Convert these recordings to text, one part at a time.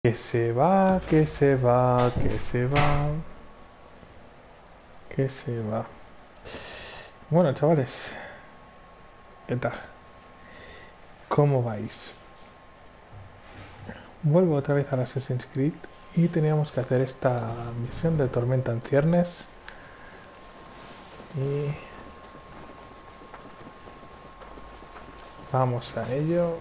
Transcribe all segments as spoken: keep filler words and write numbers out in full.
Que se va, que se va, que se va, que se va. Bueno, chavales, ¿qué tal? ¿Cómo vais? Vuelvo otra vez al Assassin's Creed y teníamos que hacer esta misión de Tormenta en ciernes. Y vamos a ello.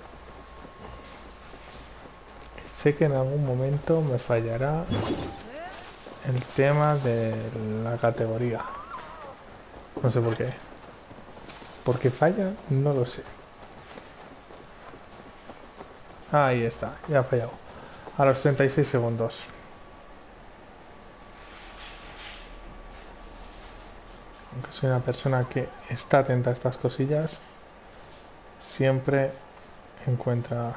Sé que en algún momento me fallará el tema de la categoría. No sé por qué. ¿Por qué falla? No lo sé. Ahí está, ya ha fallado. A los treinta y seis segundos. Aunque soy una persona que está atenta a estas cosillas, siempre encuentra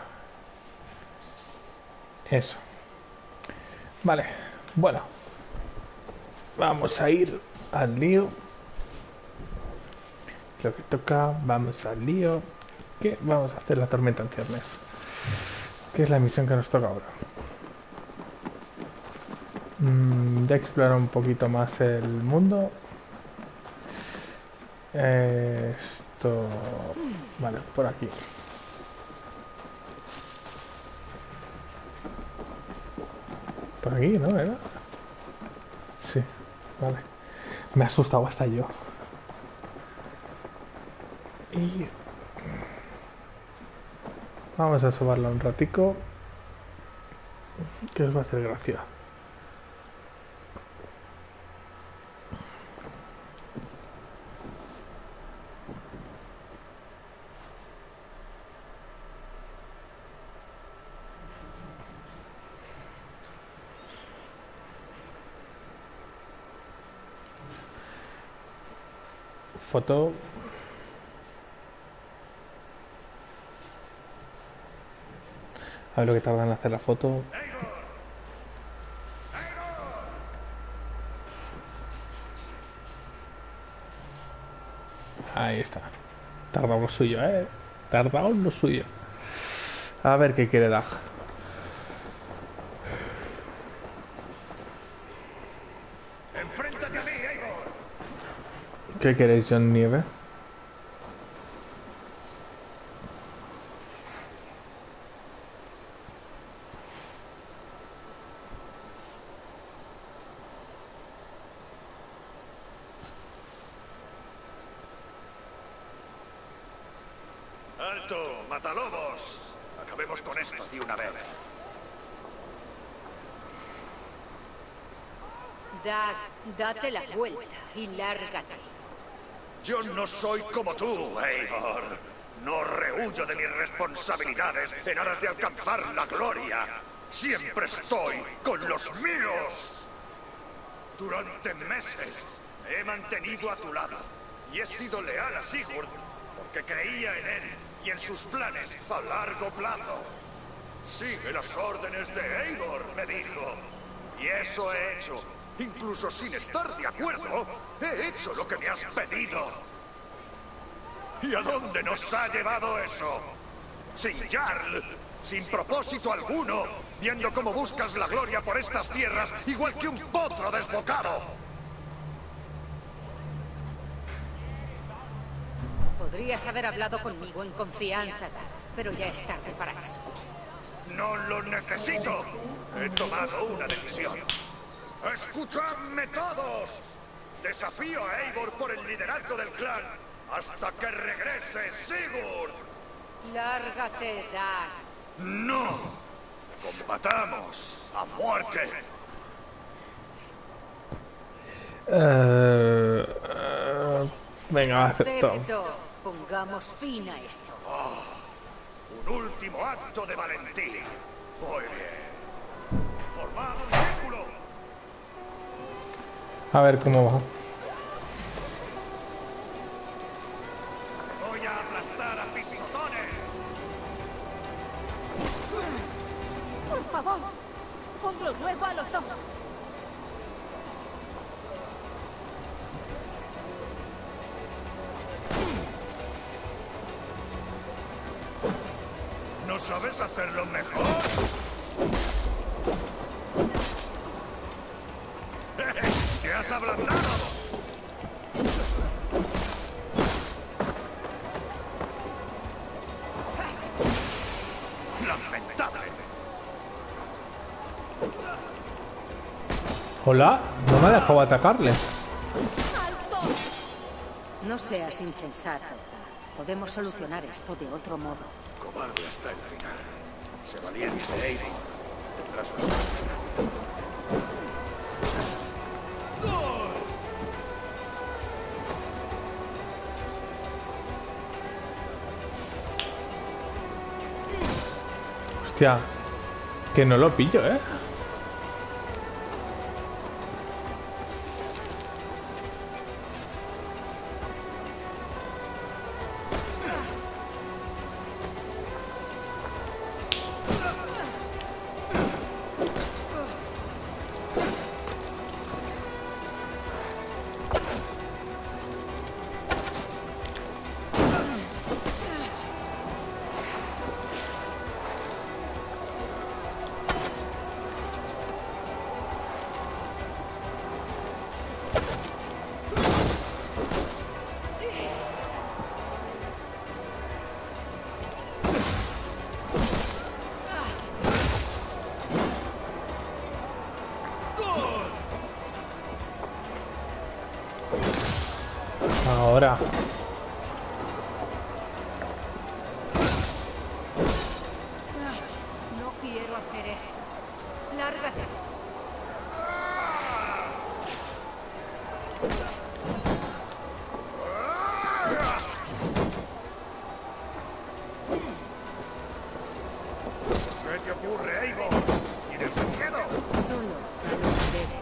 eso. Vale, bueno, vamos a ir al lío. Lo que toca, vamos al lío. Que vamos a hacer la tormenta en ciernes. Que es la misión que nos toca ahora. Mm, ya explorar un poquito más el mundo. Eh, esto... Vale, por aquí. Por aquí, ¿no? ¿Era? Sí, vale. Me ha asustado hasta yo. Y vamos a sobarla un ratico. Que os va a hacer gracia. Foto. A ver lo que tarda en hacer la foto. Ahí está. Tarda lo suyo, eh. Tarda lo suyo. A ver qué quiere Dag. ¡Enfréntate a mí, Eivor! ¿Qué queréis, John Nieve? ¡Alto! ¡Matalobos! Acabemos con esto de una vez. Dag, date la vuelta y lárgate. Yo no soy como tú, Eivor. No rehuyo de mis responsabilidades en aras de alcanzar la gloria. Siempre estoy con los míos. Durante meses me he mantenido a tu lado y he sido leal a Sigurd porque creía en él y en sus planes a largo plazo. Sigue las órdenes de Eivor, me dijo. Y eso he hecho. Incluso sin estar de acuerdo, he hecho lo que me has pedido. ¿Y a dónde nos ha llevado eso? Sin Jarl, sin propósito alguno, viendo cómo buscas la gloria por estas tierras, igual que un potro desbocado. Podrías haber hablado conmigo en confianza, Dag, pero ya es tarde para eso. No lo necesito. He tomado una decisión. ¡Escuchadme todos! Desafío a Eivor por el liderazgo del clan hasta que regrese Sigurd. Lárgate, Dag. ¡No! ¡Combatamos a muerte! Eh, eh, venga, acepto. Acepto. Pongamos fin a esto. Un último acto de valentía. Muy bien. Formad un círculo. A ver cómo va. Voy a aplastar a pistones. Por favor, ponlo luego a los dos. ¿No sabes hacerlo mejor? ablandado! ¡Lamentable! Hola, no me ha dejado atacarle. ¡Alto! No seas insensato. Podemos solucionar esto de otro modo. Cobarde hasta el final. Sé valiente, Eivor. Tendrás una muerte. Hostia, que no lo pillo, ¿eh? Ahora. No quiero hacer esto. Lárgate. ¿Qué te ocurre, Eivor? ¿Tienes miedo? Solo a los deberes.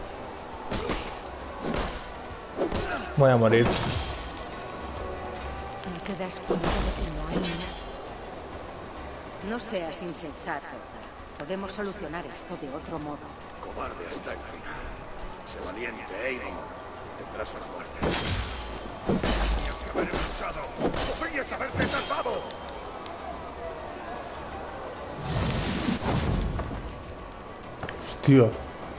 Voy a morir. ¿No te das cuenta de que no hay nada? No seas insensato. Podemos solucionar esto de otro modo. Cobarde hasta el final. Sé valiente, Eivor. Tendrás una muerte. Tenías que haber luchado. ¡Podrías haberte salvado! Hostia.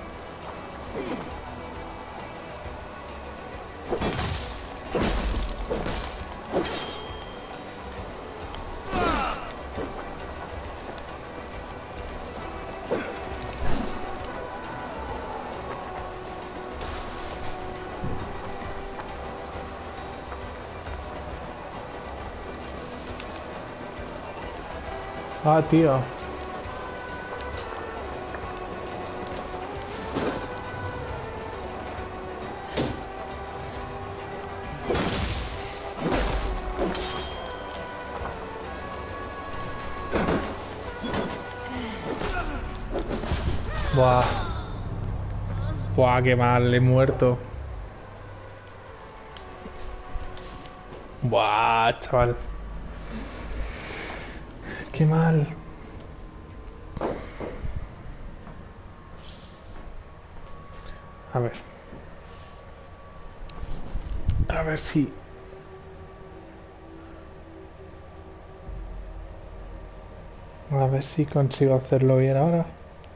Ah, tío. Buah. Buah, qué mal, he muerto. Buah, chaval. Qué mal. A ver. A ver si... A ver si consigo hacerlo bien ahora.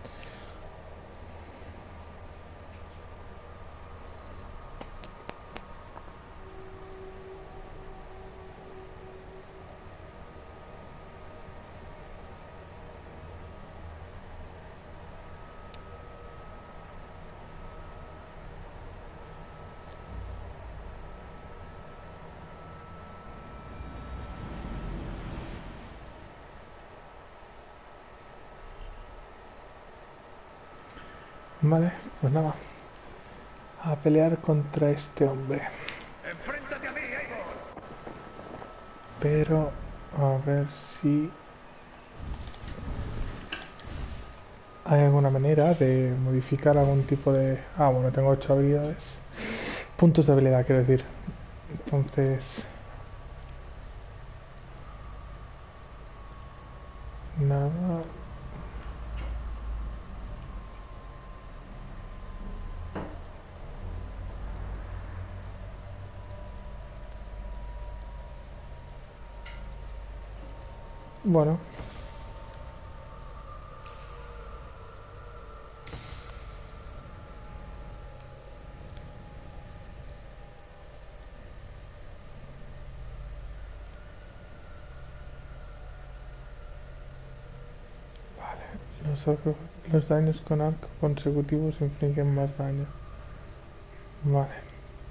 Vale, pues nada. A pelear contra este hombre. ¡Enfréntate a mí, Eivor! Pero... A ver si... ¿Hay alguna manera de modificar algún tipo de... Ah, bueno, tengo ocho habilidades. Puntos de habilidad, quiero decir. Entonces... Nada... Bueno. Los, arco- los daños con arco consecutivos infligen más daño. Vale.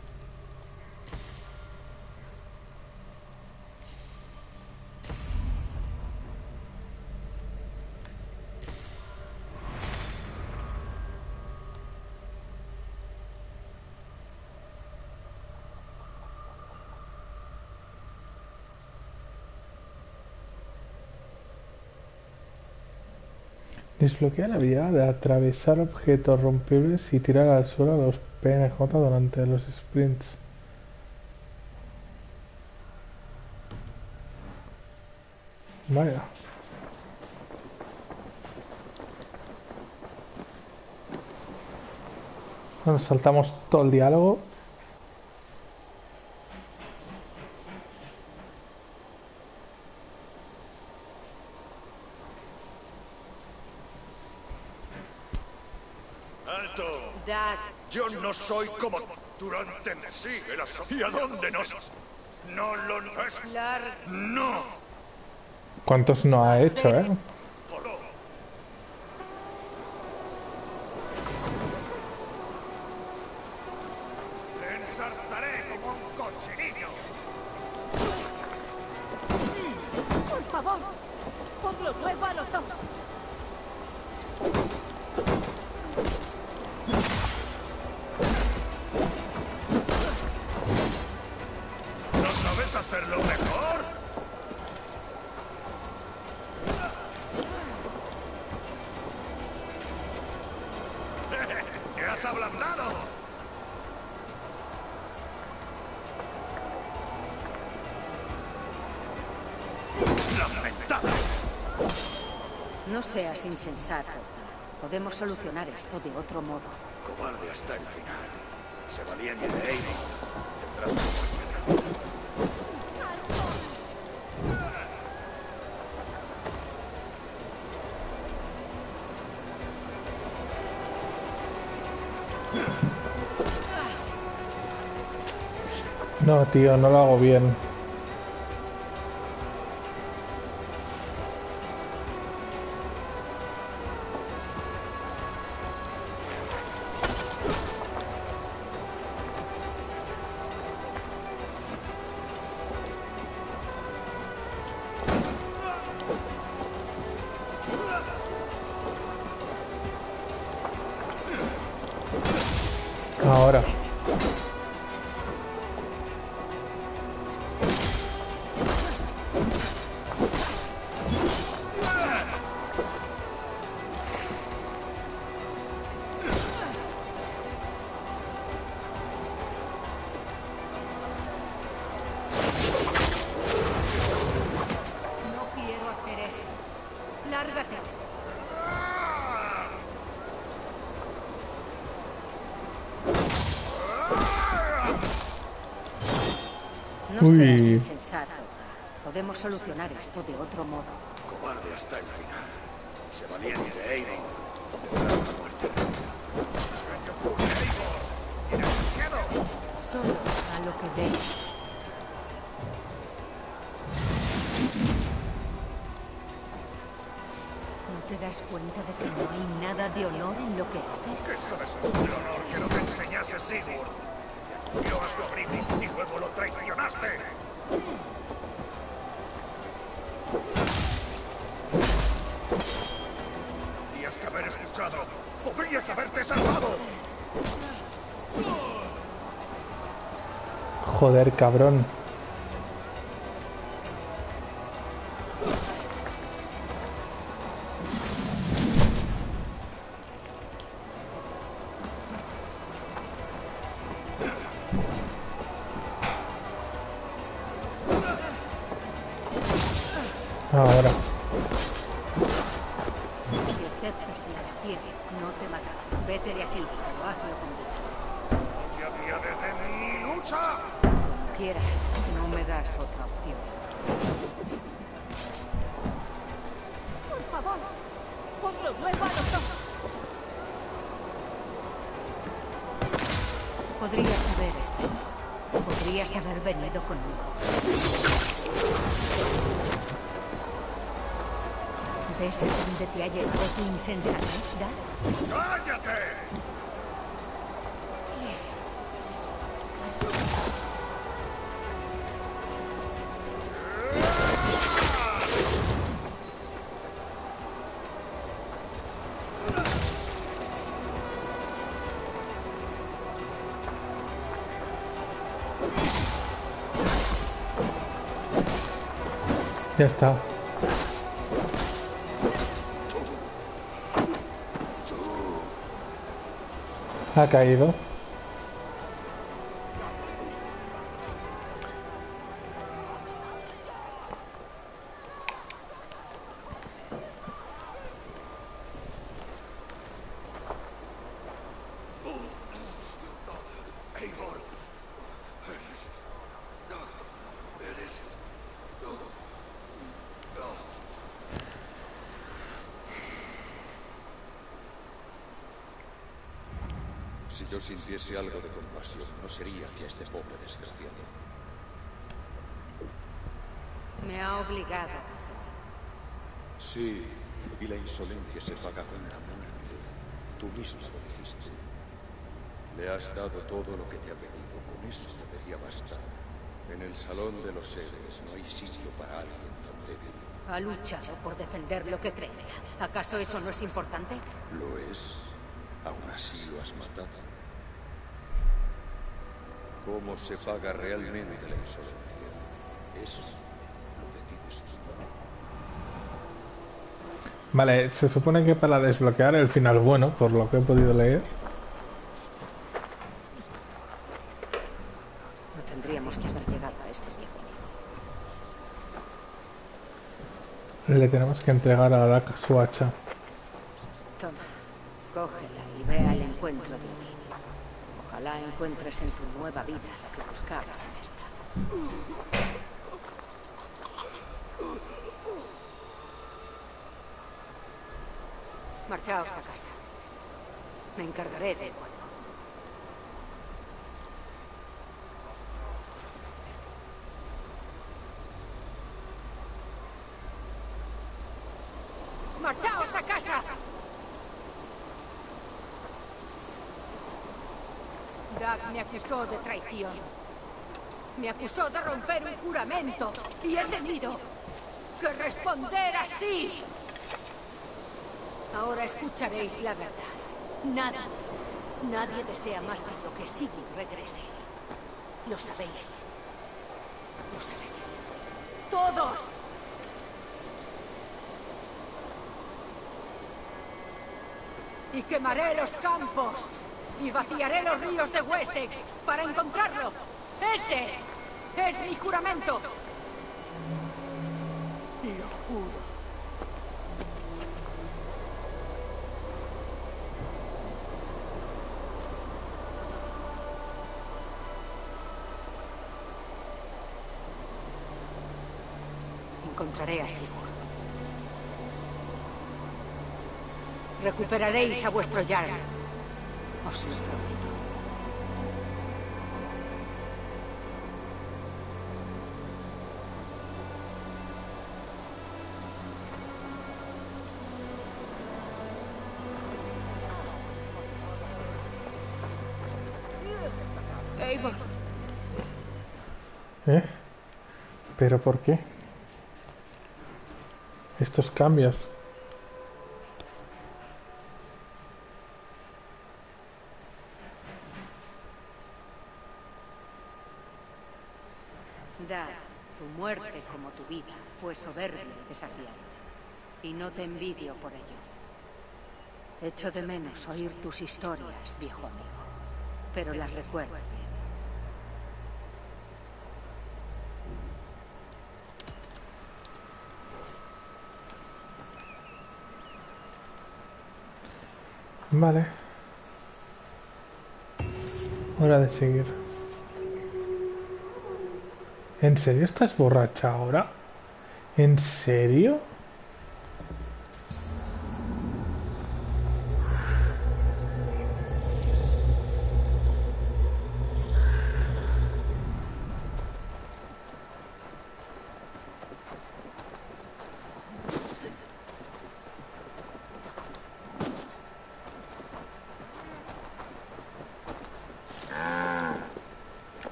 Desbloquea la habilidad de atravesar objetos rompibles y tirar al suelo a los P N J durante los sprints. Vaya. Nos saltamos todo el diálogo. ¡Alto! Dag, Yo no soy como durante el sí, el aso- ¿Y a dónde nos...? No lo es. Lar... ¡No! ¿Cuántos no ha hecho, eh? Follow. Le ensartaré como un cochinillo. Por favor, ponlo luego a los dos. ¿No sabes hacerlo mejor? ¡Te has ablandado! ¡Lamentable! No seas insensato. Podemos solucionar esto de otro modo. Cobarde hasta el final. Ese valiente de Eivor tendrá su muerte. No, tío, no lo hago bien. Ahora. No quiero hacer esto. Lárgate. No Uy. seas insensato. Podemos solucionar esto de otro modo. Cobarde hasta el final. Ese valiente de Eivor tendrá su muerte. ¿Qué ocurre, Eivor? ¿Tienes miedo? Solo a lo que ves. ¿No te das cuenta de que no hay nada de honor en lo que haces? ¿Qué sabes tú del honor que no te enseñase Sigurd? Dio a su abrigo y luego lo traicionaste. Tendrías que haber escuchado. ¡Podrías haberte salvado! Joder, cabrón. Ahora. Si aceptas el destierro, no te matará. Vete de aquí, pero hazlo con vida. ¿Qué había desde mi lucha? Como quieras, no me das otra opción. Por favor, ponlo luego a los dos. Podrías haber estado. Podrías haber venido conmigo. ¿Ves a dónde te ha llevado tu insensatez, Darth? ¡Cállate! Ya está. Ha caído. Eivor. Eres... Eres... Si yo sintiese algo de compasión, no sería hacia este pobre desgraciado. Me ha obligado a hacerlo. Sí, y la insolencia se paga con la muerte. Tú mismo lo dijiste. Le has dado todo lo que te ha pedido, con eso debería bastar. En el salón de los héroes no hay sitio para alguien tan débil. Ha luchado por defender lo que cree. ¿Acaso eso no es importante? Lo es. Aún así lo has matado. ¿Cómo se paga realmente la insolencia? Eso lo decides tú. Vale, se supone que para desbloquear el final bueno, por lo que he podido leer, No tendríamos que haber llegado a este viejo. le tenemos que entregar a Arak su hacha. Toma, cógela y ve al encuentro de mí. Ojalá encuentres en tu nueva vida lo que buscabas en esta. Marchaos a casa. Me encargaré de algo. ¡Marchaos a casa! Dag me acusó de traición. Me acusó de romper un juramento y he tenido que responder así. Ahora escucharéis la verdad. Nadie, nadie desea más que lo que Sigurd regrese. Lo sabéis. Lo sabéis. ¡Todos! Y quemaré los campos. Y vaciaré los ríos de Wessex para encontrarlo. ¡Ese es mi juramento! Lo juro. Encontraré a Sigurd. Recuperaréis a vuestro Jarl. Os lo prometo. Eivor. ¿Eh? ¿Pero por qué? Estos cambios. Dar, tu muerte como tu vida fue soberbia y desafiante. Y no te envidio por ello. Echo de menos oír tus historias, viejo amigo. Pero las recuerdo bien. Vale. Hora de seguir. ¿En serio estás borracha ahora? ¿En serio?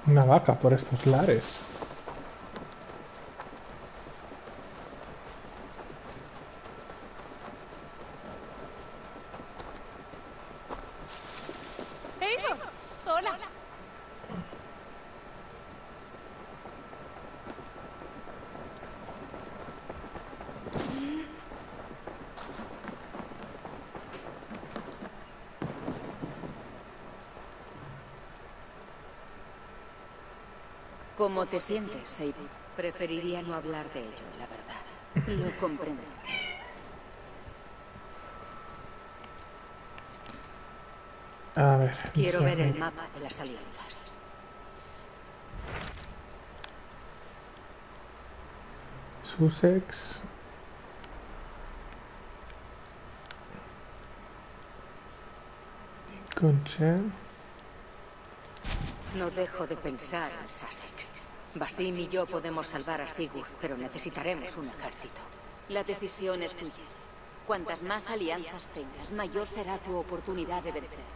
Una vaca por estos lares. ¡Eivor! ¡Hola! ¿Cómo te sientes, Eivor? Preferiría no hablar de ello, la verdad. Lo comprendo. A ver. Quiero ver el enséñame. mapa de las alianzas. Sussex. Lincolnshire. No dejo de pensar en Sussex. Basim y yo podemos salvar a Sigurd, pero necesitaremos un ejército. La decisión es tuya. Cuantas más alianzas tengas, mayor será tu oportunidad de vencer.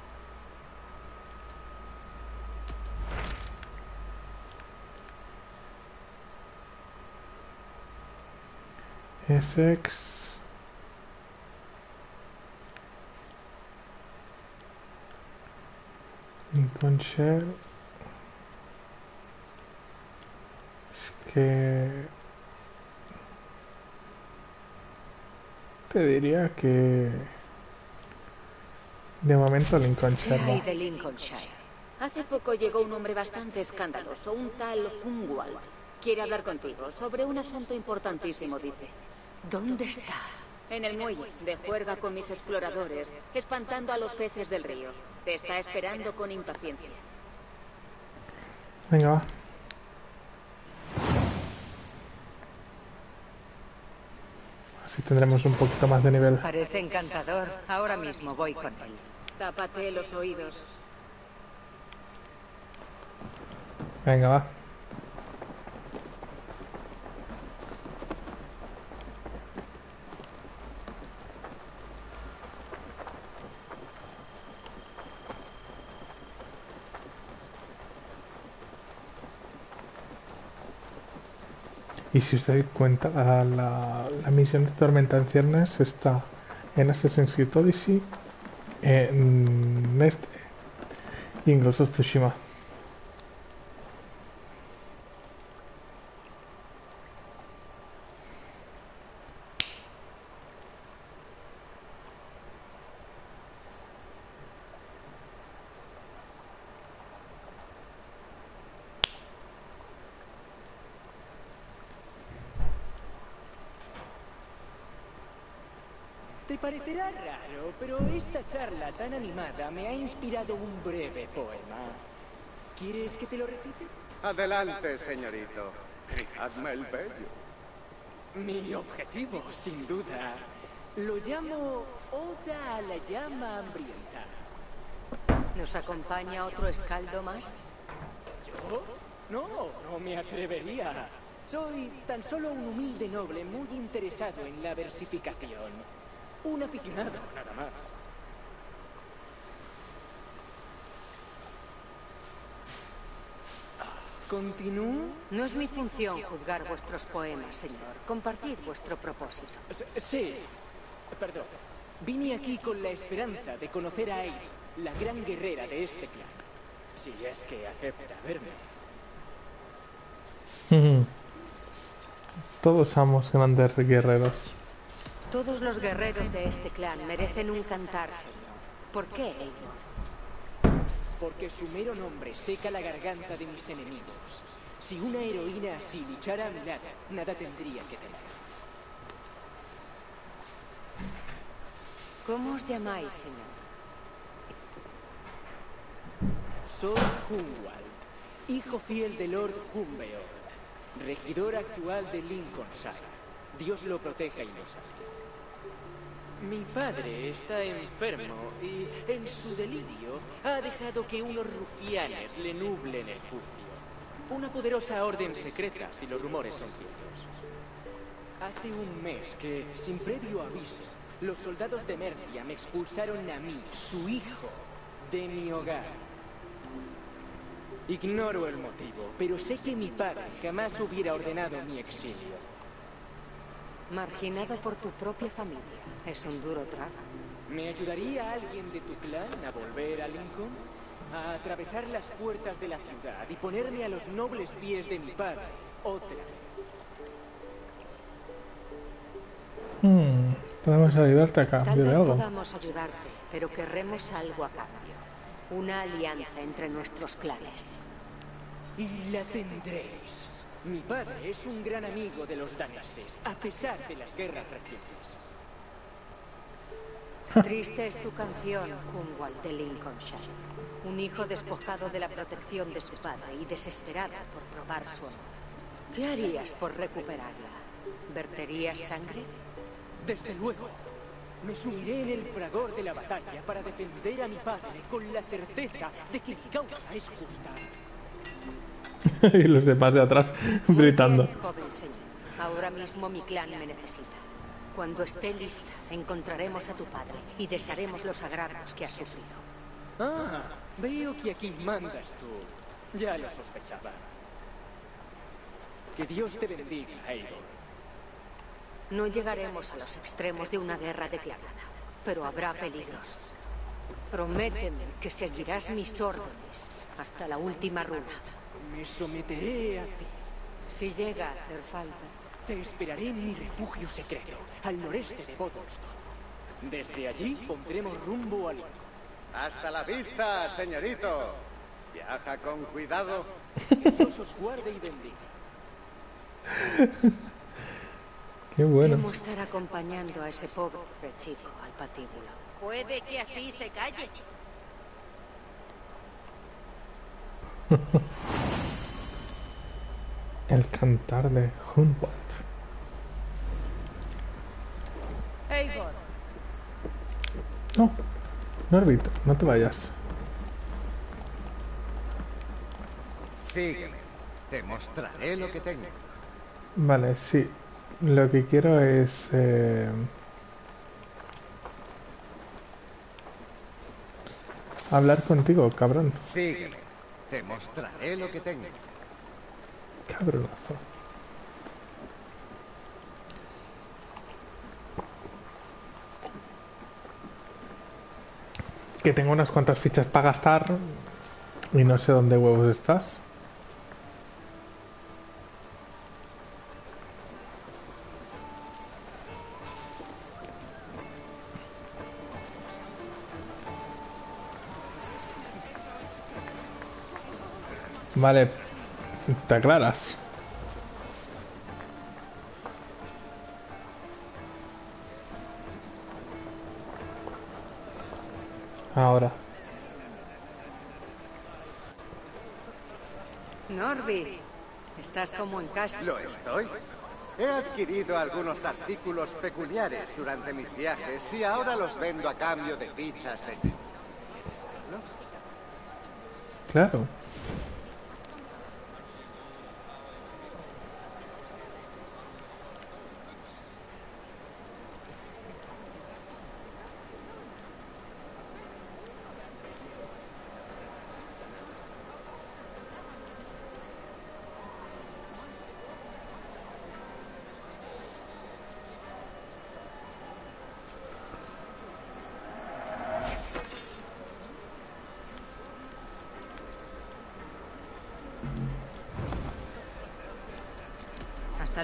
Essex. Lincolnshire. Es que... Te diría que... De momento ¿Qué Lincolnshire hay va. de Lincolnshire? Hace poco llegó un hombre bastante escandaloso, un tal Hungwald. Quiere hablar contigo sobre un asunto importantísimo, dice. ¿Dónde está? En el muelle, de juerga con mis exploradores, espantando a los peces del río. Te está esperando con impaciencia. Venga, va. Así tendremos un poquito más de nivel. Parece encantador. Ahora mismo voy con él. Tápate los oídos. Venga, va. Y si os dais cuenta, la, la, la misión de Tormenta en ciernes está en Assassin's Creed Odyssey, en este y en Ghost of Tsushima. Te parecerá raro, pero esta charla tan animada me ha inspirado un breve poema. ¿Quieres que te lo recite? Adelante, señorito. Hazme el bello. Mi objetivo, sin duda, lo llamo Oda a la llama hambrienta. ¿Nos acompaña otro escaldo más? ¿Yo? No, no me atrevería. Soy tan solo un humilde noble muy interesado en la versificación. Un aficionado, nada más. ¿Continúo? No es mi función juzgar vuestros poemas, señor. Compartid vuestro propósito. S- Sí. Perdón. Vine aquí con la esperanza de conocer a Eivor, la gran guerrera de este clan. Si es que acepta verme. Ujú. Todos somos grandes guerreros. Todos los guerreros de este clan merecen un cantar, señor. ¿Por qué, Eivor? Porque su mero nombre seca la garganta de mis enemigos. Si una heroína así luchara a mi lado, nada tendría que temer. ¿Cómo os llamáis, señor? Soy Hungwald, hijo fiel de Lord Humbeord, regidor actual de Lincolnshire. Dios lo proteja y lo sacie. Mi padre está enfermo y, en su delirio, ha dejado que unos rufianes le nublen el juicio. Una poderosa orden secreta, si los rumores son ciertos. Hace un mes que, sin previo aviso, los soldados de Mercia me expulsaron a mí, su hijo, de mi hogar. Ignoro el motivo, pero sé que mi padre jamás hubiera ordenado mi exilio. Marginado por tu propia familia. Es un duro trago. ¿Me ayudaría alguien de tu clan a volver a Lincoln? A atravesar las puertas de la ciudad y ponerme a los nobles pies de mi padre otra vez. Hmm, podemos ayudarte a Tal cambio de vez algo. podamos ayudarte, pero querremos algo a cambio. Una alianza entre nuestros clanes. Y la tendréis. Mi padre es un gran amigo de los daneses, a pesar de las guerras recientes. Triste es tu canción, Hunwald de Lincolnshire. Un hijo despojado de la protección de su padre y desesperado por probar su amor. ¿Qué harías por recuperarla? ¿Verterías sangre? Desde luego. Me sumiré en el fragor de la batalla para defender a mi padre con la certeza de que mi causa es justa. Y los demás de atrás gritando. Muy bien, joven señor. Ahora mismo mi clan me necesita. Cuando esté lista, encontraremos a tu padre y desharemos los agravios que ha sufrido. Ah, veo que aquí mandas tú. Ya lo sospechaba. Que Dios te bendiga, Eivor. No llegaremos a los extremos de una guerra declarada, pero habrá peligros. Prométeme que seguirás mis órdenes hasta la última runa. Me someteré a ti. Si llega a hacer falta. Te esperaré en mi refugio secreto, al noreste de Bottlestone. Desde allí pondremos rumbo a Lincoln. Hasta la vista, señorito. Viaja con cuidado. Que Dios os guarde y bendiga. Qué bueno. Temo estar acompañando a ese pobre chico al patíbulo. Puede que así se calle. El cantar de Hunwald. Eivor, No, Norbit, no te vayas. Sígueme. Te mostraré lo que tengo. Vale, sí. Lo que quiero es... Eh... hablar contigo, cabrón. Sígueme. Te mostraré lo que tengo. Cabronazo. Que tengo unas cuantas fichas para gastar y no sé dónde huevos estás. Vale, te aclaras. Ahora. Norby, estás como en casa. Lo estoy. He adquirido algunos artículos peculiares durante mis viajes y ahora los vendo a cambio de fichas de... ¿Quieres verlos? Claro. Hasta el...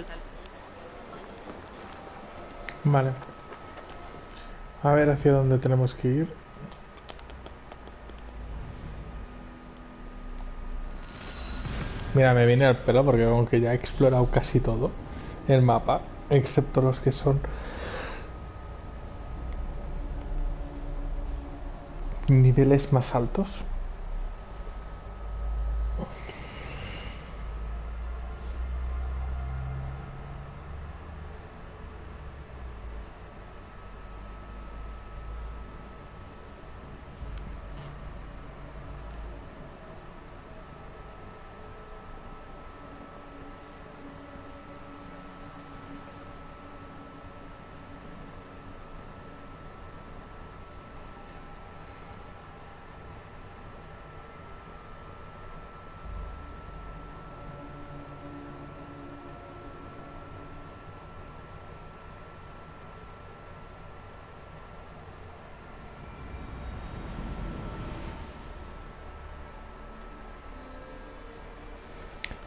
Vale. A ver hacia dónde tenemos que ir. Mira, me viene al pelo porque aunque ya he explorado casi todo el mapa, excepto los que son niveles más altos.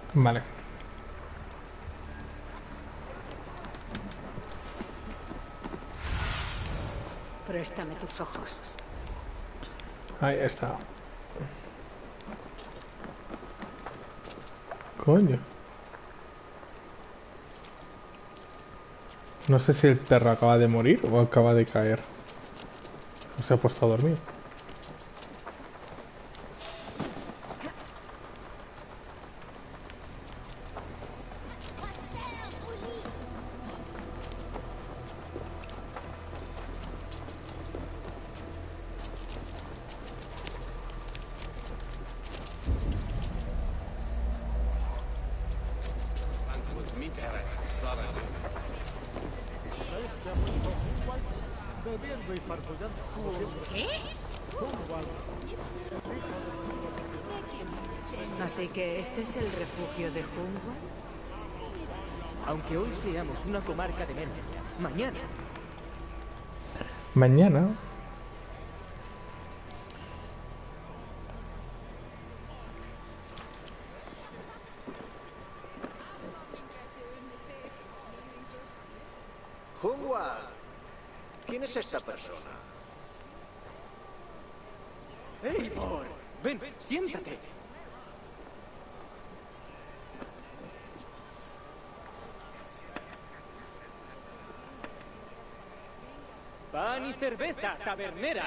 Vale. Préstame tus ojos. Ahí está. Coño. No sé si el perro acaba de morir o acaba de caer. O se ha puesto a dormir. Así que este es el refugio de Hunwald. Aunque hoy seamos una comarca de Mercia, mañana Mañana. Hunwald, ¿quién es esta persona? Eivor, ven, siéntate. Pan y cerveza, tabernera.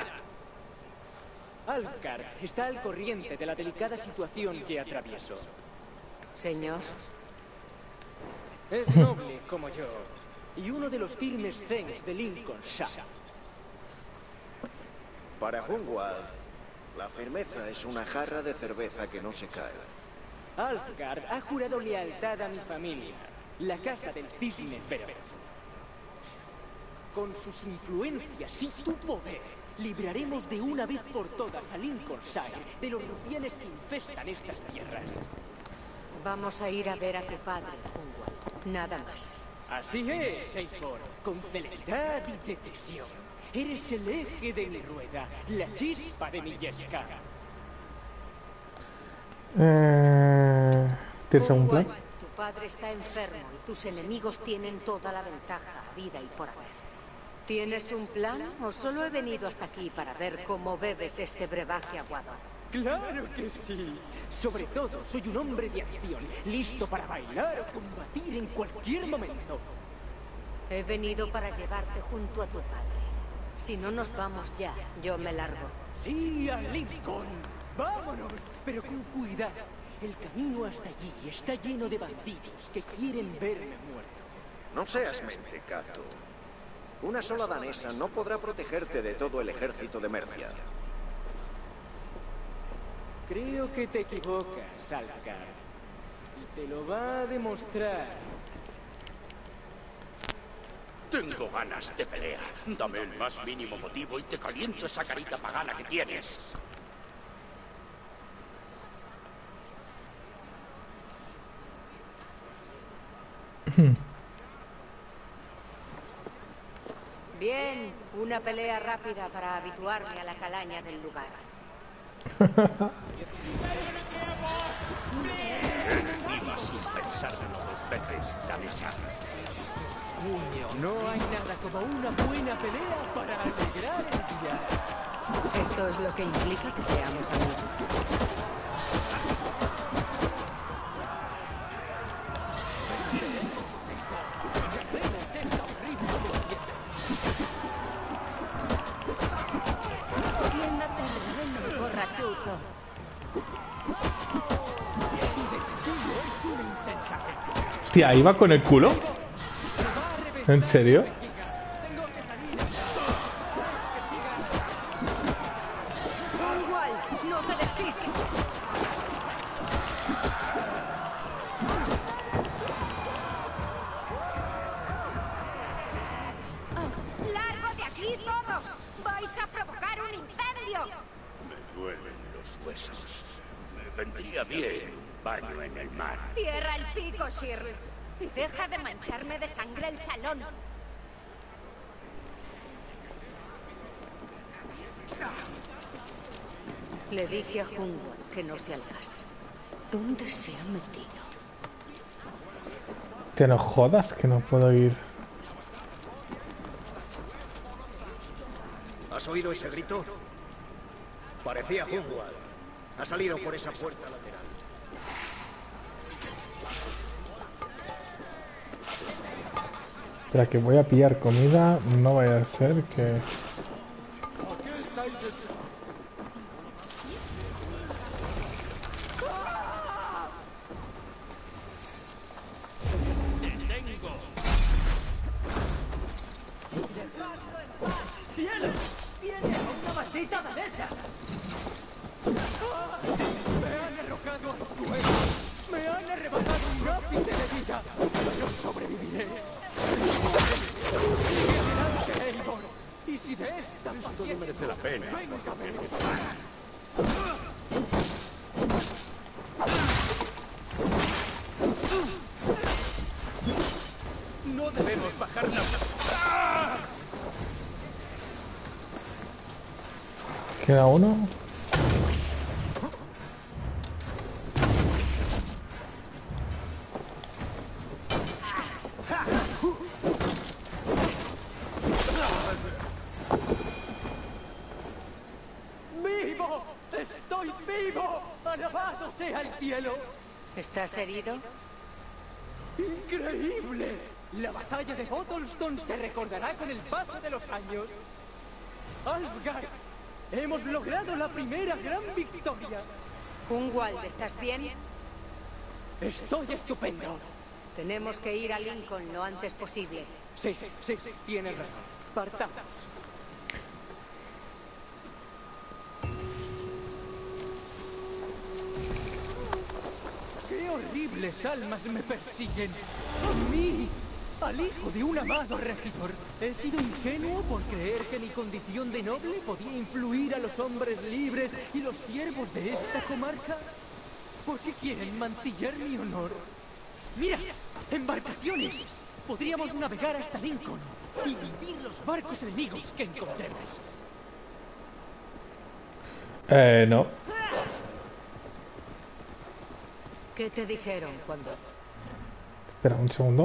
Alfgar está al corriente de la delicada situación que atravieso. Señor, Es noble como yo, y uno de los firmes Thens de Lincolnshire. Para Hunwald, la firmeza es una jarra de cerveza que no se cae. Alfgar ha jurado lealtad a mi familia, la casa del cisne feroz. Con sus influencias y tu poder, libraremos de una vez por todas a Lincolnshire de los rufianes que infestan estas tierras. vamos a ir a ver a tu padre, Hunwald. Nada más. Así es, Eivor, con celeridad y decisión. Eres el eje de mi rueda, la chispa de mi yesca. Eh, ¿Tienes algún plan? Hunwald, tu padre está enfermo y tus enemigos tienen toda la ventaja, vida y por haber. ¿Tienes un plan o solo he venido hasta aquí para ver cómo bebes este brebaje aguado? ¡Claro que sí! Sobre todo, soy un hombre de acción, listo para bailar o combatir en cualquier momento. He venido para llevarte junto a tu padre. Si no nos vamos ya, yo me largo. ¡Sí, a Lincoln! ¡Vámonos! Pero con cuidado. El camino hasta allí está lleno de bandidos que quieren verme muerto. No seas mentecato. Una sola danesa no podrá protegerte de todo el ejército de Mercia. Creo que te equivocas, Alfgar. Y te lo va a demostrar. Tengo ganas de pelea. Dame el más mínimo motivo y te caliento esa carita pagana que tienes. Bien, una pelea rápida para habituarme a la calaña del lugar. Encima sin pensármelo dos veces, danesa. No hay nada como una buena pelea para alegrar el día. ¿Esto es lo que implica que seamos amigos? Hostia, ¿ahí va con el culo? ¿En serio? Hunwald, no te despistes. ¡Largo de aquí todos! ¡Vais a provocar un incendio! Me duelen los huesos. Me vendría bien un baño en el mar. Cierra el pico, Shirley. Y deja de mancharme de sangre el salón. Le dije a Hunwald que no se alejase. ¿Dónde se ha metido? Que no jodas, que no puedo ir. ¿Has oído ese grito? Parecía Hungwald. Ha salido por esa puerta lateral. Espera, que voy a pillar comida. No vaya a ser que... ¿A qué estáis esperando? ¡Cielo! ¡Tiene una maldita abadesa! ¡Ah! ¡Me han arrojado al suelo! ¡Me han arrebatado un ápice de vida! ¡No sobreviviré! ¡Sigue adelante, Eivor! ¡Y si de esta Esto no merece la pena. ¡Venga, ven! ¡No debemos bajar la... ¡Ah! Queda uno. ¡Vivo! ¡Estoy vivo! ¡Alabado sea el cielo! ¿Estás herido? ¡Increíble! La batalla de Bottlestone se recordará con el paso de los años. ¡Alfgar! ¡Hemos logrado la primera gran victoria! Hungwald, ¿estás bien? ¡Estoy estupendo! Tenemos que ir a Lincoln lo antes posible. Sí, sí, sí, sí, tienes razón. Partamos. ¡Qué horribles almas me persiguen! ¡A mí! ¡Al hijo de un amado regidor! ¿He sido ingenuo por creer que mi condición de noble podía influir a los hombres libres y los siervos de esta comarca? ¿Por qué quieren mancillar mi honor? ¡Mira! ¡Embarcaciones! Podríamos navegar hasta Lincoln y vivir los barcos enemigos que encontremos. Eh, no. ¿Qué te dijeron cuando...? Espera un segundo.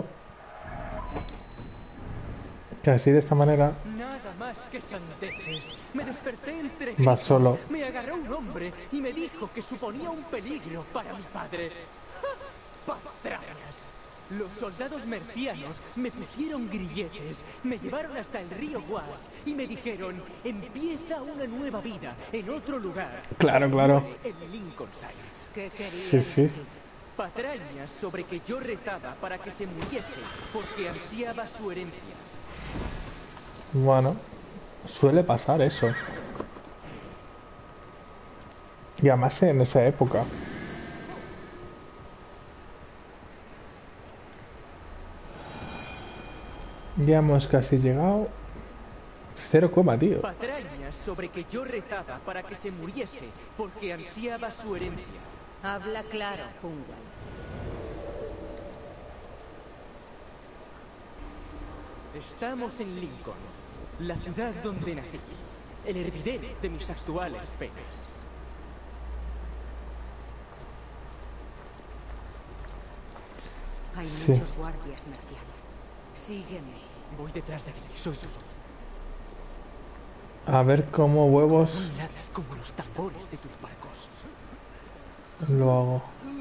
Que así de esta manera... Nada más que sandeces. Me desperté entre Va gritos. solo. Me agarró un hombre y me dijo que suponía un peligro para mi padre. ¡Ja! ¡Patrañas! Los soldados mercianos me pusieron grilletes, me llevaron hasta el río Guas y me dijeron: empieza una nueva vida en otro lugar. Claro, claro. En Lincolnshire. ¿Qué querían? Sí, sí. Patrañas sobre que yo rezaba para que se muriese porque ansiaba su herencia. Bueno, suele pasar eso. Y además en esa época. Ya hemos casi llegado. Cero coma, tío. Patrañas sobre que yo rezaba para que se muriese porque ansiaba su herencia. Habla claro, Hungwald. Estamos en Lincoln, la ciudad donde nací, el hervidero de mis actuales penas. Hay Sí. muchos guardias mercianos. Sígueme. Voy detrás de ti, soy tu socio. A ver cómo huevos Late como los tambores de tus barcos. lo hago.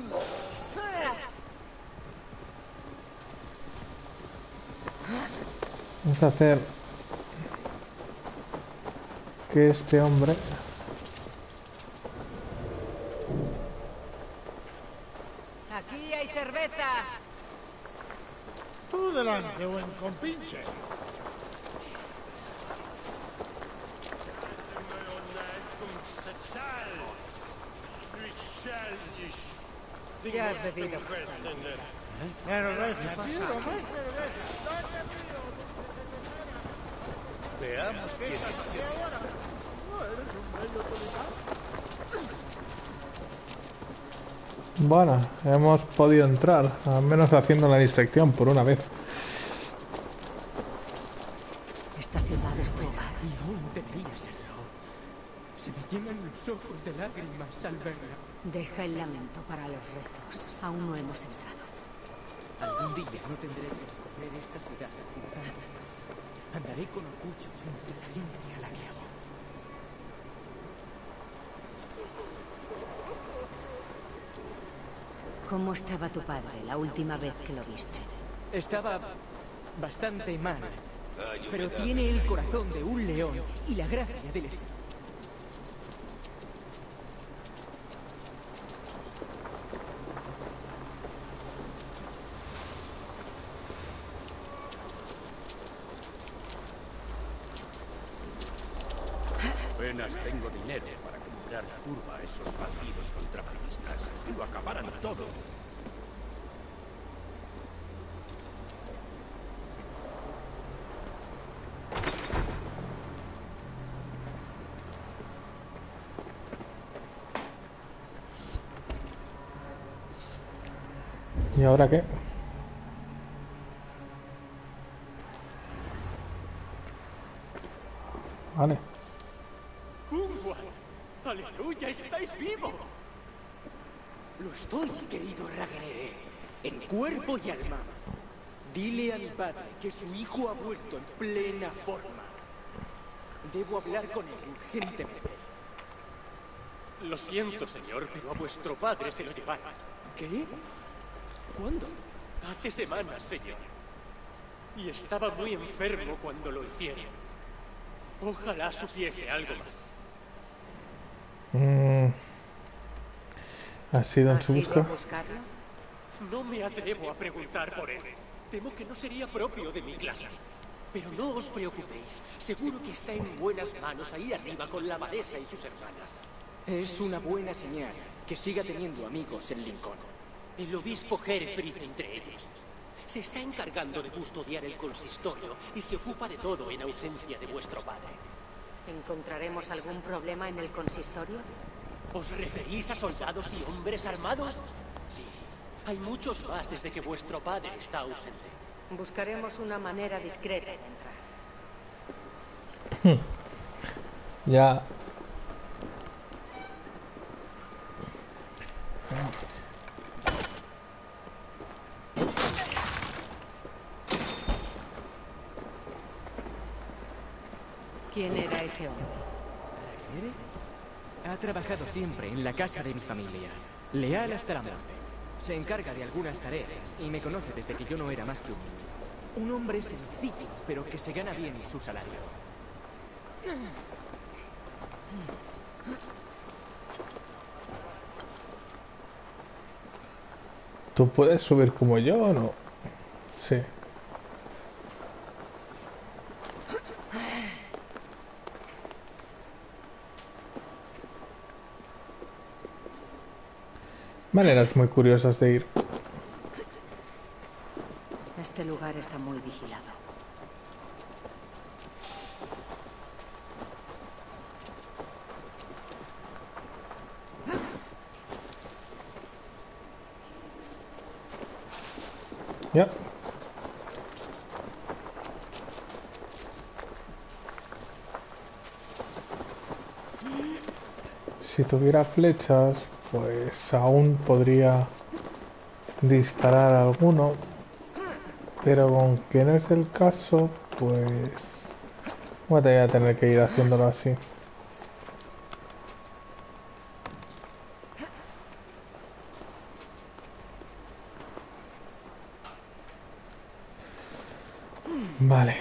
Vamos a hacer que este hombre... Aquí hay cerveza. Tú delante, buen compinche. Ya has bebido. Cerveza, tío, más cerveza. Veamos quién es. No eres un bello toledano. Bueno, hemos podido entrar, al menos haciendo la distracción por una vez. Esta ciudad es tu hogar. Y aún debería serlo. Se me llenan los ojos de lágrimas al verla. Deja el lamento para los rezos. Aún no hemos entrado. Algún día no tendré que recorrer esta ciudad con tantas cosas. Andaré con orgullo entre la gente a la que amo. ¿Cómo estaba tu padre la última vez que lo viste? Estaba bastante mal, pero tiene el corazón de un león y la gracia del espíritu. Apenas tengo dinero para comprar la turba a esos bandidos contrabandistas. Lo acabaran todo. ¿Y ahora qué? Vale. ¡Hunwald! ¡Aleluya! ¡Estáis vivo! Lo estoy, querido Ragnaere, en cuerpo y alma. Dile a mi padre que su hijo ha vuelto en plena forma. Debo hablar con él urgentemente. Lo siento, señor, pero a vuestro padre se lo llevaron. ¿Qué? ¿Cuándo? Hace semanas, señor. Y estaba muy enfermo cuando lo hicieron. Ojalá supiese algo más. Mm. ¿Has ido en su ¿Has ido busca? a buscarlo? No me atrevo a preguntar por él. Temo que no sería propio de mi clase. Pero no os preocupéis. Seguro que está en buenas manos ahí arriba con la abadesa y sus hermanas. Es una buena señal que siga teniendo amigos en Lincoln. El obispo Herefrith entre ellos. Se está encargando de custodiar el consistorio y se ocupa de todo en ausencia de vuestro padre. ¿Encontraremos algún problema en el consistorio? ¿Os referís a soldados y hombres armados? Sí, hay muchos más desde que vuestro padre está ausente. Buscaremos una manera discreta de entrar. Ya. ¿Quién era ese hombre? ¿Ragnaere? Ha trabajado siempre en la casa de mi familia. Leal hasta la muerte. Se encarga de algunas tareas y me conoce desde que yo no era más que un niño. Un hombre sencillo, pero que se gana bien su salario. ¿Tú puedes subir como yo o no? Sí. Maneras muy curiosas de ir. Este lugar está muy vigilado. Ya. Si tuviera flechas, pues aún podría disparar a alguno, pero con que no es el caso, pues voy a tener que ir haciéndolo así. Vale.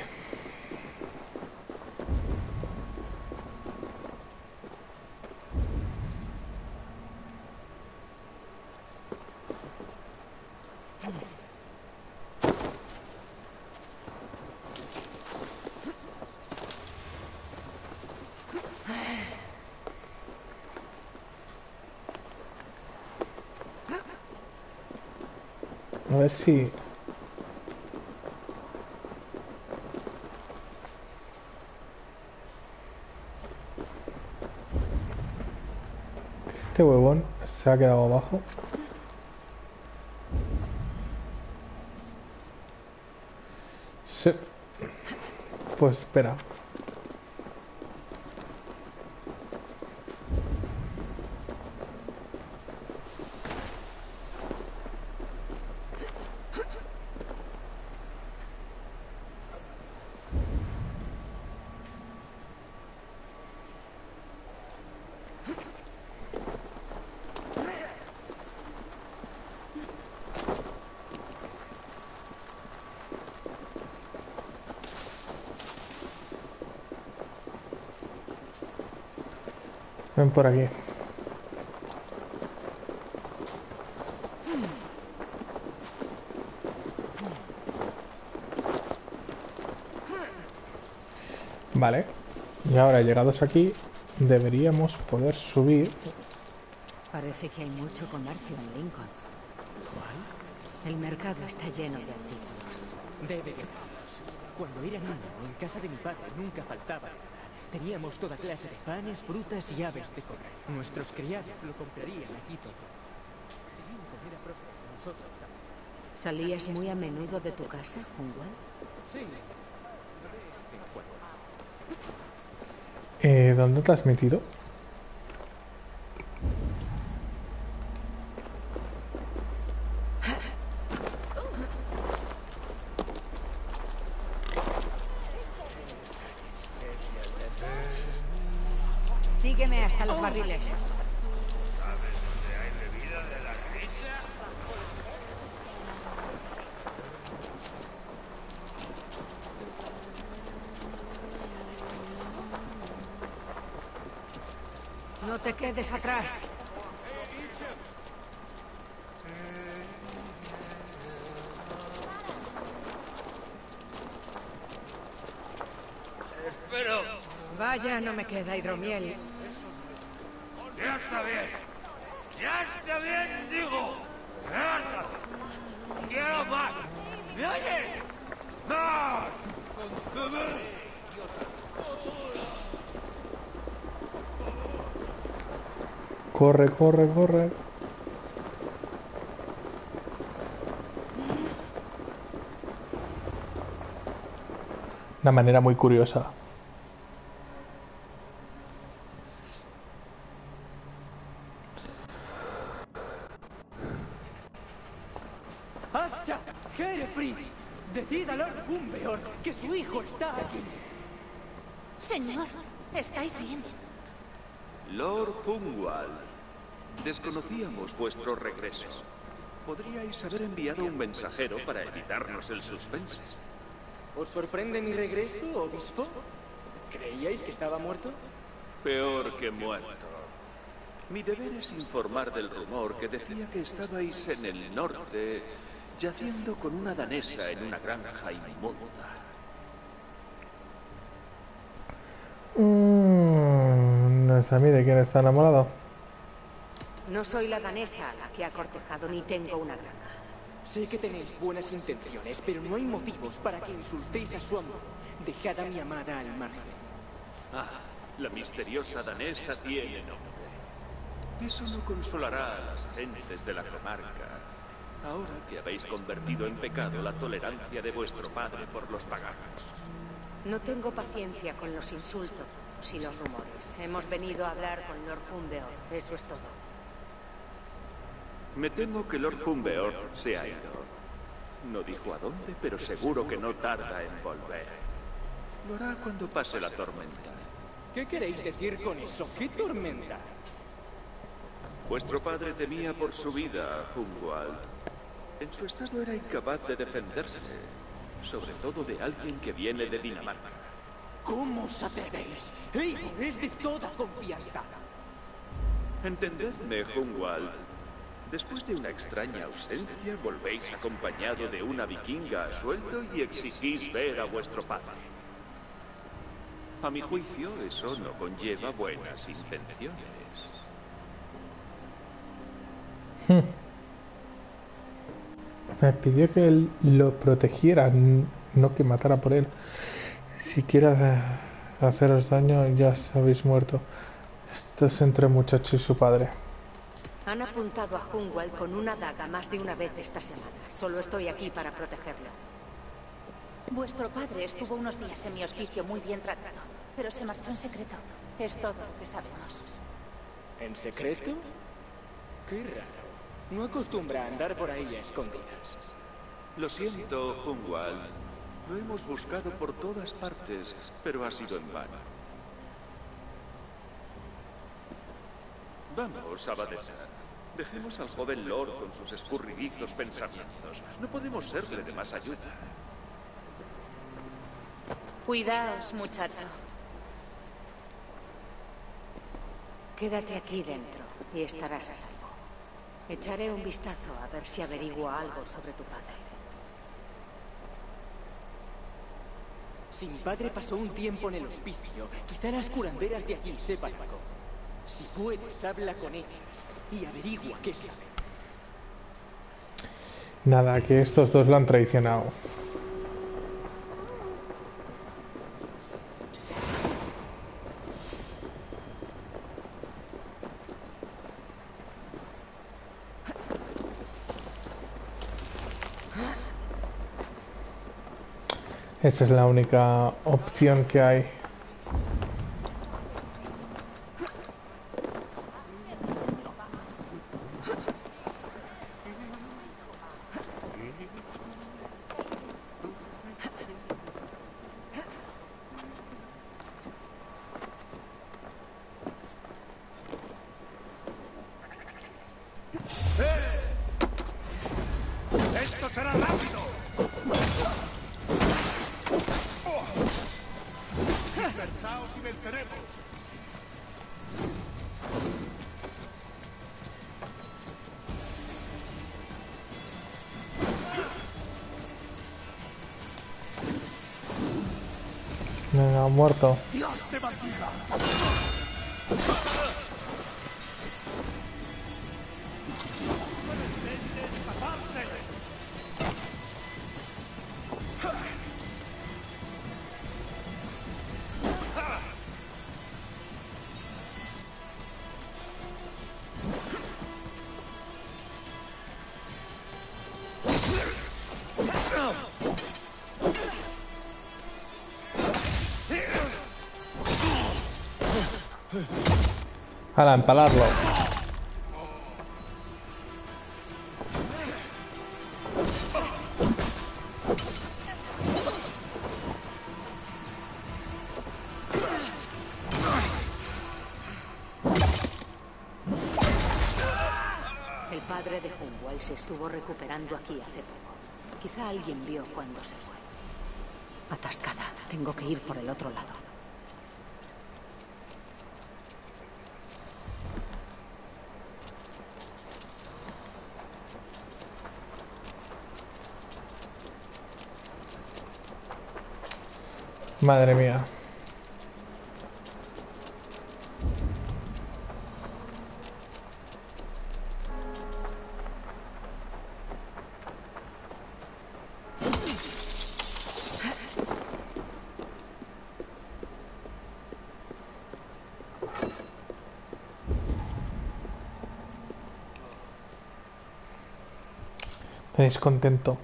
A ver si... Este huevón se ha quedado abajo. Sí. Pues espera. Ven por aquí. Vale. Y ahora, llegados aquí, deberíamos poder subir. Parece que hay mucho comercio en Lincoln. El mercado está lleno de artículos. Debe de verlos. Cuando era niño, en casa de mi padre nunca faltaba nada. Teníamos toda clase de panes, frutas y aves de correr. Nuestros criados lo comprarían aquí todo. Tenían comida próspera, nosotros también. ¿Salías muy a menudo de tu casa, Hunwald? Sí. De vez en cuando. Eh, ¿Dónde te has metido? Sígueme hasta los barriles. No te quedes atrás. Espero. Vaya, no me queda hidromiel. Ya está bien. Ya está bien, digo. ¡Harta! ¡Quiero más! ¿Me oyes? ¡Más! Corre, corre, corre. Una manera muy curiosa. ¡Hacha! ¡Herefrid! Decid a Lord Humbeor que su hijo está aquí. Señor, ¿estáis bien? Lord Hunwald, desconocíamos vuestro regreso. Podríais haber enviado un mensajero para evitarnos el suspense. ¿Os sorprende mi regreso, obispo? ¿Creíais que estaba muerto? Peor que muerto. Mi deber es informar del rumor que decía que estabais en el norte, yaciendo con una danesa en una granja inmunda. Mm, no es a mí de quién está enamorado. No soy la danesa a la que ha cortejado, ni tengo una granja. Sé que tenéis buenas intenciones, pero no hay motivos para que insultéis a su amor. Dejad a mi amada al margen. Ah, la misteriosa danesa tiene nombre. Eso no consolará a las gentes de la comarca, ahora que habéis convertido en pecado la tolerancia de vuestro padre por los paganos. No tengo paciencia con los insultos y los rumores. Hemos venido a hablar con Lord Humbeor, eso es todo. Me temo que Lord Humbeor se ha ido. No dijo a dónde, pero seguro que no tarda en volver. Lo hará cuando pase la tormenta. ¿Qué queréis decir con eso? ¿Qué tormenta? Vuestro padre temía por su vida, Hunwald. En su estado era incapaz de defenderse, sobre todo de alguien que viene de Dinamarca. ¿Cómo os atrevéis? Eivor es de toda confianza. Entendedme, Hunwald. Después de una extraña ausencia, volvéis acompañado de una vikinga a sueldo y exigís ver a vuestro padre. A mi juicio, eso no conlleva buenas intenciones. Me pidió que él lo protegiera, no que matara por él. Si quiere haceros daño, ya os habéis muerto. Esto es entre el muchacho y su padre. Han apuntado a Hunwald con una daga más de una vez esta semana. Solo estoy aquí para protegerlo. Vuestro padre estuvo unos días en mi hospicio muy bien tratado, pero se marchó en secreto. Es todo lo que sabemos. ¿En secreto? Qué raro. No acostumbra a andar por ahí a escondidas. Lo siento, Hunwald. Lo hemos buscado por todas partes, pero ha sido en vano. Vamos, abadesa. Dejemos al joven Lord con sus escurridizos pensamientos. No podemos serle de más ayuda. Cuidaos, muchacho. Quédate aquí dentro y estarás a salvo. Echaré un vistazo a ver si averiguo algo sobre tu padre. Si mi padre pasó un tiempo en el hospicio, quizá las curanderas de aquí sepan algo. Si puedes, habla con ellas y averigua qué saben. Nada, que estos dos lo han traicionado. Esa es la única opción que hay. ¡Esto será rápido! ¡Dispersaos y venceremos! Venga, muerto. ¡Dios te maldiga! ¡Hala, empalarlo! El padre de Hunwald se estuvo recuperando aquí hace poco. Quizá alguien vio cuando se fue. Atascada. Tengo que ir por el otro lado. Madre mía. ¿Estáis contento?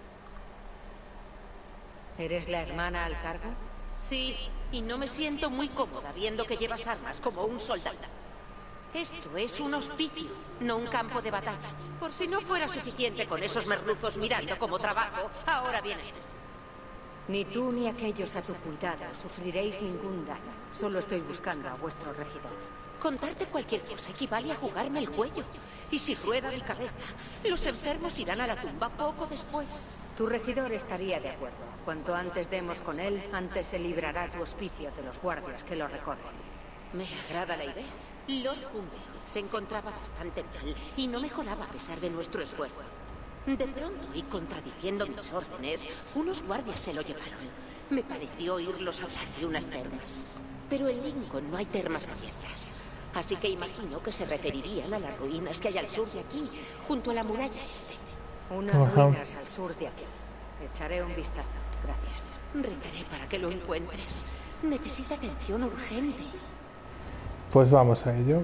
¿Eres la hermana al cargo? Sí, y no me siento muy cómoda viendo que llevas armas como un soldado. Esto es un hospicio, no un campo de batalla. Por si no fuera suficiente con esos merluzos mirando como trabajo, ahora vienes tú. Ni tú ni aquellos a tu cuidado sufriréis ningún daño. Solo estoy buscando a vuestro regidor. Contarte cualquier cosa equivale a jugarme el cuello. Y si rueda mi cabeza, los enfermos irán a la tumba poco después. Tu regidor estaría de acuerdo. Cuanto antes demos con él, antes se librará tu hospicio de los guardias que lo recorren. Me agrada la idea. Lord Humbert se encontraba bastante mal y no mejoraba a pesar de nuestro esfuerzo. De pronto, y contradiciendo mis órdenes, unos guardias se lo llevaron. Me pareció oírlos hablar de unas termas. Pero en Lincoln no hay termas abiertas. Así que imagino que se referirían a las ruinas que hay al sur de aquí, junto a la muralla este. Unas ruinas al sur de aquí. Echaré un vistazo. Gracias. Rezaré para que lo encuentres. Necesita atención urgente. Pues vamos a ello.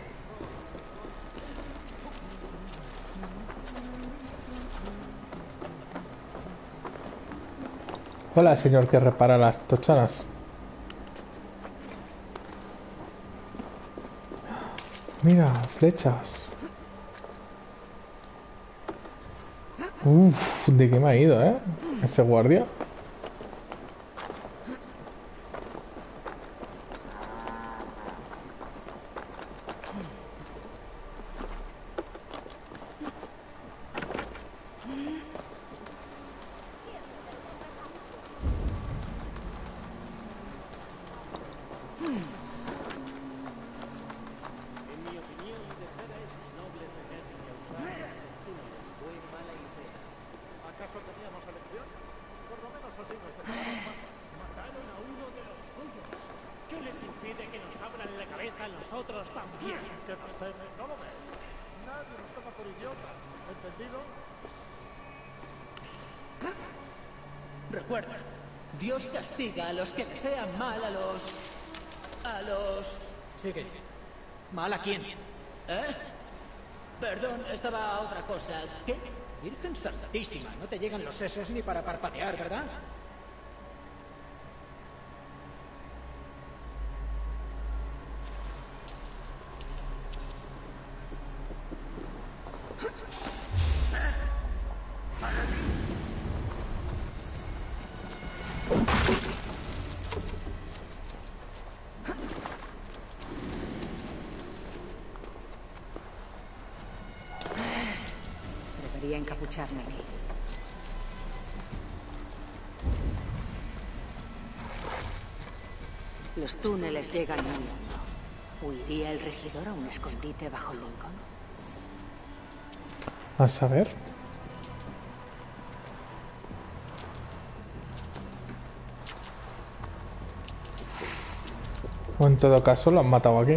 Hola, señor que repara las tochanas. Mira, flechas. Uff, de qué me ha ido, ¿eh? Ese guardia. nosotros también. Que nos temen, ¿no lo ves? Nadie nos toma por idiotas, ¿entendido? Recuerda, Dios castiga a los que desean mal a los... a los... Sigue. ¿Mal a quién? ¿Eh? Perdón, estaba a otra cosa. ¿Qué? Virgen Santísima, no te llegan los sesos ni para parpadear, ¿verdad? Debería encapucharme aquí. Los túneles llegan muy hondo. ¿Huiría el regidor a un escondite bajo Lincoln? A saber. O en todo caso lo han matado aquí.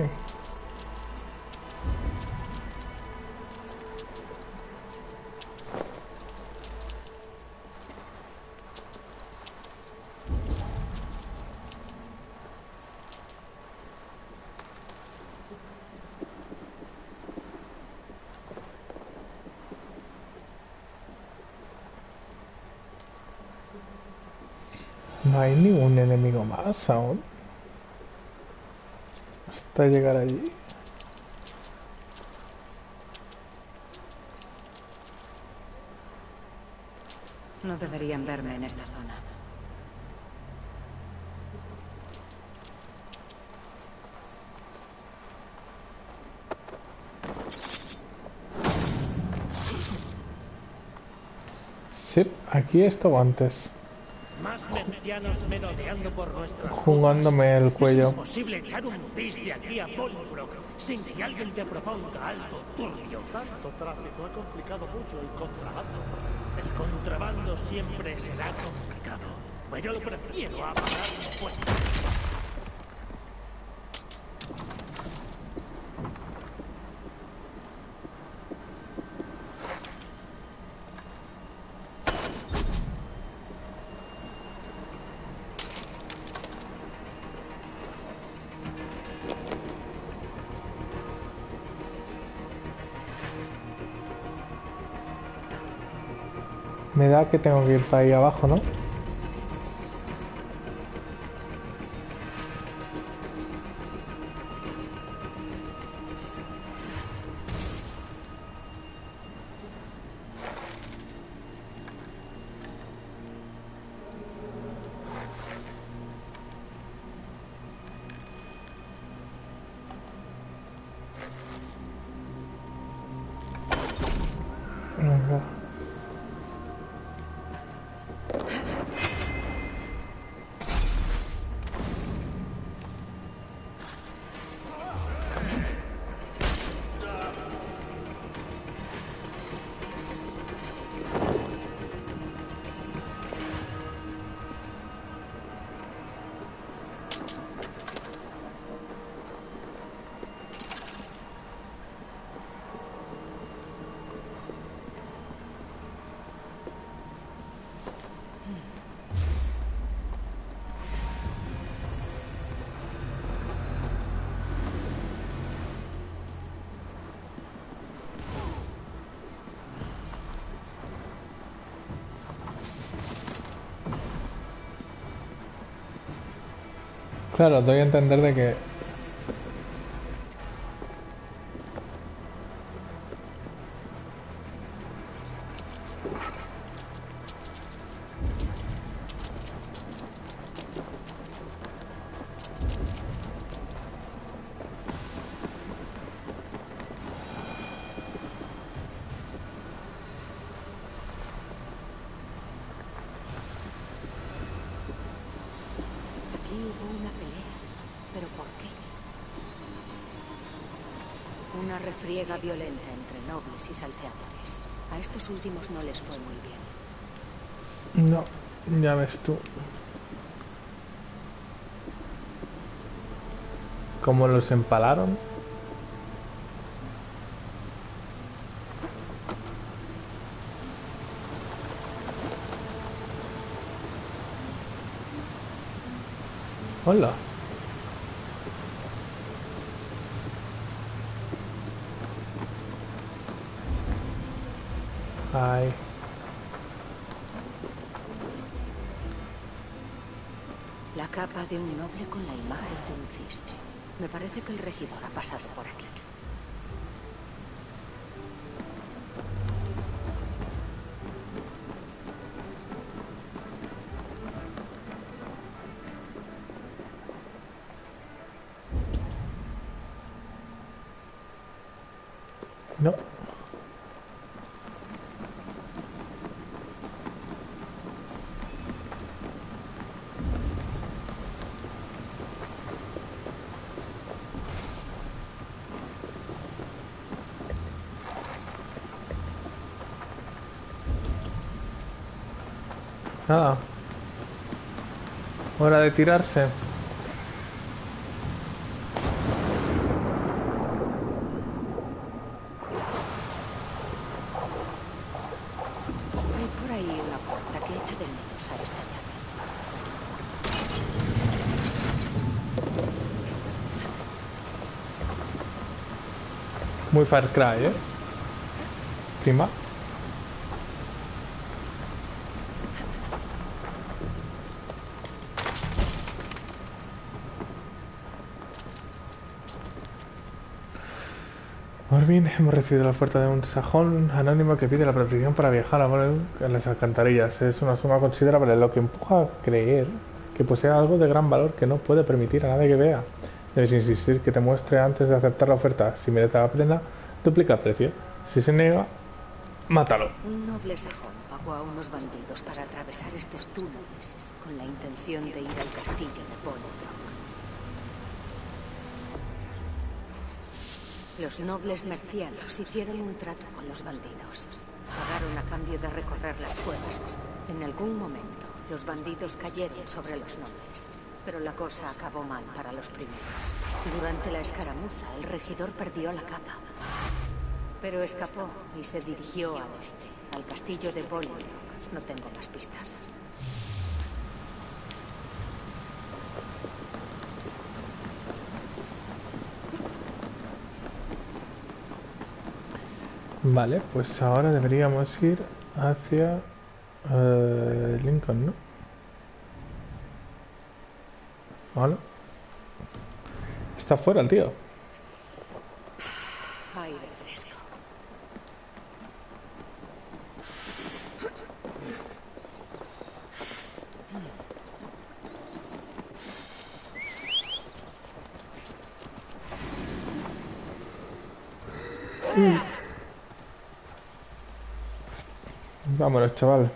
No hay ningún enemigo más aún. Hasta llegar allí. No deberían verme en esta zona. Sí, aquí estaba antes. Más mercianos merodeando por nuestras Jugándome el cuello. Es imposible echar un pis de aquí a Bolingbroke sin que alguien te proponga algo turbio. Tanto tráfico ha complicado mucho el contrabando. El contrabando siempre será complicado, pero lo prefiero a pagar impuestos. Me da que tengo que ir para ahí abajo, ¿no? Venga. Claro, doy a entender de que... Aquí hubo una pelea. ¿Pero por qué? Una refriega violenta entre nobles y salteadores. A estos últimos no les fue muy bien. No, ya ves tú. Como los empalaron. Hola. Ay. La capa de un noble con la imagen de un cisne. Me parece que el regidor ha pasado por aquí. No. Nada. Hora de tirarse. Hay por ahí una puerta que echa de menos a estas llaves. Muy Far Cry, ¿eh? Prima. Por fin hemos recibido la oferta de un sajón anónimo que pide la protección para viajar a en las alcantarillas. Es una suma considerable, lo que empuja a creer que posee algo de gran valor que no puede permitir a nadie que vea. Debes insistir que te muestre antes de aceptar la oferta. Si merece la pena, duplica el precio. Si se niega, mátalo. Un noble sajón pagó a unos bandidos para atravesar estos túneles con la intención de ir al castillo de Bolingbroke. Los nobles mercianos hicieron un trato con los bandidos. Pagaron a cambio de recorrer las cuevas. En algún momento, los bandidos cayeron sobre los nobles. Pero la cosa acabó mal para los primeros. Durante la escaramuza, el regidor perdió la capa. Pero escapó y se dirigió al este, al castillo de Bolingbroke. No tengo más pistas. Vale, pues ahora deberíamos ir hacia uh, Lincoln, ¿no? Vale. Está fuera el tío. Aire fresco. Mm. Vámonos, chaval.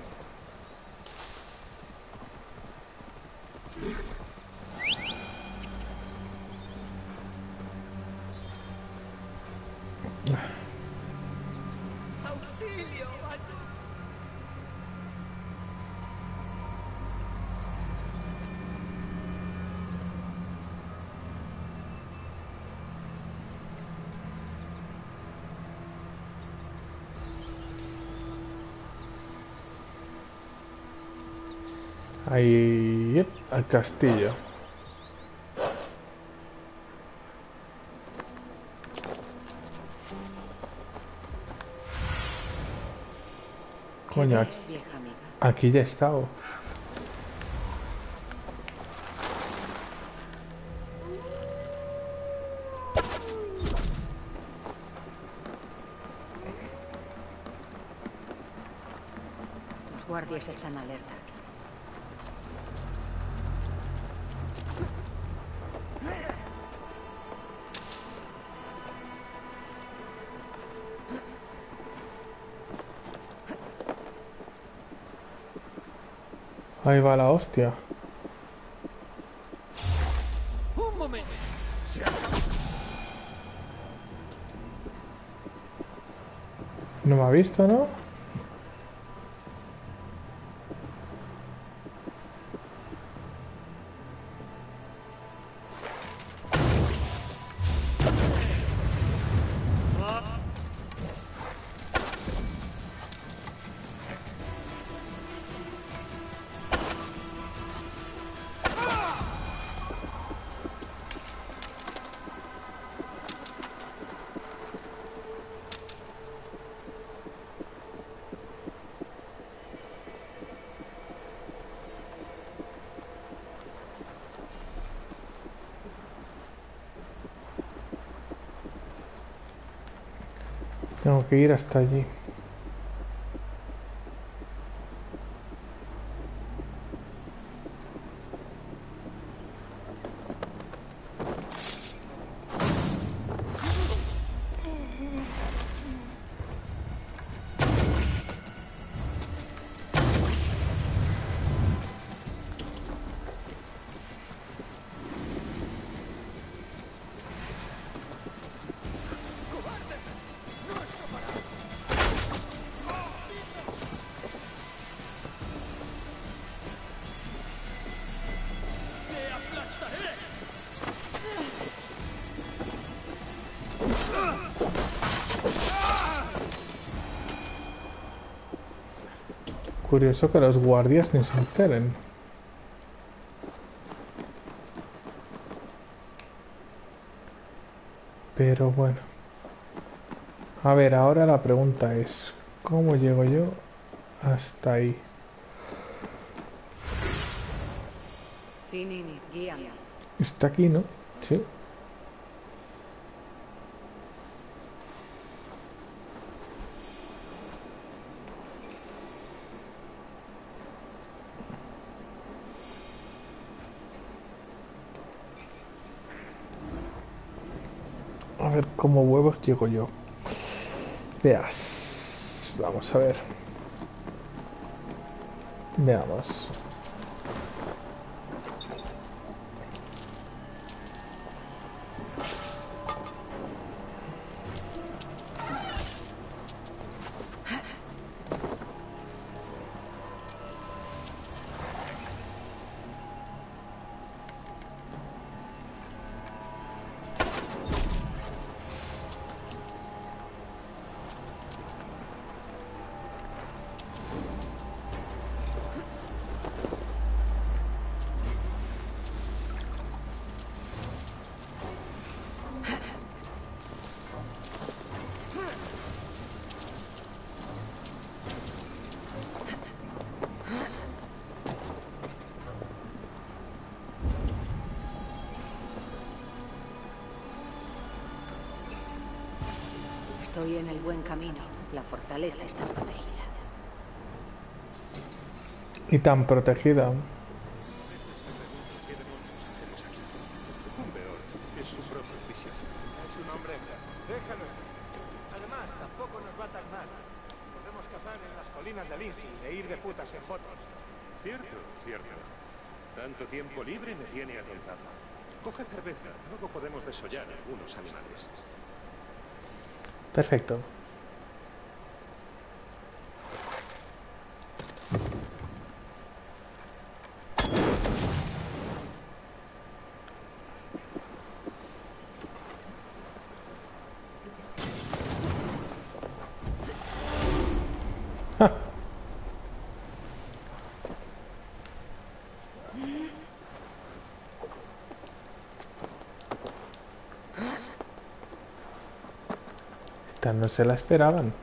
¡Auxilio! Ahí, yep, al castillo. Coño, ves, vieja amiga? Aquí ya he estado. Los guardias están alerta. Ahí va la hostia. Un momento. No me ha visto, ¿no? Tengo que ir hasta allí. Curioso que los guardias ni se enteren. Pero bueno. A ver, ahora la pregunta es, ¿cómo llego yo hasta ahí? Sí, Nini, guíame. Está aquí, ¿no? Sí. A ver cómo huevos llego yo. Veas. Vamos a ver. Veamos. Estoy en el buen camino. La fortaleza está protegida. Y tan protegida. Humbeort es su propio prisionero. Es un hombre. Déjalo estar. Además, tampoco nos va tan mal. Podemos cazar en las colinas de Lindsay e ir de putas en fotos. Cierto, cierto. Tanto tiempo libre me tiene atontado. Coge cerveza, luego podemos desollar algunos animales. Perfecto. Esta no se la esperaban.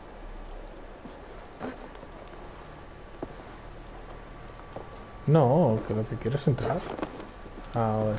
No, que lo que quiero es entrar. Ahora.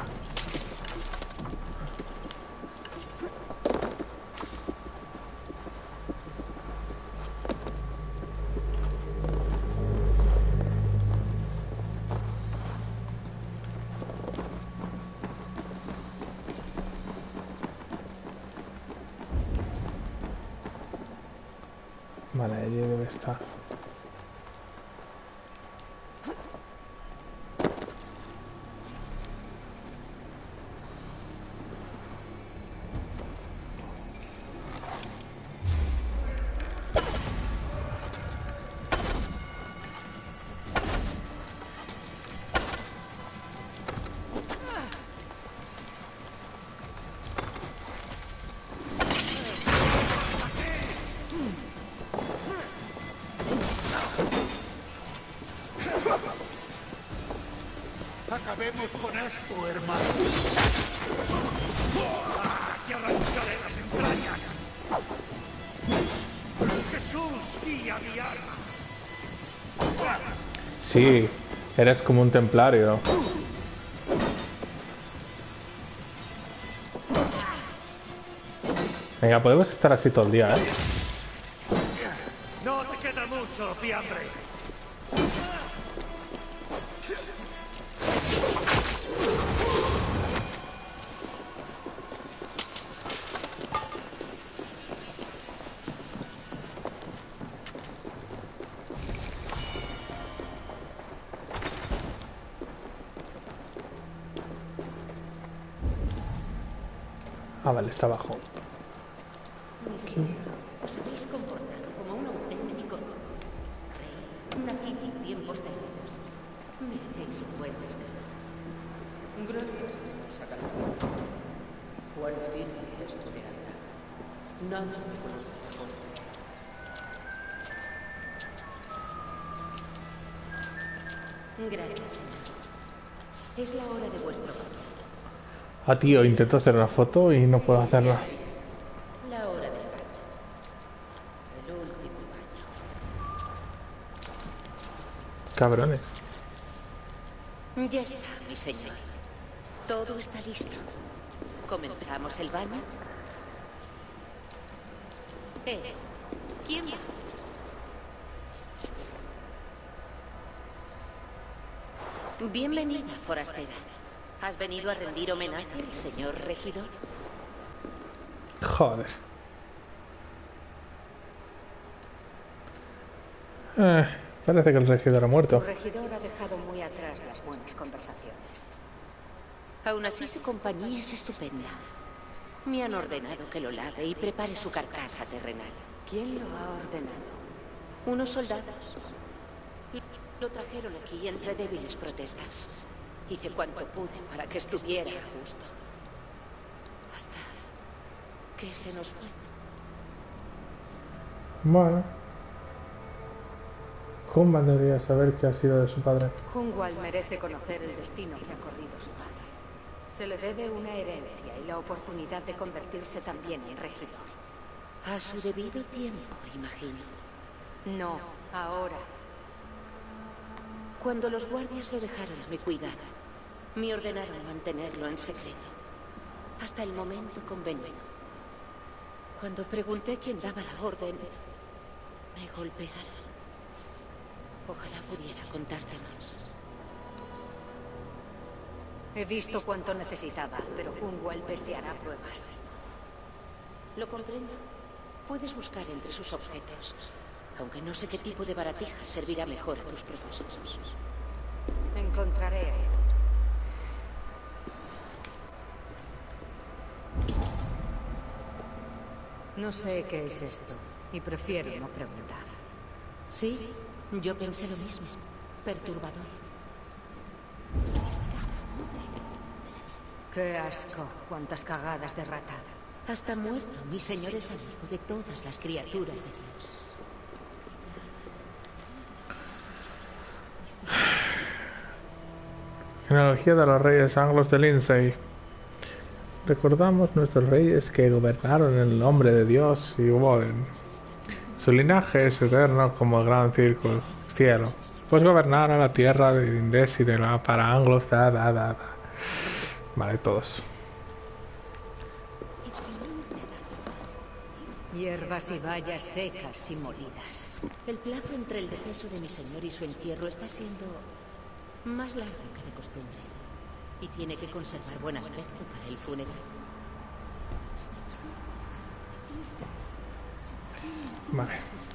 Vale, allí debe estar. Acabemos con esto, hermano. ¡Ah, ¡Que arrancaré las entrañas! ¡Jesús, guía mi alma! Sí, eres como un templario. Venga, podemos estar así todo el día, ¿eh? No te queda mucho, fiambre. Ah, vale, está abajo. Os habéis comportado como un auténtico rey, nacido en tiempos tardíos. Merecéis un buen descanso. Gracias, Sakara. Cuán firme es tu lealtad. Nada me conoce mejor. Gracias, señor. Es la hora de vuestro papel. Ah, tío, intento hacer una foto y no puedo hacerla. La hora del baño. El último baño. Cabrones. Ya está, mi señor. Todo está listo. ¿Comenzamos el baño? Eh, ¿quién va? Bienvenida, forastera. ¿Has venido a rendir homenaje al señor regidor? Joder. Eh, parece que el regidor ha muerto. El regidor ha dejado muy atrás las buenas conversaciones. Aún así, su compañía es estupenda. Me han ordenado que lo lave y prepare su carcasa terrenal. ¿Quién lo ha ordenado? Unos soldados. Lo trajeron aquí entre débiles protestas. Hice cuanto pude para que estuviera a gusto. Hasta que se nos fue. Bueno. Humban debería saber qué ha sido de su padre. Hungwald merece conocer el destino que ha corrido su padre. Se le debe una herencia y la oportunidad de convertirse también en regidor. A su debido tiempo, imagino. No, ahora. Cuando los guardias lo dejaron a mi cuidado, me ordenaron mantenerlo en secreto, hasta el momento convenido. Cuando pregunté quién daba la orden, me golpearon. Ojalá pudiera contarte más. He visto cuánto necesitaba, pero Hungwald deseará pruebas. Lo comprendo. Puedes buscar entre sus objetos, aunque no sé qué tipo de baratija servirá mejor a tus propósitos. Encontraré. No sé qué es esto, y prefiero no preguntar. Sí, yo pensé lo mismo. Perturbador. Qué asco, cuántas cagadas de rata. Hasta muerto, mi señor es amigo de todas las criaturas de Dios. Genealogía de los reyes anglos de Lindsey. Recordamos nuestros reyes que gobernaron en el nombre de Dios y Woden. Su linaje es eterno como el gran círculo, cielo. Pues gobernar a la tierra de Indes y de la para anglos, da, da, da, da. Vale, todos. Hierbas y bayas secas y molidas. El plazo entre el deceso de mi señor y su entierro está siendo más largo que de costumbre. Y tiene que conservar buen aspecto para el funeral. Vale.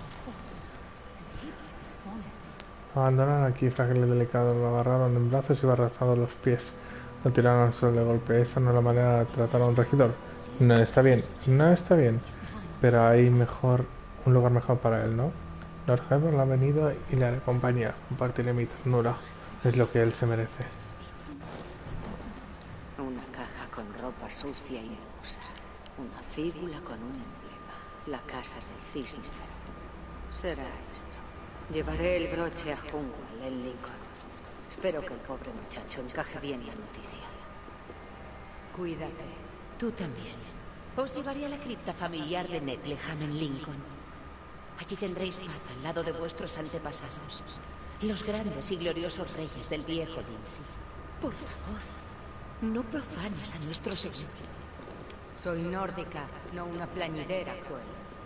Abandonan aquí frágil y delicado. Lo agarraron en brazos y va arrastrando los pies. Lo tiraron al suelo de golpe. Esa no es la manera de tratar a un regidor. No está bien, no está bien. Pero hay mejor, un lugar mejor para él, ¿no? Lord Hybern lo ha venido y le haré compañía. Compartiré mi ternura. Es lo que él se merece. Una caja con ropa sucia y nebulosa. Una fíbula con un emblema. La casa del cisne. Será esto. Llevaré el broche a Hungwald en Lincoln. Espero que el pobre muchacho encaje bien la noticia. Cuídate. Tú también. Os llevaré a la cripta familiar de Nettleham en Lincoln. Allí tendréis paz al lado de vuestros antepasados, los grandes y gloriosos reyes del viejo Lindsey. Por favor, no profanes a nuestro señor. Soy nórdica, no una plañidera cruel.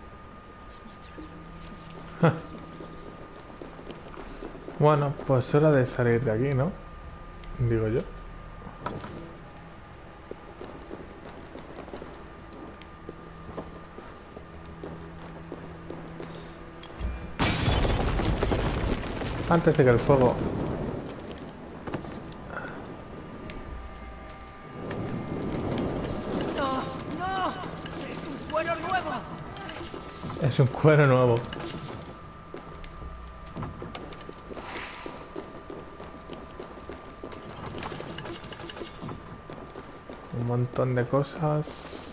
Bueno, pues es hora de salir de aquí, ¿no? Digo yo. Antes de que el fuego... ¡No! ¡No! ¡Es un cuero nuevo! Es un cuero nuevo. Un montón de cosas.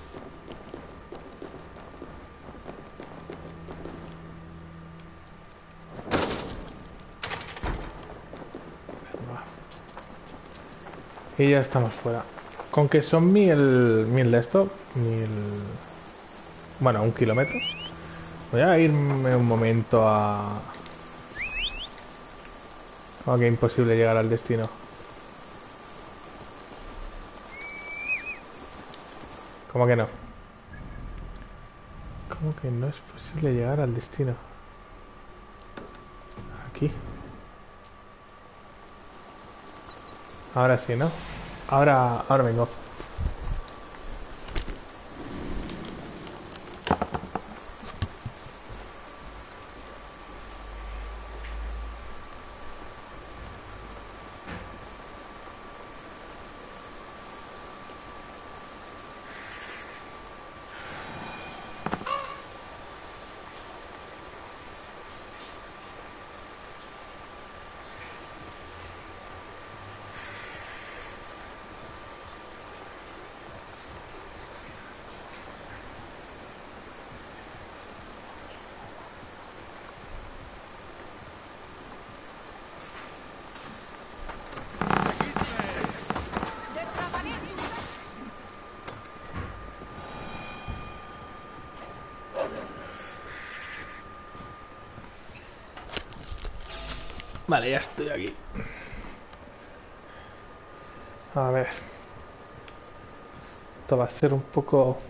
Y ya estamos fuera. Con que son mil... Mil de esto. Mil... Bueno, un kilómetro. Voy a irme un momento a... Como que imposible llegar al destino. ¿Cómo que no? ¿Cómo que no es posible llegar al destino? Aquí. Ahora sí, ¿no? Ahora, ahora vengo. Vale, ya estoy aquí. A ver. Esto va a ser un poco...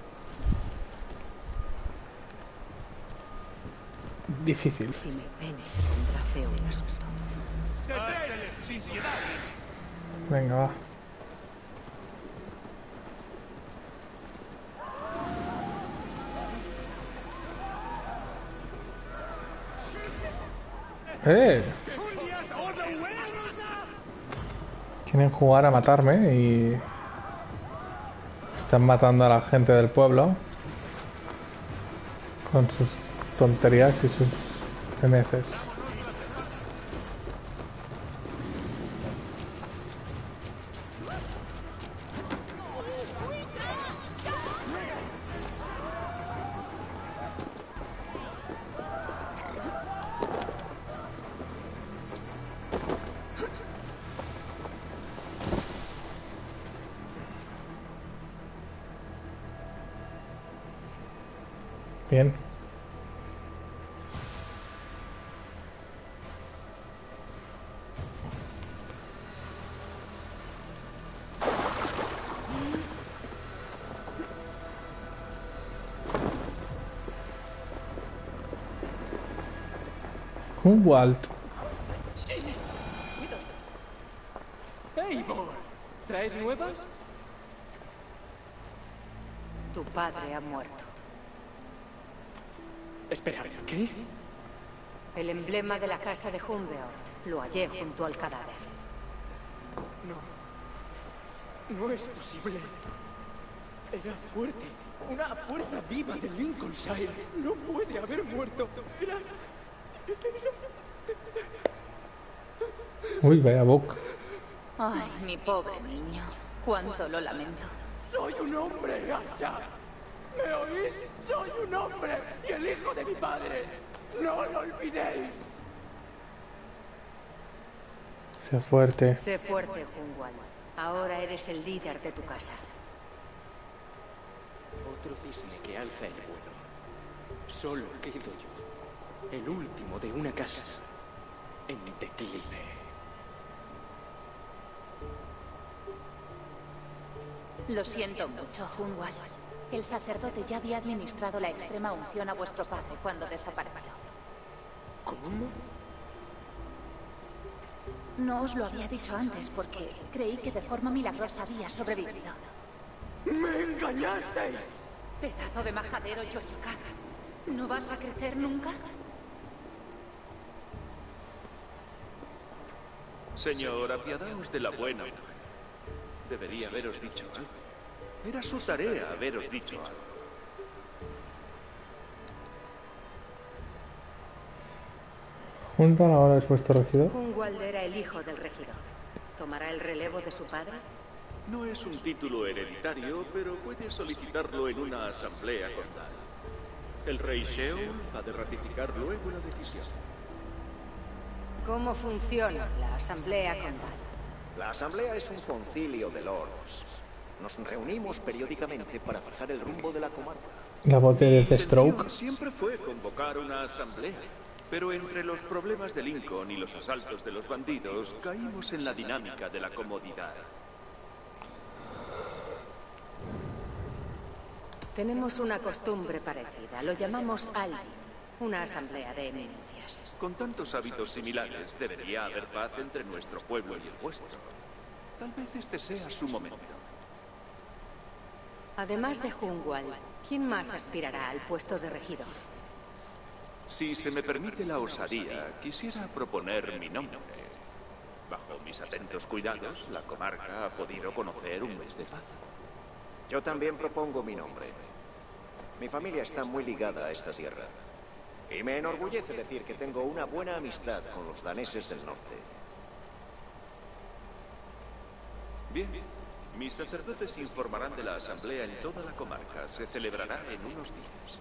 difícil. Si me ven, se saldrá feo el asunto. Venga, va. ¡Eh! Quieren jugar a matarme y... están matando a la gente del pueblo. Con sus tonterías y sus peneces. Bien. Humboldt. Eivor, ¿traes nuevas? Tu padre ha muerto. Espera, ¿qué? El emblema de la casa de Humbeort. Lo hallé junto al cadáver. No. No es posible. Era fuerte. Una fuerza viva de Lincolnshire. No puede haber muerto. Era... Uy, vaya boca. Ay, mi pobre niño. Cuánto lo lamento. ¡Soy un hombre, Archa! ¿Me oís? ¡Soy un hombre! ¡Y el hijo de mi padre! ¡No lo olvidéis! Sé fuerte. Sé fuerte, Hunwald. Ahora eres el líder de tu casa. Otro cisne que alza el vuelo. Solo quedo yo. El último de una casa. En declive. Lo siento mucho, Hunwald. El sacerdote ya había administrado la extrema unción a vuestro padre cuando desapareció. ¿Cómo? No os lo había dicho antes porque creí que de forma milagrosa había sobrevivido. ¡Me engañasteis! Pedazo de majadero, Yoyokaka. ¿No vas a crecer nunca? Señor, apiadaos de la buena mujer. Debería haberos dicho algo. Era su tarea haberos dicho algo. ¿Juntan ahora es vuestro regidor? Hungwald era el hijo del regidor. ¿Tomará el relevo de su padre? No es un título hereditario, pero puede solicitarlo en una asamblea condal. El rey Sheolf ha de ratificar luego la decisión. ¿Cómo funciona la asamblea condal? La asamblea es un concilio de lords. Nos reunimos periódicamente para fijar el rumbo de la comarca. La voz de Mi Deathstroke. intención siempre fue convocar una asamblea, pero entre los problemas de Lincoln y los asaltos de los bandidos, caímos en la dinámica de la comodidad. Tenemos una costumbre parecida. Lo llamamos Aldi, una asamblea de eminencias. Con tantos hábitos similares, debería haber paz entre nuestro pueblo y el vuestro. Tal vez este sea su momento. Además de Hungwald, ¿quién más aspirará al puesto de regidor? Si se me permite la osadía, quisiera proponer mi nombre. Bajo mis atentos cuidados, la comarca ha podido conocer un mes de paz. Yo también propongo mi nombre. Mi familia está muy ligada a esta tierra. Y me enorgullece decir que tengo una buena amistad con los daneses del norte. Bien, mis sacerdotes informarán de la asamblea en toda la comarca. Se celebrará en unos días.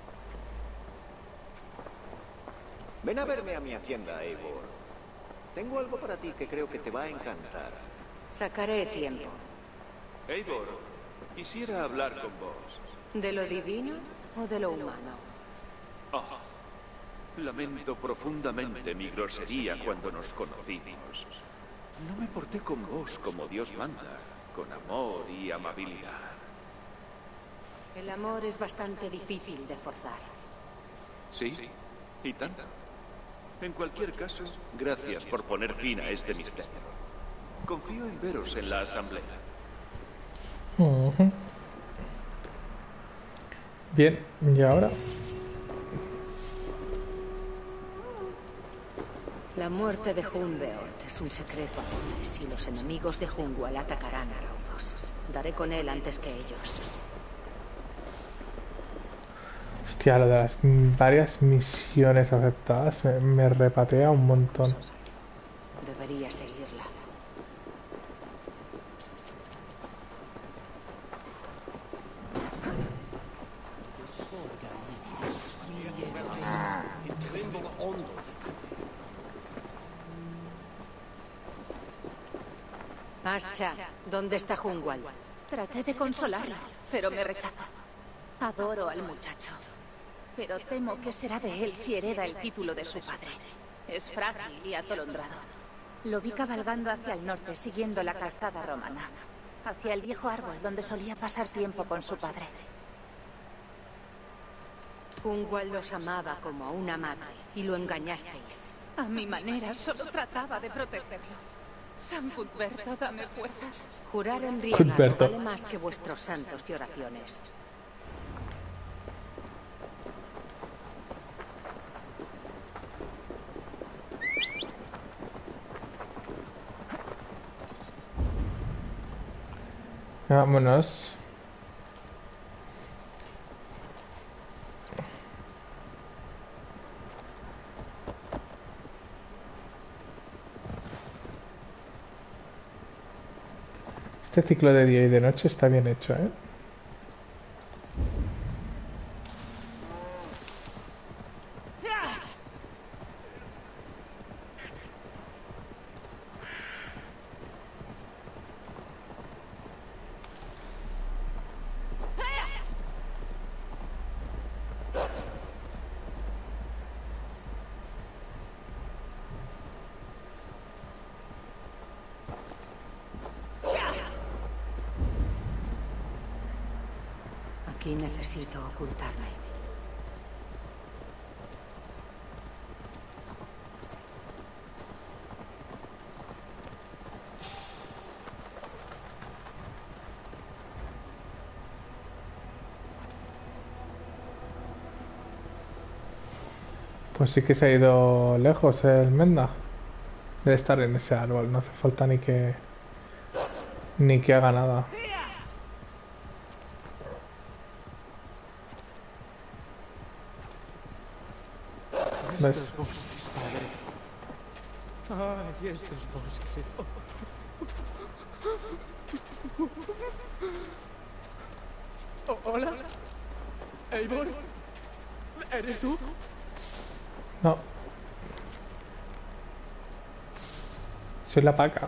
Ven a verme a mi hacienda, Eivor. Tengo algo para ti que creo que te va a encantar. Sacaré tiempo. Eivor, quisiera hablar con vos. ¿De lo divino o de lo humano? Oh, lamento profundamente mi grosería cuando nos conocimos. No me porté con vos como Dios manda, con amor y amabilidad. El amor es bastante difícil de forzar. Sí, y tanto. En cualquier caso, gracias por poner fin a este misterio. Confío en veros en la asamblea. Uh-huh. Bien, ¿y ahora? La muerte de Hunbeort es un secreto a voces y los enemigos de Hungwald atacarán a raudos. Daré con él antes que ellos. Hostia, lo de las varias misiones aceptadas me, me repatea un montón. Debería seguirla. Ascha, ¿dónde está Hungwald? Traté de consolarlo, pero me rechazó. Adoro al muchacho, pero temo que será de él si hereda el título de su padre. Es frágil y atolondrado. Lo vi cabalgando hacia el norte, siguiendo la calzada romana, hacia el viejo árbol donde solía pasar tiempo con su padre. Hungwald los amaba como a una madre y lo engañasteis. A mi manera, solo trataba de protegerlo. San Cuthberto, dame fuerzas. Jurar en Riega no vale más que vuestros santos y oraciones. Vámonos. Este ciclo de día y de noche está bien hecho, ¿eh? Aquí necesito ocultarme. Pues sí que se ha ido lejos el Menda. Debe estar en ese árbol, no hace falta ni que... ni que haga nada. ¿Ves? Estos bosques, padre. Ay, estos bosques. Oh, hola. Eivor. ¿Eres tú? No. Soy la paca.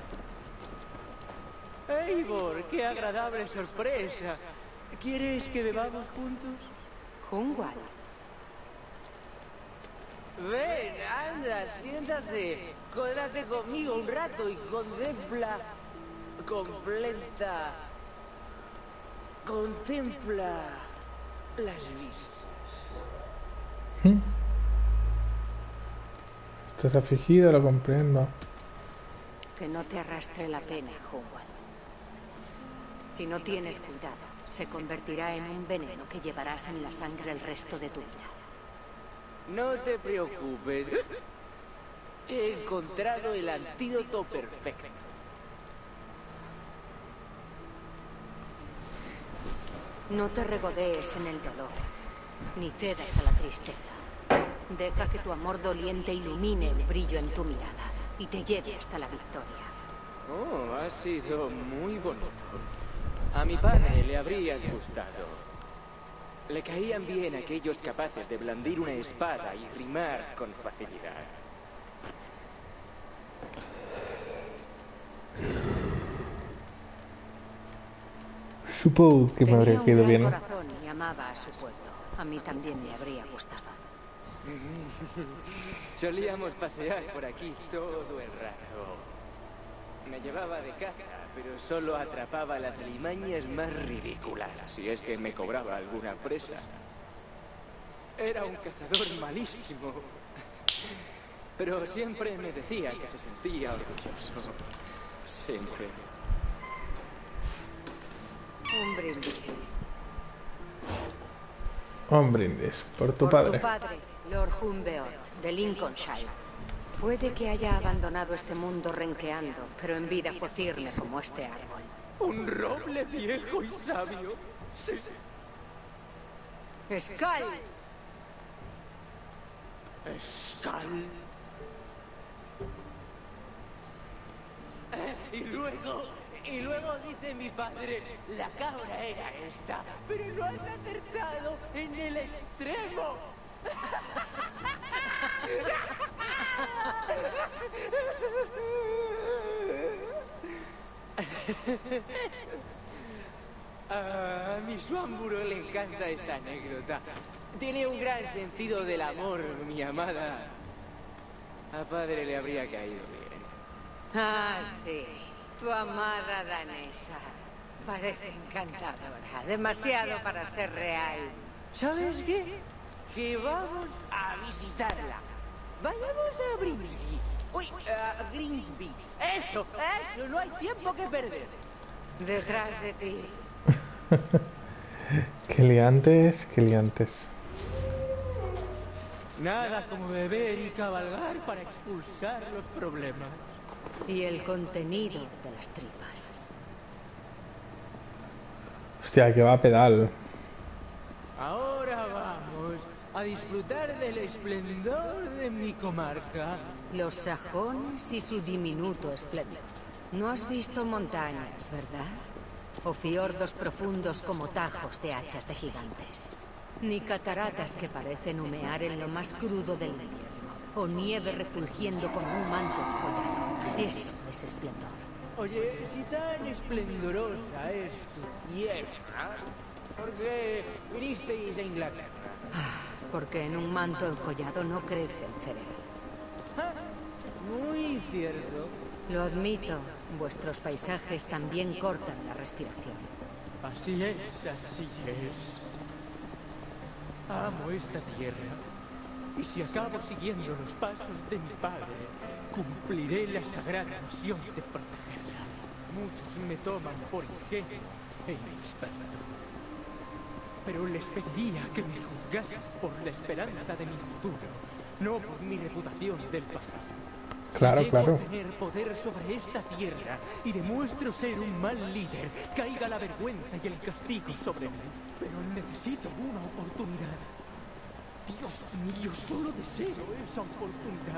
Eivor, qué agradable sorpresa. ¿Quieres que bebamos juntos? Hunwald. Ven, anda, siéntate. Quédate conmigo un rato y contempla... Completa... Contempla... las vistas. ¿Mm? Estás afligido, lo comprendo. Que no te arrastre la pena, Hunwald. Si no tienes cuidado, se convertirá en un veneno que llevarás en la sangre el resto de tu vida. No te preocupes. He encontrado el antídoto perfecto. No te regodees en el dolor, ni cedas a la tristeza. Deja que tu amor doliente ilumine el brillo en tu mirada y te lleve hasta la victoria. Oh, ha sido muy bonito. A mi padre le habrías gustado. Le caían bien aquellos capaces de blandir una espada y rimar con facilidad. Supongo que me habría Tenía quedado un bien. gran corazón y amaba a su pueblo. A mí también me habría gustado. Solíamos pasear por aquí todo el rato. Me llevaba de caza, pero solo atrapaba las alimañas más ridículas, si es que me cobraba alguna presa. Era un cazador malísimo, pero siempre me decía que se sentía orgulloso. Siempre. Un brindis. Un brindis por tu Por padre. tu padre, Lord Humbeort, de Lincolnshire. Puede que haya abandonado este mundo renqueando, pero en vida fue firme como este árbol. ¿Un roble viejo y sabio? Sí. ¡Skal! Skal. Eh, y luego, y luego dice mi padre, la cabra era esta, pero lo has acertado en el extremo. A mi Swamburo le encanta esta anécdota. Tiene un gran sentido del amor, mi amada. A padre le habría caído bien. Ah, sí. Tu amada danesa. Parece encantadora. Demasiado para ser real. ¿Sabes qué? Que vamos a visitarla. Vayamos a Grimsby. Uy, a Grimsby. Eso, eso, no hay tiempo que perder. Detrás de ti. Qué liantes, qué liantes. Nada como beber y cabalgar para expulsar los problemas. Y el contenido de las tripas. Hostia, que va a pedal. Ahora vamos a disfrutar del esplendor de mi comarca. Los sajones y su diminuto esplendor. No has visto montañas, ¿verdad? O fiordos profundos como tajos de hachas de gigantes. Ni cataratas que parecen humear en lo más crudo del invierno. O nieve refulgiendo como un manto enjollado. Eso es esplendor. Oye, si tan esplendorosa es tu tierra, ¿por qué vinisteis a Inglaterra? Porque en un manto enjollado no crece el cerebro. Ah, muy cierto. Lo admito, vuestros paisajes también cortan la respiración. Así es, así es. Amo esta tierra. Y si acabo siguiendo los pasos de mi padre, cumpliré la sagrada misión de protegerla. Muchos me toman por ingenuo e inexperto. Pero les pediría que me juzgasen por la esperanza de mi futuro, no por mi reputación del pasado. Claro, si claro. llego a tener poder sobre esta tierra y demuestro ser un mal líder, caiga la vergüenza y el castigo sobre mí. Pero necesito una oportunidad. Dios mío, solo deseo esa oportunidad.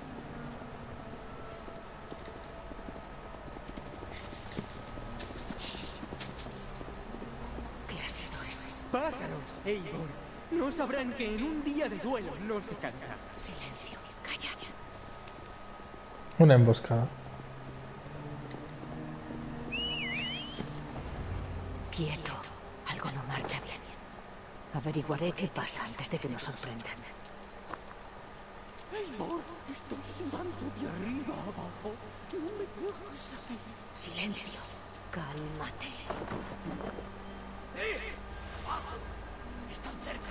¿Qué ha sido eso? Pájaros, Eivor. No sabrán que en un día de duelo no se canta. Silencio, calla ya. Una emboscada. Quieto. Algo no marcha bien. Averiguaré qué pasa antes de que nos sorprendan. Eivor, estoy sudando de arriba a abajo. No me dejes así. Silencio. Cálmate. ¡Eh! ¡Abajo! ¡Están cerca!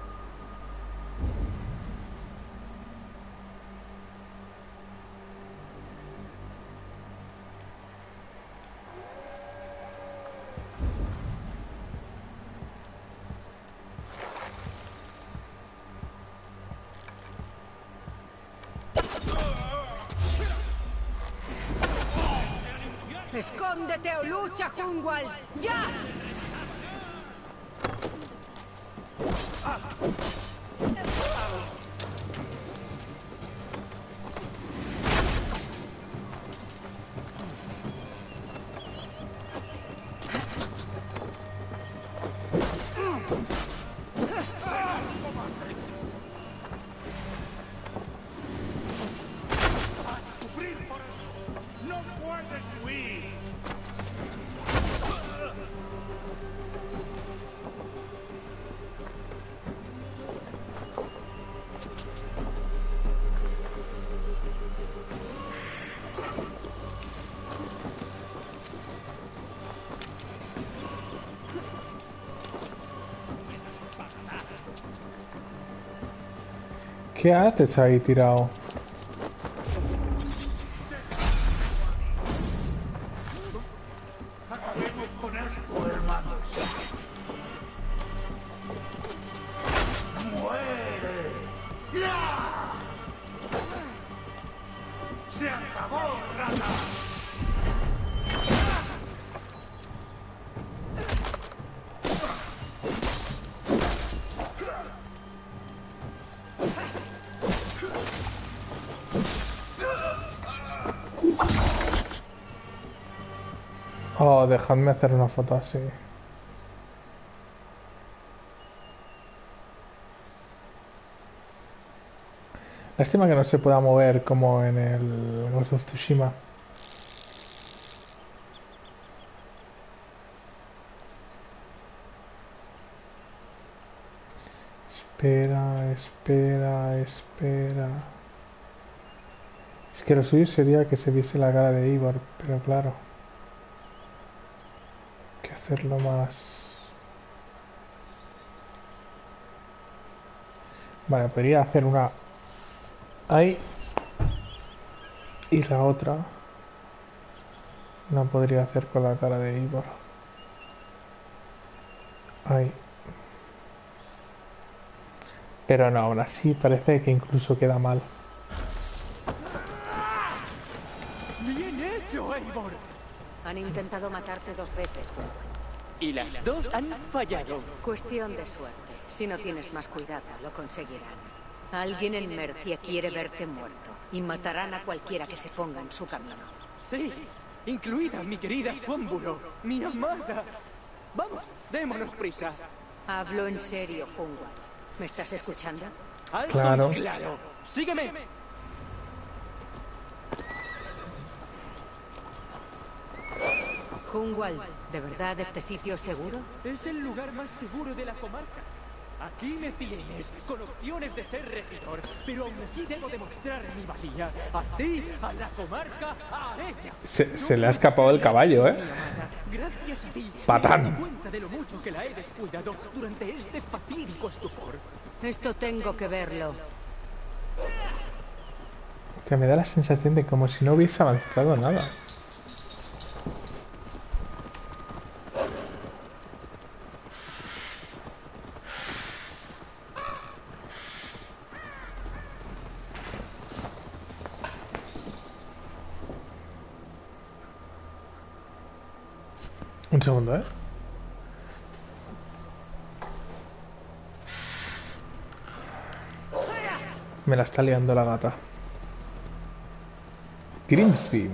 ¡Escóndete o lucha, Hunwald! ¡Ya! ¿Qué haces ahí tirado? Acabemos con esto, hermanos. ¡Muere! ¡Ya! ¡Se acabó, rata! Oh, dejadme hacer una foto así. Lástima que no se pueda mover como en el Ghost of Tsushima. Espera, espera, espera. Es que lo suyo sería que se viese la cara de Eivor, pero claro. Hay que hacerlo más... Vale, podría hacer una... ahí. Y la otra... la podría hacer con la cara de Eivor. Ahí. Pero no, aún así parece que incluso queda mal. ¡Bien hecho, Eivor! Han intentado matarte dos veces, pero... Y las dos han fallado. Cuestión de suerte. Si no tienes más cuidado, lo conseguirán. Alguien en Mercia quiere verte muerto y matarán a cualquiera que se ponga en su camino. Sí, incluida mi querida Swanburo, mi amada. Vamos, démonos prisa. Hablo en serio, Hunwald. ¿Me estás escuchando? Alto Claro. y claro. Sígueme. Hunwald, ¿de verdad este sitio es seguro? Es el lugar más seguro de la comarca. Aquí me tienes, con opciones de ser regidor, pero aún así debo demostrar mi valía. A ti, a la comarca, a ella. Se, se le ha escapado el caballo, ¿eh? Gracias a ti, Patán. me doy cuenta de lo mucho que la he descuidado durante este fatídico estupor. Esto tengo que verlo. O sea, me da la sensación de como si no hubiese avanzado nada. Un segundo, ¿eh? Me la está liando la gata. Grimsby.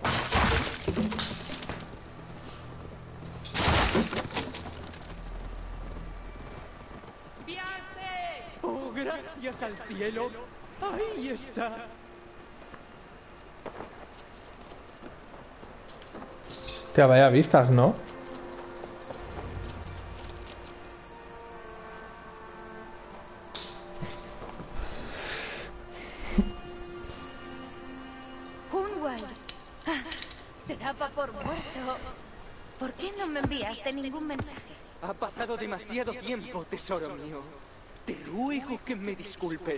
¡Oh, gracias al cielo! ¡Ahí está! Hostia, vaya vistas, ¿no? Hunwald. Ah, te daba por muerto. ¿Por qué no me enviaste ningún mensaje? Ha pasado demasiado tiempo, tesoro mío. Te ruego que me disculpes.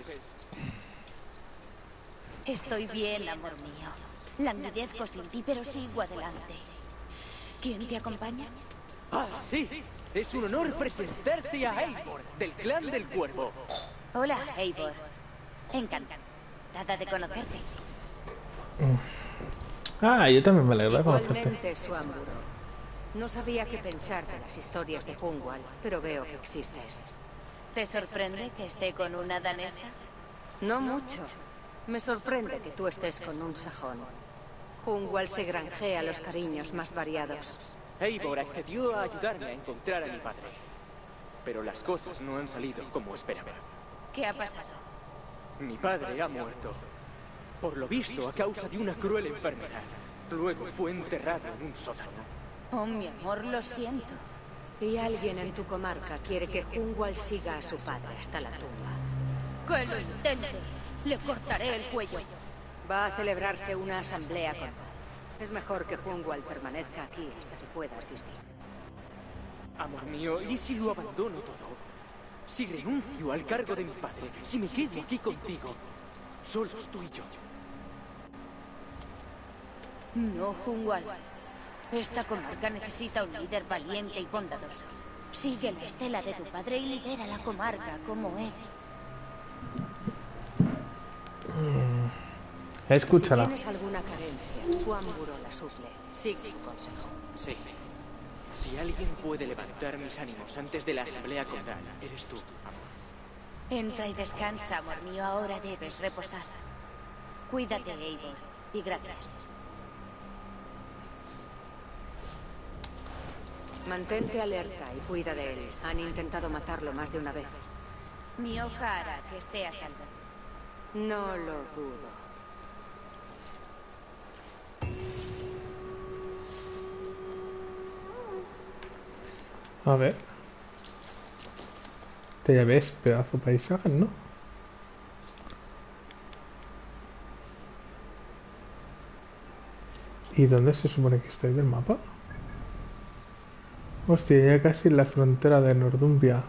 Estoy bien, amor mío. Languidezco sin ti, pero sigo adelante. ¿Quién te acompaña? ¡Ah, sí! Es un honor presentarte a Eivor, del clan del Cuervo. Hola, Eivor. Encantada de conocerte. Ah, yo también me alegro de conocerte. Igualmente, Suamburo. No sabía qué pensar de las historias de Hunwald, pero veo que existes. ¿Te sorprende que esté con una danesa? No mucho. Me sorprende que tú estés con un sajón. Hunwald se granjea los cariños más variados. Eivor accedió a ayudarme a encontrar a mi padre. Pero las cosas no han salido como esperaba. ¿Qué ha pasado? Mi padre ha muerto. Por lo visto, a causa de una cruel enfermedad. Luego fue enterrado en un sótano. Oh, mi amor, lo siento. Y alguien en tu comarca quiere que Hunwald siga a su padre hasta la tumba. ¡Que lo intente! Le cortaré el cuello. Va a celebrarse una asamblea con... Es mejor que Hunwald permanezca aquí hasta que pueda asistir. Amor mío, ¿y si lo abandono todo? Si renuncio al cargo de mi padre, si me quedo aquí contigo, solos tú y yo. No, Hunwald. Esta comarca necesita un líder valiente y bondadoso. Sigue la estela de tu padre y lidera la comarca como él. Escúchala. Si tienes alguna carencia, Suamburo la suple. Sigue su consejo. Sí. Si alguien puede levantar mis ánimos antes de la asamblea condal, eres tú, amor. Entra y descansa, amor mío. Ahora debes reposar. Cuídate, Eivor. Y gracias. Mantente alerta y cuida de él. Han intentado matarlo más de una vez. Mi hoja hará que esté a salvo. No lo dudo. A ver. Te ya ves, pedazo de paisaje, ¿no? ¿Y dónde se supone que estáis del mapa? Hostia, ya casi en la frontera de Nordumbia.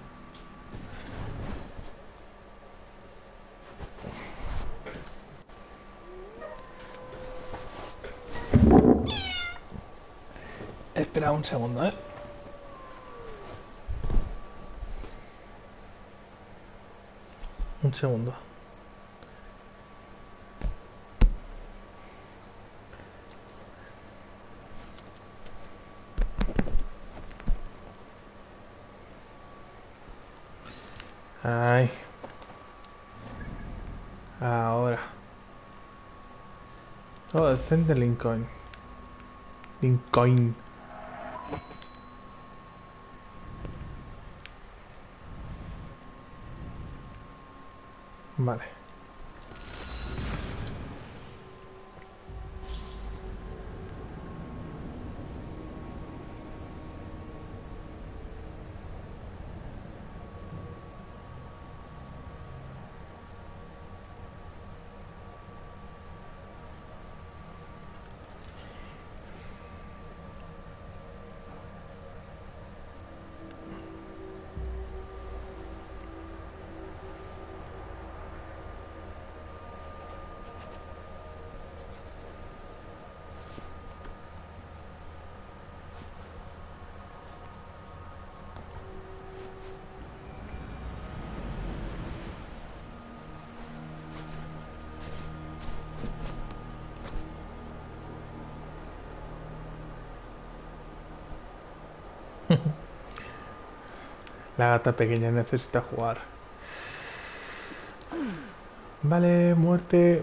Espera un segundo, ¿eh? Un segundo. Ay. Ahora. Oh, el centro de Lincoln. Lincoln. Vale. La gata pequeña necesita jugar. Vale, muerte.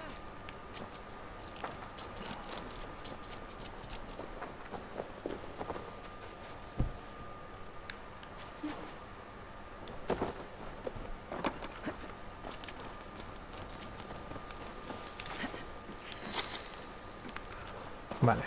Vale.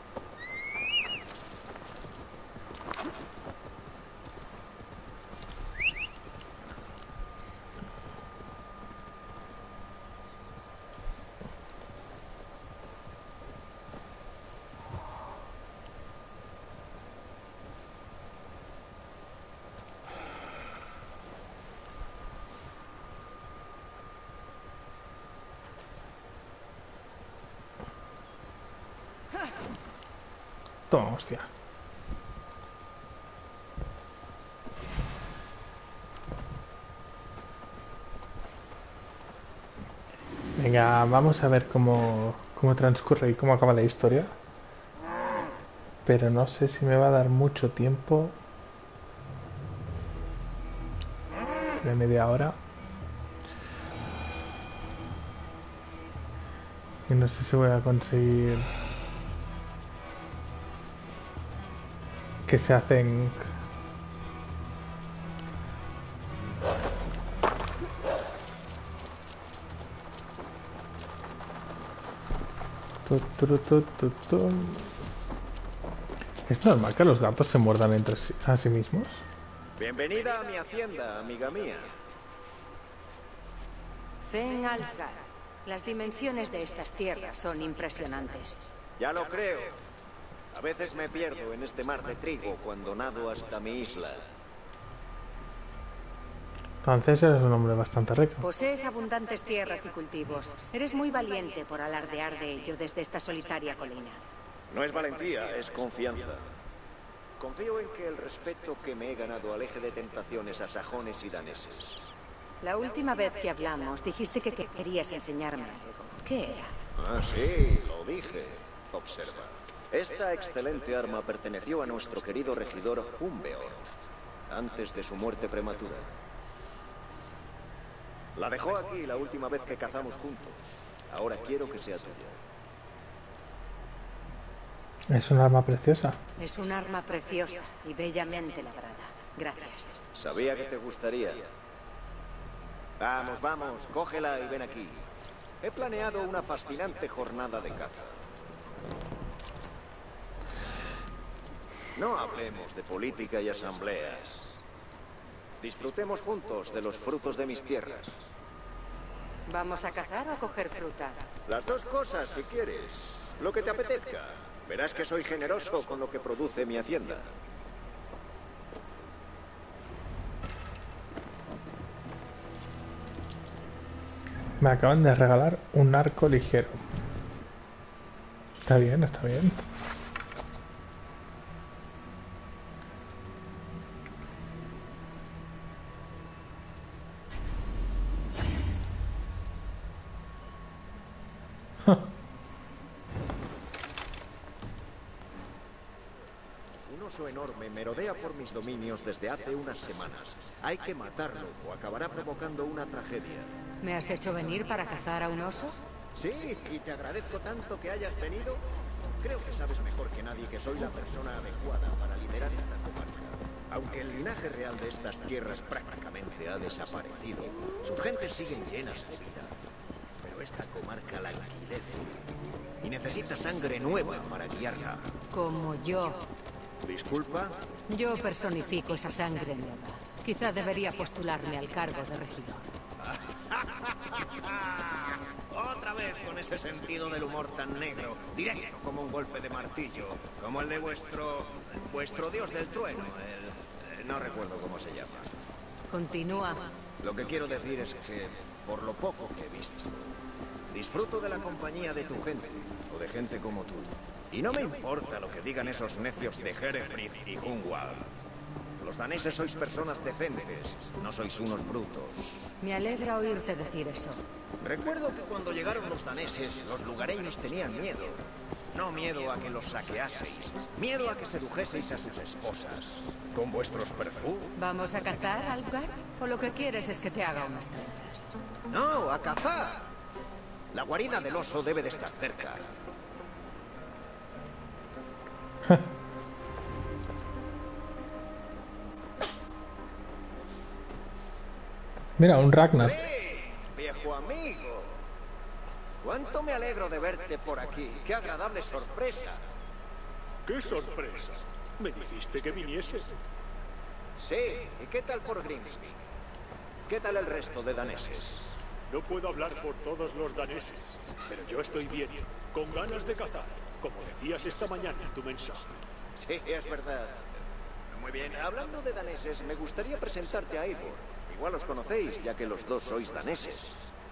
Toma, hostia. Venga, vamos a ver cómo, cómo transcurre y cómo acaba la historia. Pero no sé si me va a dar mucho tiempo. De media hora. Y no sé si voy a conseguir que se hacen tu, tu, tu, tu, tu. ¿Es normal que los gatos se muerdan entre sí, a sí mismos? Bienvenida a mi hacienda, amiga mía. Fen Alfgar. Las dimensiones de estas tierras son impresionantes. Ya lo creo. A veces me pierdo en este mar de trigo cuando nado hasta mi isla. Entonces eres un hombre bastante rico. Posees abundantes tierras y cultivos. Eres muy valiente por alardear de ello desde esta solitaria colina. No es valentía, es confianza. Confío en que el respeto que me he ganado aleje de tentaciones a sajones y daneses. La última vez que hablamos dijiste que querías enseñarme algo. ¿Qué era? Ah, sí, lo dije. Observa. Esta excelente arma perteneció a nuestro querido regidor Humbeort, antes de su muerte prematura. La dejó aquí la última vez que cazamos juntos. Ahora quiero que sea tuya. Es un arma preciosa. Es un arma preciosa y bellamente labrada. Gracias. Sabía que te gustaría. Vamos, vamos, cógela y ven aquí. He planeado una fascinante jornada de caza. No hablemos de política y asambleas. Disfrutemos juntos de los frutos de mis tierras. ¿Vamos a cazar o a coger fruta? Las dos cosas, si quieres. Lo que te apetezca. Verás que soy generoso con lo que produce mi hacienda. Me acaban de regalar un arco ligero. Está bien, está bien. Un oso enorme merodea por mis dominios desde hace unas semanas. Hay que matarlo o acabará provocando una tragedia. ¿Me has hecho venir para cazar a un oso? Sí, y te agradezco tanto que hayas venido. Creo que sabes mejor que nadie que soy la persona adecuada para liderar esta comarca. Aunque el linaje real de estas tierras prácticamente ha desaparecido, sus gentes siguen llenas de vida. Pero esta comarca la languidece y necesita sangre nueva para guiarla. Como yo. ¿Disculpa? Yo personifico esa sangre nueva. Quizá debería postularme al cargo de regidor. Otra vez con ese sentido del humor tan negro, directo como un golpe de martillo, como el de vuestro... vuestro dios del trueno, el... no recuerdo cómo se llama. Continúa. Lo que quiero decir es que, por lo poco que he visto, disfruto de la compañía de tu gente, o de gente como tú. Y no me importa lo que digan esos necios de Herefrith y Hungwald. Los daneses sois personas decentes, no sois unos brutos. Me alegra oírte decir eso. Recuerdo que cuando llegaron los daneses, los lugareños tenían miedo. No miedo a que los saqueaseis. Miedo a que sedujeseis a sus esposas. Con vuestros perfumes. ¿Vamos a cazar, Alfgar? ¿O lo que quieres es que te haga unas trenzas? No, a cazar. La guarida del oso debe de estar cerca. Mira, un Ragnar. ¡Eh, viejo amigo! Cuánto me alegro de verte por aquí. ¡Qué agradable sorpresa! ¡Qué sorpresa! ¿Me dijiste que viniese? Sí, ¿y qué tal por Grimsby? ¿Qué tal el resto de daneses? No puedo hablar por todos los daneses, pero yo estoy bien, con ganas de cazar, como decías esta mañana en tu mensaje. Sí, es verdad. Muy bien, hablando de daneses, me gustaría presentarte a Eivor. Igual os conocéis, ya que los dos sois daneses.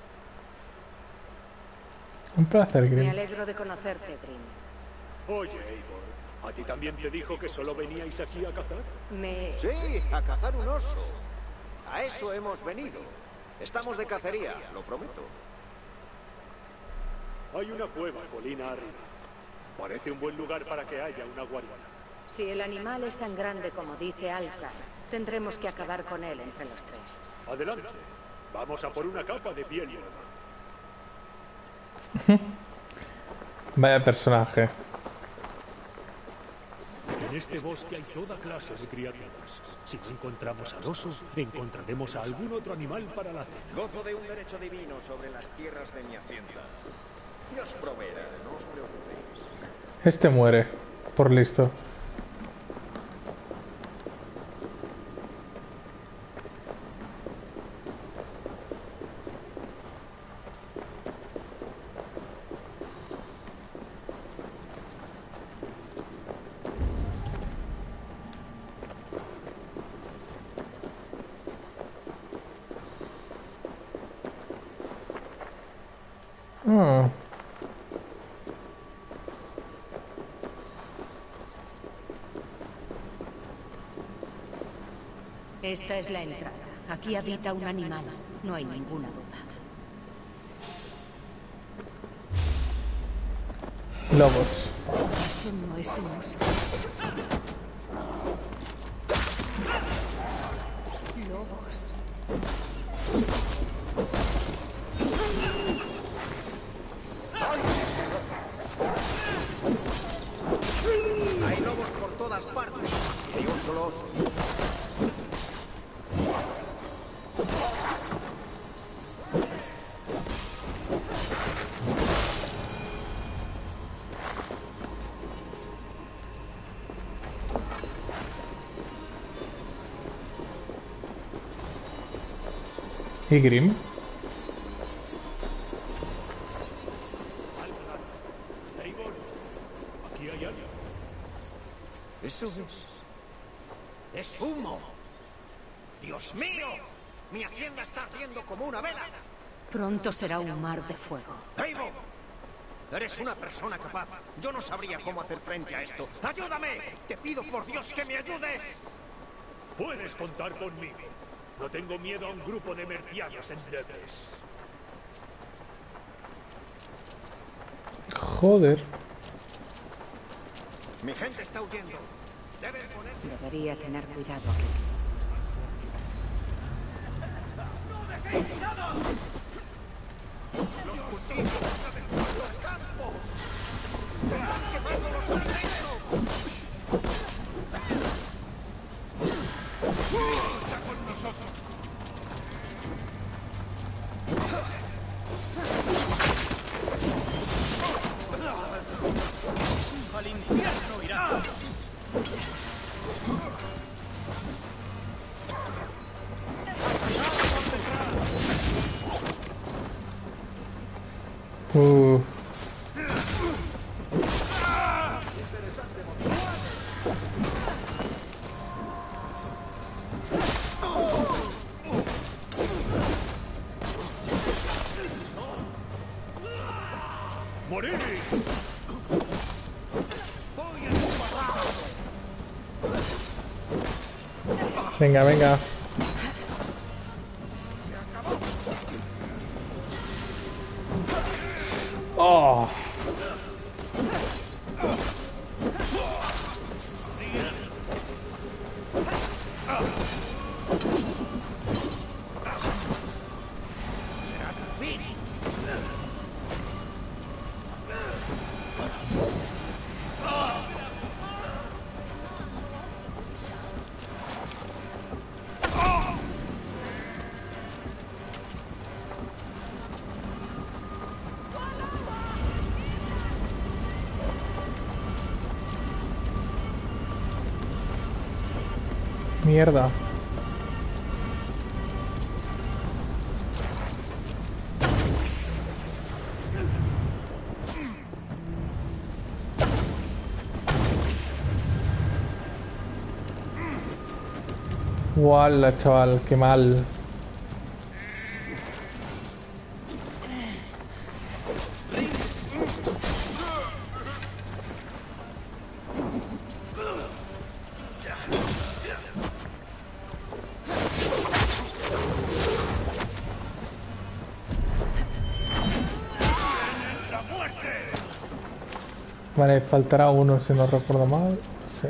Un placer, Me Grim. alegro de conocerte, Grim. Oye, Eivor, ¿a ti también te dijo que solo veníais aquí a cazar? Me... Sí, a cazar un oso. A eso hemos venido. Estamos de cacería, lo prometo. Hay una cueva colina arriba. Parece un buen lugar para que haya una guarida. Si el animal es tan grande como dice Alfgar, tendremos que acabar con él entre los tres. Adelante. Vamos a por una capa de piel nueva. Vaya personaje. En este bosque hay toda clase de criaturas. Si no encontramos al oso, encontraremos a algún otro animal para la cena. Gozo de un derecho divino sobre las tierras de mi hacienda. Dios proveerá, no os preocupéis. Este muere, por listo. Ah. Esta es la entrada. Aquí habita un animal, no hay ninguna duda. Lobos. Eso no es un oso. Lobos. Hay lobos por todas partes. Y un solo oso. ¿Y Grim? Eivor, aquí hay algo. Eso es. ¡Es humo! ¡Dios mío! Mi hacienda está ardiendo como una vela. Pronto será un mar de fuego. ¡Eivor! Eres una persona capaz. Yo no sabría cómo hacer frente a esto. ¡Ayúdame! Te pido por Dios que me ayudes. Puedes contar conmigo. No tengo miedo a un grupo de mercianos endebles. Joder. Mi gente está huyendo. Deben ponerse... Debería tener cuidado aquí. ¡Los cultivos! ¡Los campos! ¡Están quemando los alimentos! ¡Está con nosotros! ¡Al infierno irá! Uh. ¡Morir! Venga, venga. Oh. mierda. Wala, chaval, qué mal. Vale, faltará uno si no recuerdo mal. Sí.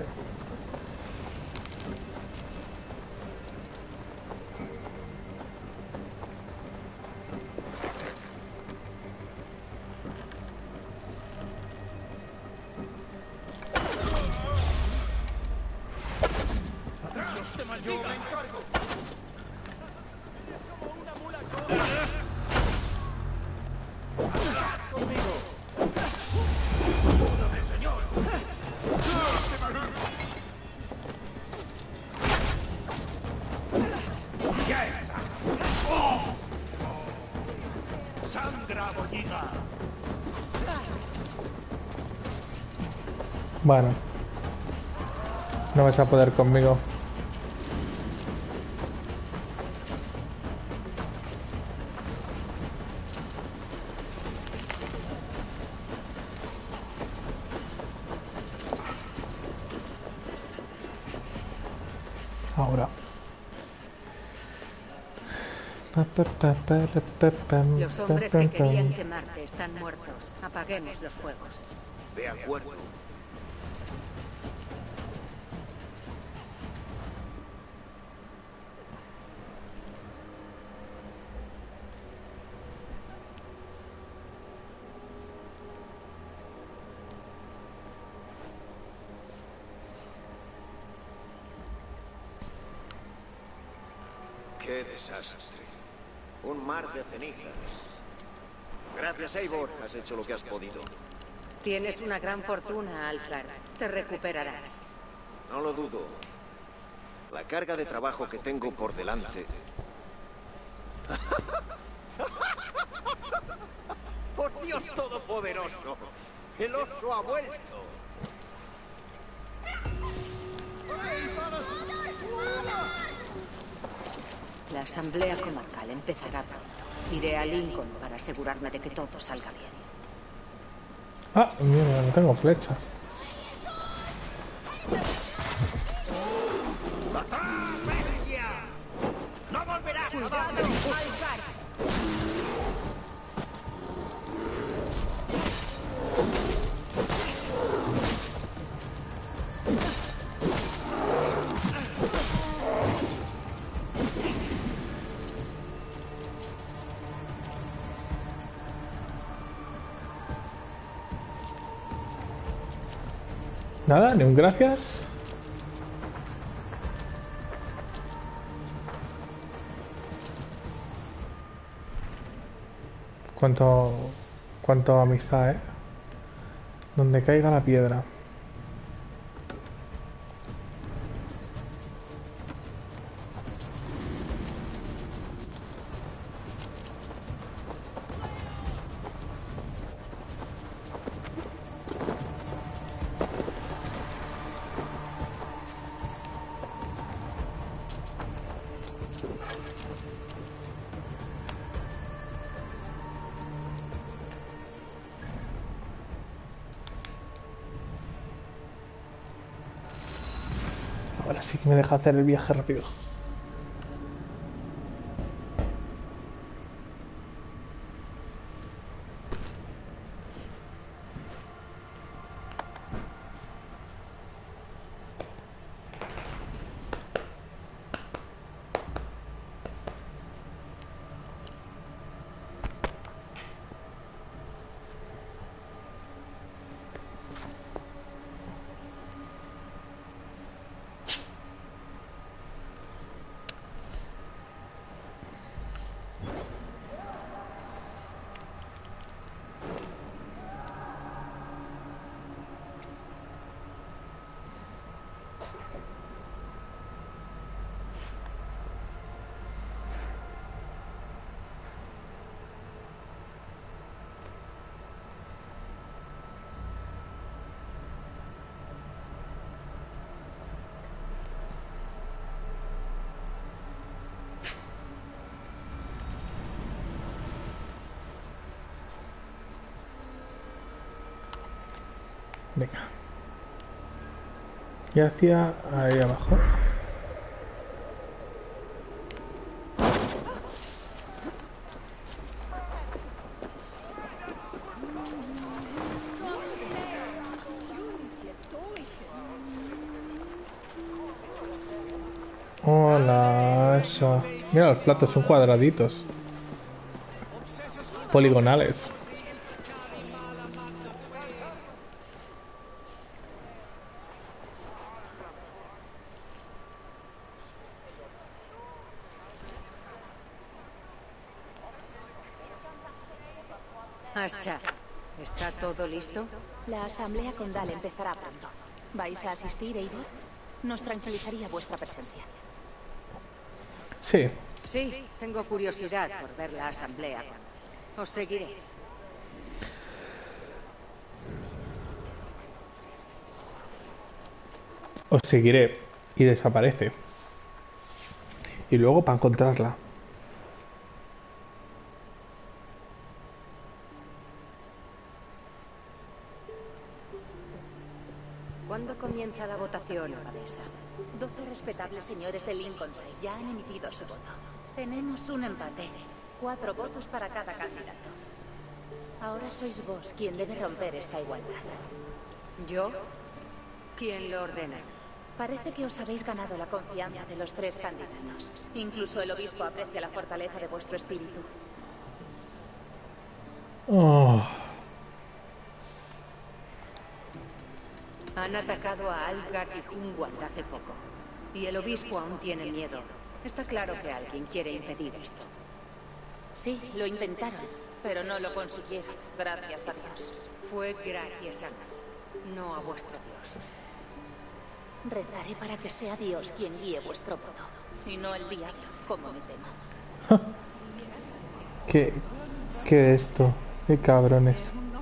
Bueno, no vas a poder conmigo. Ahora. Los hombres que querían quemarte están muertos. Apaguemos los fuegos. De acuerdo. ¡Qué desastre! Un mar de cenizas. Gracias, Eivor. Has hecho lo que has podido. Tienes una gran fortuna, Alfgar. Te recuperarás. No lo dudo. La carga de trabajo que tengo por delante... ¡Por Dios todopoderoso! ¡El oso ha vuelto! La asamblea comarcal empezará pronto. Iré a Lincoln para asegurarme de que todo salga bien. Ah, mierda, no tengo flechas. ¡No volverás! ¡Cuidado, Alfgar! Nada, ni un gracias. Cuánto, cuánto amistad, ¿eh? Donde caiga la piedra. Ahora sí que me deja hacer el viaje rápido. Venga. Y hacia ahí abajo. Hola, eso. Mira, los platos son cuadraditos. Poligonales. Ascha, ¿está todo listo? La asamblea condal empezará pronto. ¿Vais a asistir, Eivor? Nos tranquilizaría vuestra presencia. Sí. Sí, tengo curiosidad por ver la asamblea. Os seguiré. Os seguiré. Y desaparece. Y luego para encontrarla. ¿Cuándo comienza la votación, abadesa? Doce respetables señores de Lincolnshire ya han emitido su voto. Tenemos un empate. Cuatro votos para cada candidato. Ahora sois vos quien debe romper esta igualdad. ¿Yo? ¿Quién lo ordena? Parece que os habéis ganado la confianza de los tres candidatos. Incluso el obispo aprecia la fortaleza de vuestro espíritu. Oh. Han atacado a Algar y Hungwald hace poco. Y el obispo aún tiene miedo. Está claro que alguien quiere impedir esto. Sí, lo intentaron, pero no lo consiguieron, gracias a Dios. Fue gracias a mí, no a vuestro Dios. Rezaré para que sea Dios quien guíe vuestro voto, y no el diablo, como me temo. ¿Qué, qué esto? ¿Qué cabrones?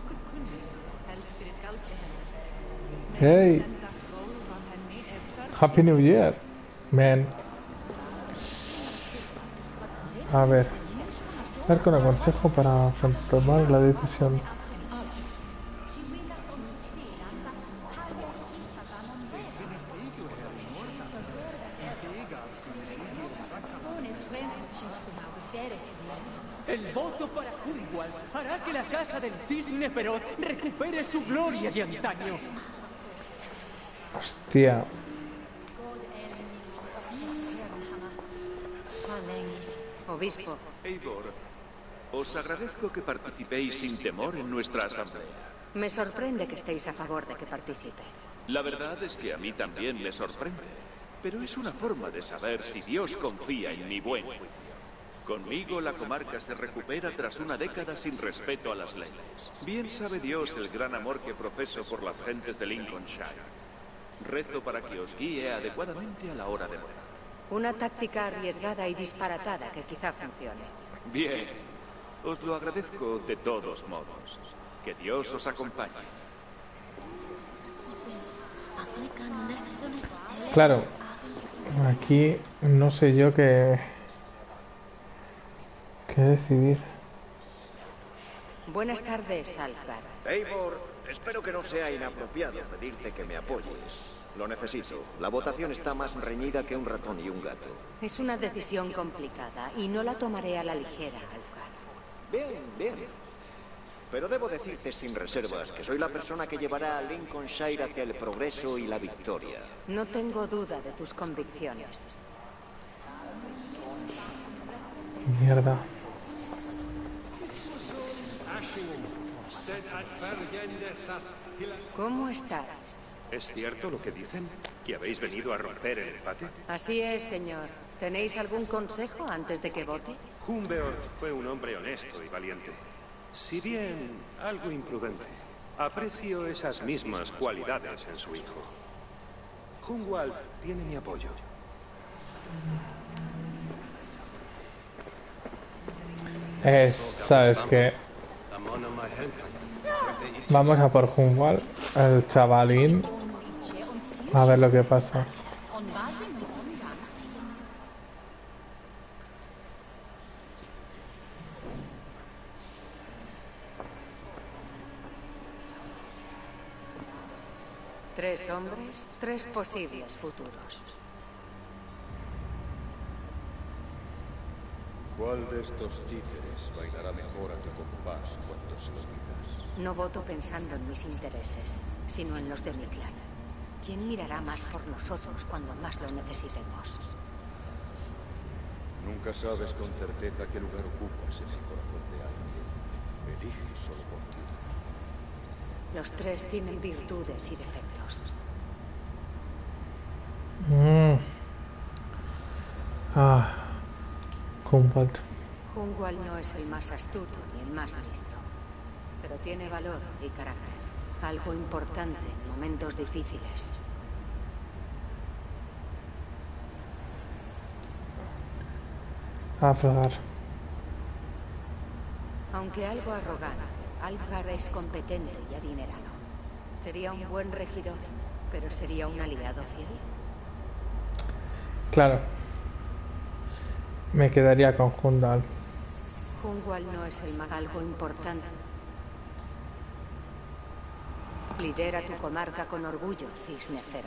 Hey, Happy New Year, man. A ver, dar con el consejo para tomar la decisión. El voto para Hungwald hará que la casa del cisne feroz recupere su gloria de antaño. Hostia. Obispo. Eivor, os agradezco que participéis sin temor en nuestra asamblea. Me sorprende que estéis a favor de que participe. La verdad es que a mí también me sorprende, pero es una forma de saber si Dios confía en mi buen juicio. Conmigo la comarca se recupera tras una década sin respeto a las leyes. Bien sabe Dios el gran amor que profeso por las gentes de Lincolnshire. Rezo para que os guíe adecuadamente a la hora de votar. Una táctica arriesgada y disparatada que quizá funcione. Bien, os lo agradezco de todos modos. Que Dios os acompañe. Claro, aquí no sé yo qué, qué decidir. Buenas tardes, Alfgar. Eivor, espero que no sea inapropiado pedirte que me apoyes. Lo necesito. La votación está más reñida que un ratón y un gato. Es una decisión complicada y no la tomaré a la ligera, Alfgar. Bien, bien. Pero debo decirte sin reservas que soy la persona que llevará a Lincolnshire hacia el progreso y la victoria. No tengo duda de tus convicciones. Mierda. ¿Cómo estás? ¿Es cierto lo que dicen? ¿Que habéis venido a romper el empate? Así es, señor. ¿Tenéis algún consejo antes de que vote? Humbeort fue un hombre honesto y valiente. Si bien algo imprudente, aprecio esas mismas cualidades en su hijo. Hungwald tiene mi apoyo. Es, ¿sabes qué? Vamos a por Hungwald, el chavalín. A ver lo que pasa. Tres hombres, tres posibles futuros. ¿Cuál de estos títeres bailará mejor a tu compás cuando se lo pidas? No voto pensando en mis intereses, sino en los de mi clan. ¿Quién mirará más por nosotros cuando más lo necesitemos? Nunca sabes con certeza qué lugar ocupas en el corazón de alguien. Elige solo por ti. Los tres tienen virtudes y defectos. Mm. Ah. Humbert. Hunwald no es el más astuto ni el más listo, pero tiene valor y carácter. Algo importante en momentos difíciles. Alfgar. Aunque algo arrogante, Alfgar es competente y adinerado. Sería un buen regidor, pero sería un aliado fiel. Claro. Me quedaría con Hundal. Hunwald no es el más algo importante. Lidera tu comarca con orgullo, cisne feroz.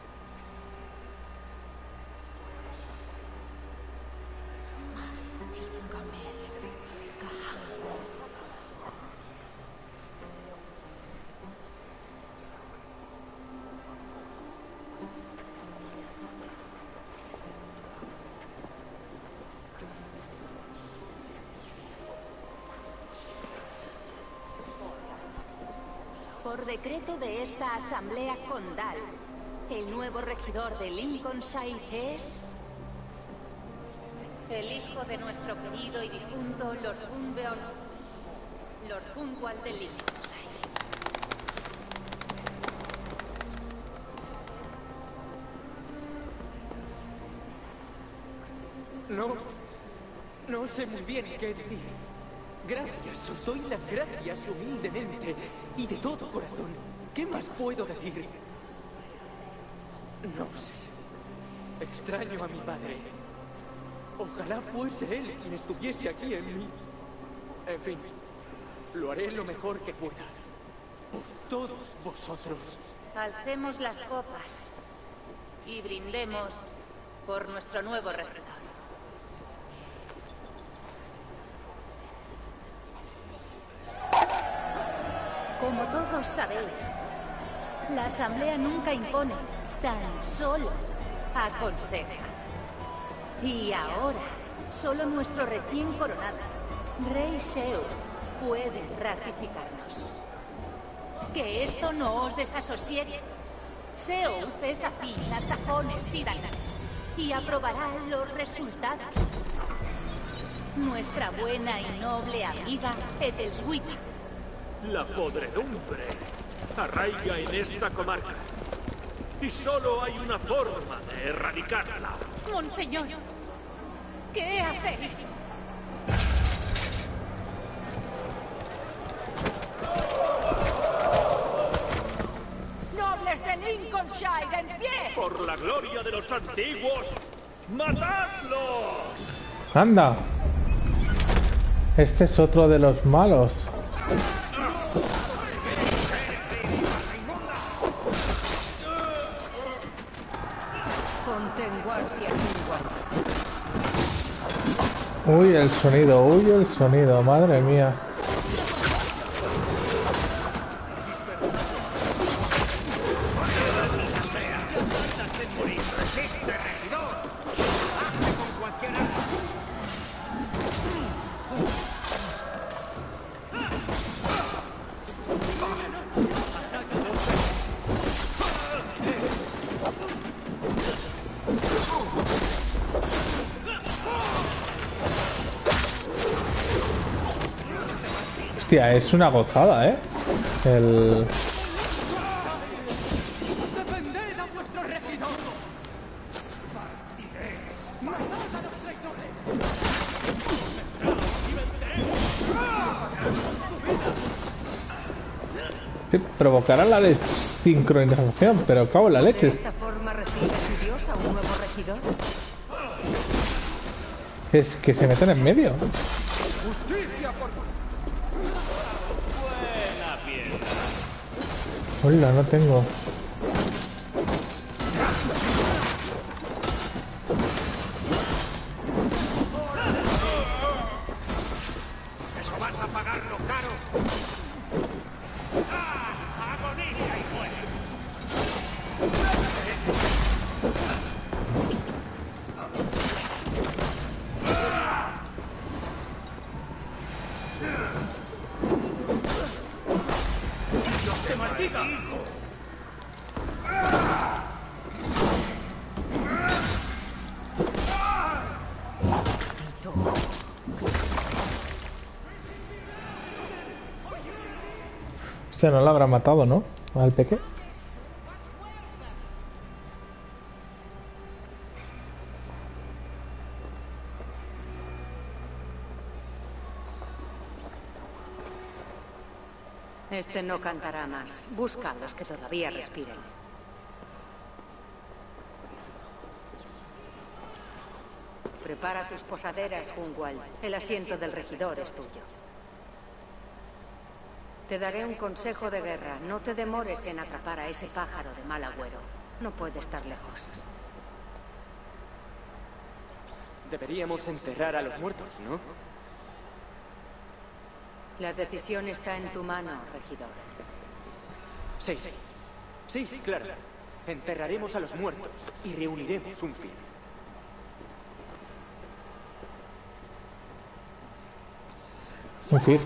Por decreto de esta asamblea condal, el nuevo regidor de Lincolnshire es... el hijo de nuestro querido y difunto Lord Humbeon, Lord Hunwald de Lincolnshire. No, no sé muy bien qué decir. Gracias, os doy las gracias humildemente y de todo corazón. ¿Qué más puedo decir? No sé. Extraño a mi padre. Ojalá fuese él quien estuviese aquí en mí. En fin, lo haré lo mejor que pueda. Por todos vosotros. Alcemos las copas y brindemos por nuestro nuevo regidor. Como todos sabéis, la asamblea nunca impone, tan solo aconseja. Y ahora, solo nuestro recién coronado, Rey Seulf, puede ratificarnos. Que esto no os desasosiegue. Seulf es afín a sajones y daneses y aprobará los resultados. Nuestra buena y noble amiga Ethelswyn. La podredumbre arraiga en esta comarca y solo hay una forma de erradicarla. Monseñor, ¿qué hacéis? ¡Nobles de Lincolnshire, en pie! Por la gloria de los antiguos, ¡matadlos! ¡Anda! Este es otro de los malos. Ponte en guardia, Hunwald. Uy, el sonido, uy, el sonido, madre mía. Hostia, es una gozada, ¿eh? El... ¡Defended a vuestro regidor! ¡Matad a los Sí, provocará la desincronización, pero cago en la leche. ¿De esta forma recibe su dios a un nuevo regidor? Es que se meten en medio. ¡Justicia por... Buena piedra. Hola, no tengo. eso vas a pagarlo caro. ¡Ah! ¡Agonía y muere! ¡Dios te maldiga! O sea, no lo habrá matado, ¿no? Al peque. Este no cantará más. Busca a los que todavía respiren. Prepara tus posaderas, Hunwald. El asiento del regidor es tuyo. Te daré un consejo de guerra. No te demores en atrapar a ese pájaro de mal agüero. No puede estar lejos. Deberíamos enterrar a los muertos, ¿no? La decisión está en tu mano, regidor. Sí. Sí, sí, claro. Enterraremos a los muertos y reuniremos un fin. Un firt.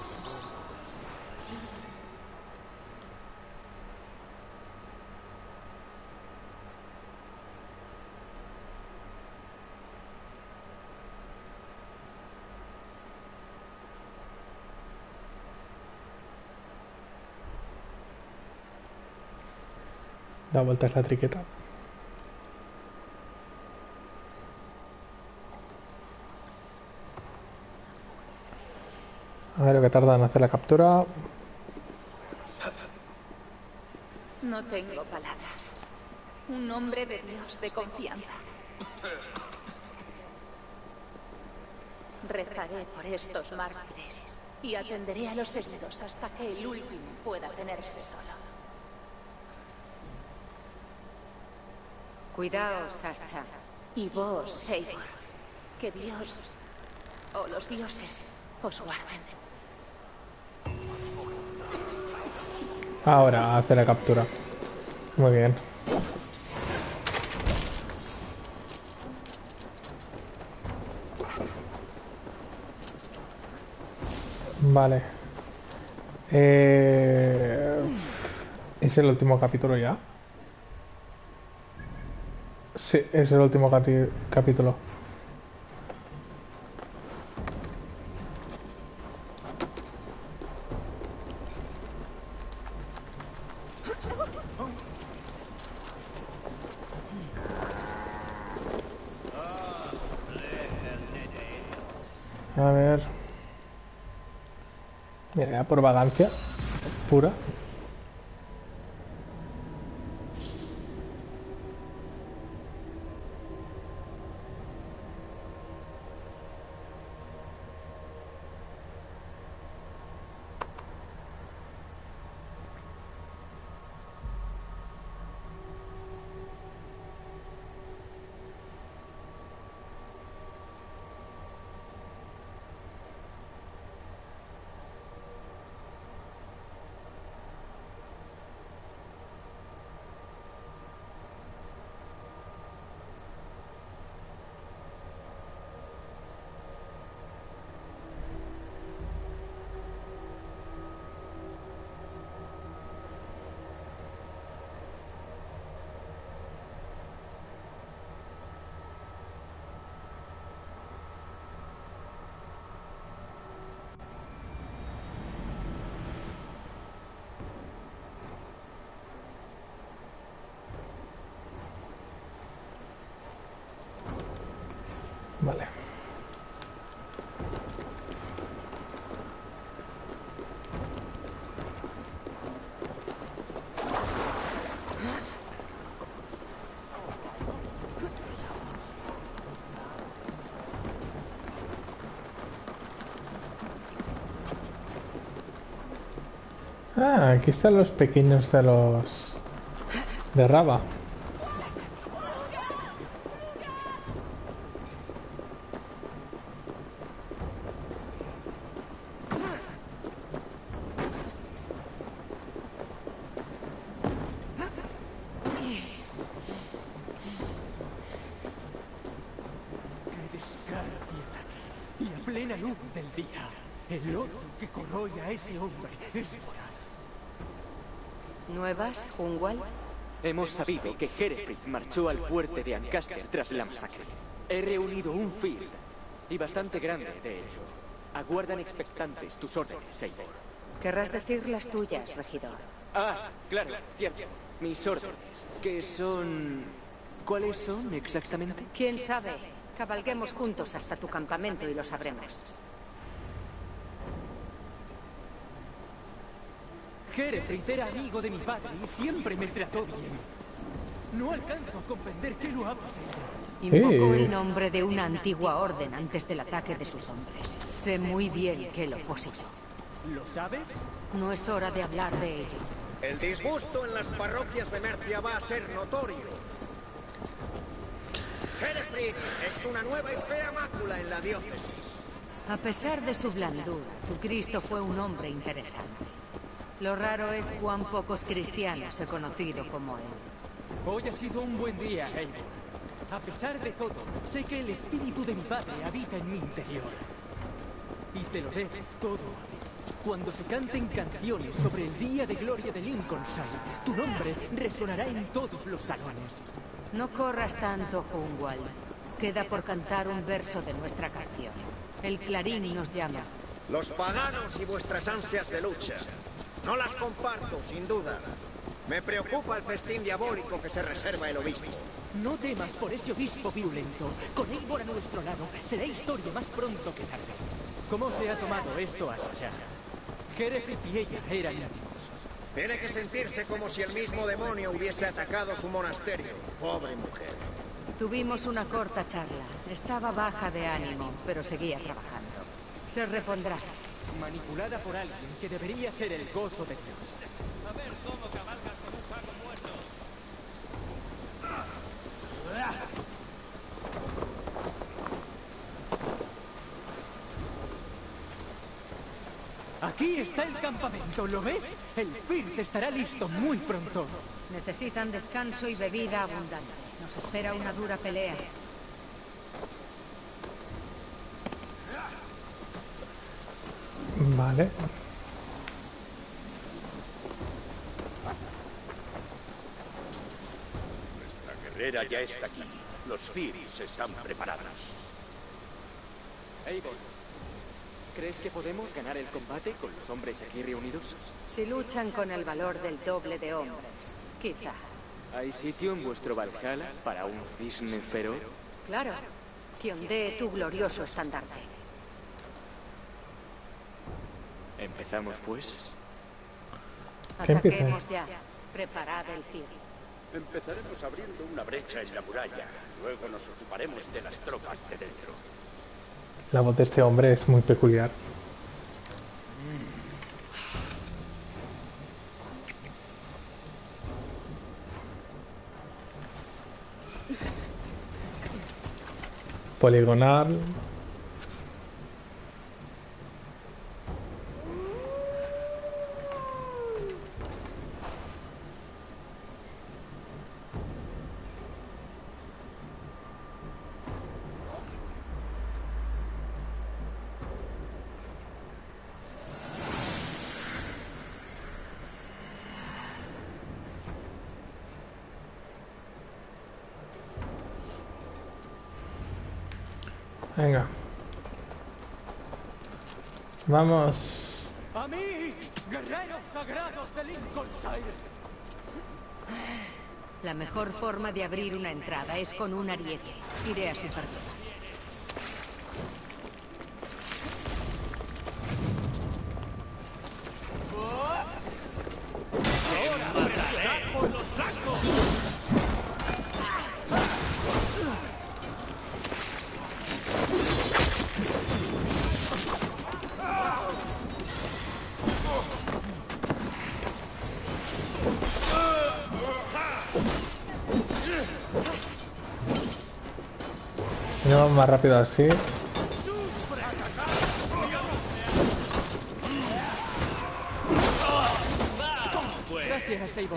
Da vueltas la triqueta. A ver lo que tarda en hacer la captura. No tengo palabras. Un hombre de Dios de confianza. Rezaré por estos mártires y atenderé a los heridos hasta que el último pueda tenerse solo. Cuidaos, Ascha. Y vos, Eivor. Que Dios, o los dioses, os guarden. Ahora hace la captura. Muy bien. Vale. Eh... ¿Es el último capítulo ya? Sí, es el último capítulo. A ver. Mira, ya por vagancia pura. Vale. Ah, aquí están los pequeños de los... de Rava. decía, el odio que corroe a ese hombre es moral. ¿Nuevas, Hunwald? Hemos sabido que Herefrith marchó al fuerte de Ancaster tras la masacre. He reunido un field, y bastante grande, de hecho. Aguardan expectantes tus órdenes, Eivor. Querrás decir las tuyas, regidor. Ah, claro, cierto. Mis órdenes, que son... ¿Cuáles son exactamente? ¿Quién sabe? Cabalguemos juntos hasta tu campamento y lo sabremos. Herefrith era amigo de mi padre y siempre me trató bien. No alcanzo a comprender qué lo ha pasado. Invocó el nombre de una antigua orden antes del ataque de sus hombres. Sé muy bien que lo poseyó. ¿Lo sabes? No es hora de hablar de ello. El disgusto en las parroquias de Mercia va a ser notorio. Herefrith es una nueva y fea mácula en la diócesis. A pesar de su blandura, tu Cristo fue un hombre interesante. Lo raro es cuán pocos cristianos he conocido como él. Hoy ha sido un buen día, Eivor. A pesar de todo, sé que el espíritu de mi padre habita en mi interior. Y te lo debo todo a ti. Cuando se canten canciones sobre el día de gloria de Lincolnshire, tu nombre resonará en todos los salones. No corras tanto, Hunwald. Queda por cantar un verso de nuestra canción. El clarín nos llama. Los paganos y vuestras ansias de lucha. No las comparto, sin duda. Me preocupa el festín diabólico que se reserva el obispo. No temas por ese obispo virulento. Con Eivor a nuestro lado, será historia más pronto que tarde. ¿Cómo se ha tomado esto a Shara? Herefrith y ella eran íntimos. Tiene que sentirse como si el mismo demonio hubiese atacado su monasterio. Pobre mujer. Tuvimos una corta charla. Estaba baja de ánimo, pero seguía trabajando. Se repondrá. Manipulada por alguien que debería ser el gozo de Dios. A ver cómo cabalgas con un pago muerto. Aquí está el campamento, ¿lo ves? El Firth estará listo muy pronto. Necesitan descanso y bebida abundante. Nos espera una dura pelea. Vale. Nuestra guerrera ya está aquí. Los Firths están preparados. Eivor, ¿crees que podemos ganar el combate con los hombres aquí reunidos? Si luchan con el valor del doble de hombres, quizá. ¿Hay sitio en vuestro Valhalla para un cisne feroz? Claro, que ondee tu glorioso estandarte. ¿Empezamos, pues? Ataquemos ya. Preparad el tiro. Empezaremos abriendo una brecha en la muralla. Luego nos ocuparemos de las tropas de dentro. La voz de este hombre es muy peculiar. Poligonal. Venga. Vamos. ¡A mí, guerreros sagrados de Lincolnshire! La mejor forma de abrir una entrada es con un ariete. Iré a supervisar. ¡Ahora presionad por los flancos! No vamos más rápido así. Gracias, Eivor.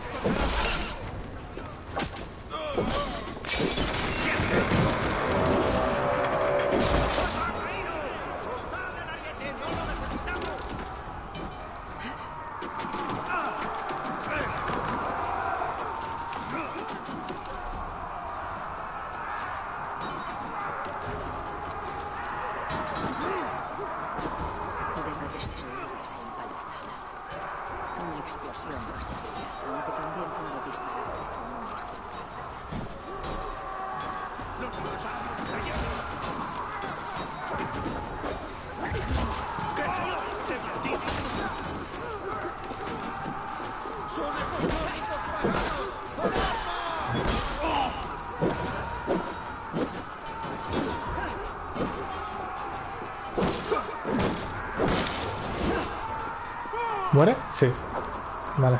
¿Muere? Sí. Vale.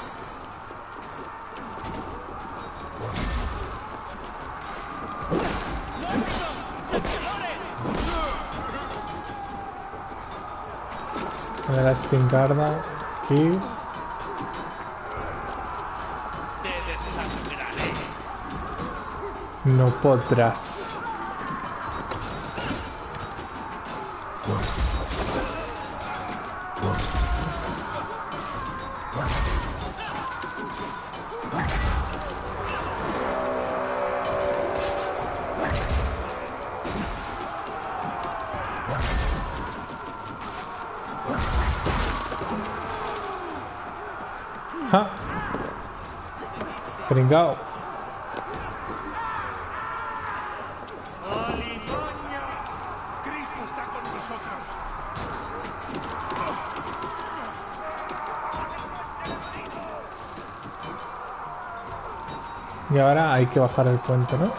Tiene la espingarda aquí. No podrás. ¡Ja! Pringao. ¡Alimaña! ¡Cristo está con nosotros! Y ahora hay que bajar el puente, ¿no?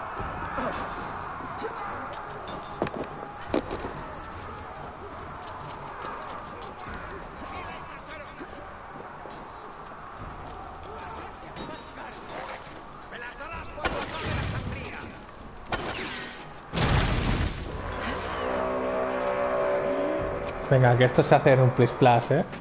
Venga, que esto se hace en un plis plas, ¿eh?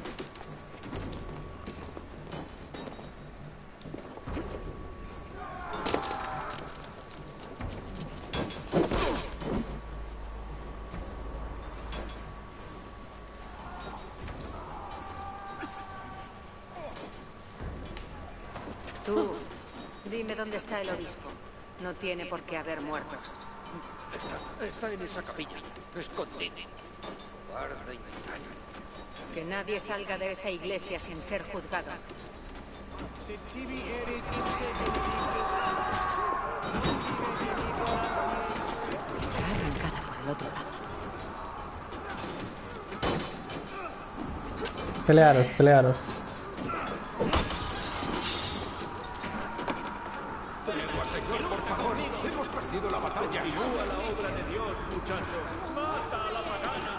Tú, dime dónde está el obispo. No tiene por qué haber muertos. Está, está en esa capilla, escondido. Guarda y engaña. Que nadie salga de esa iglesia sin ser juzgado. Estará arrancada por el otro lado. Pelearos, pelearos. Señor, por favor, hemos perdido la batalla. Continúa la obra de Dios, muchachos. ¡Mata a la pagana!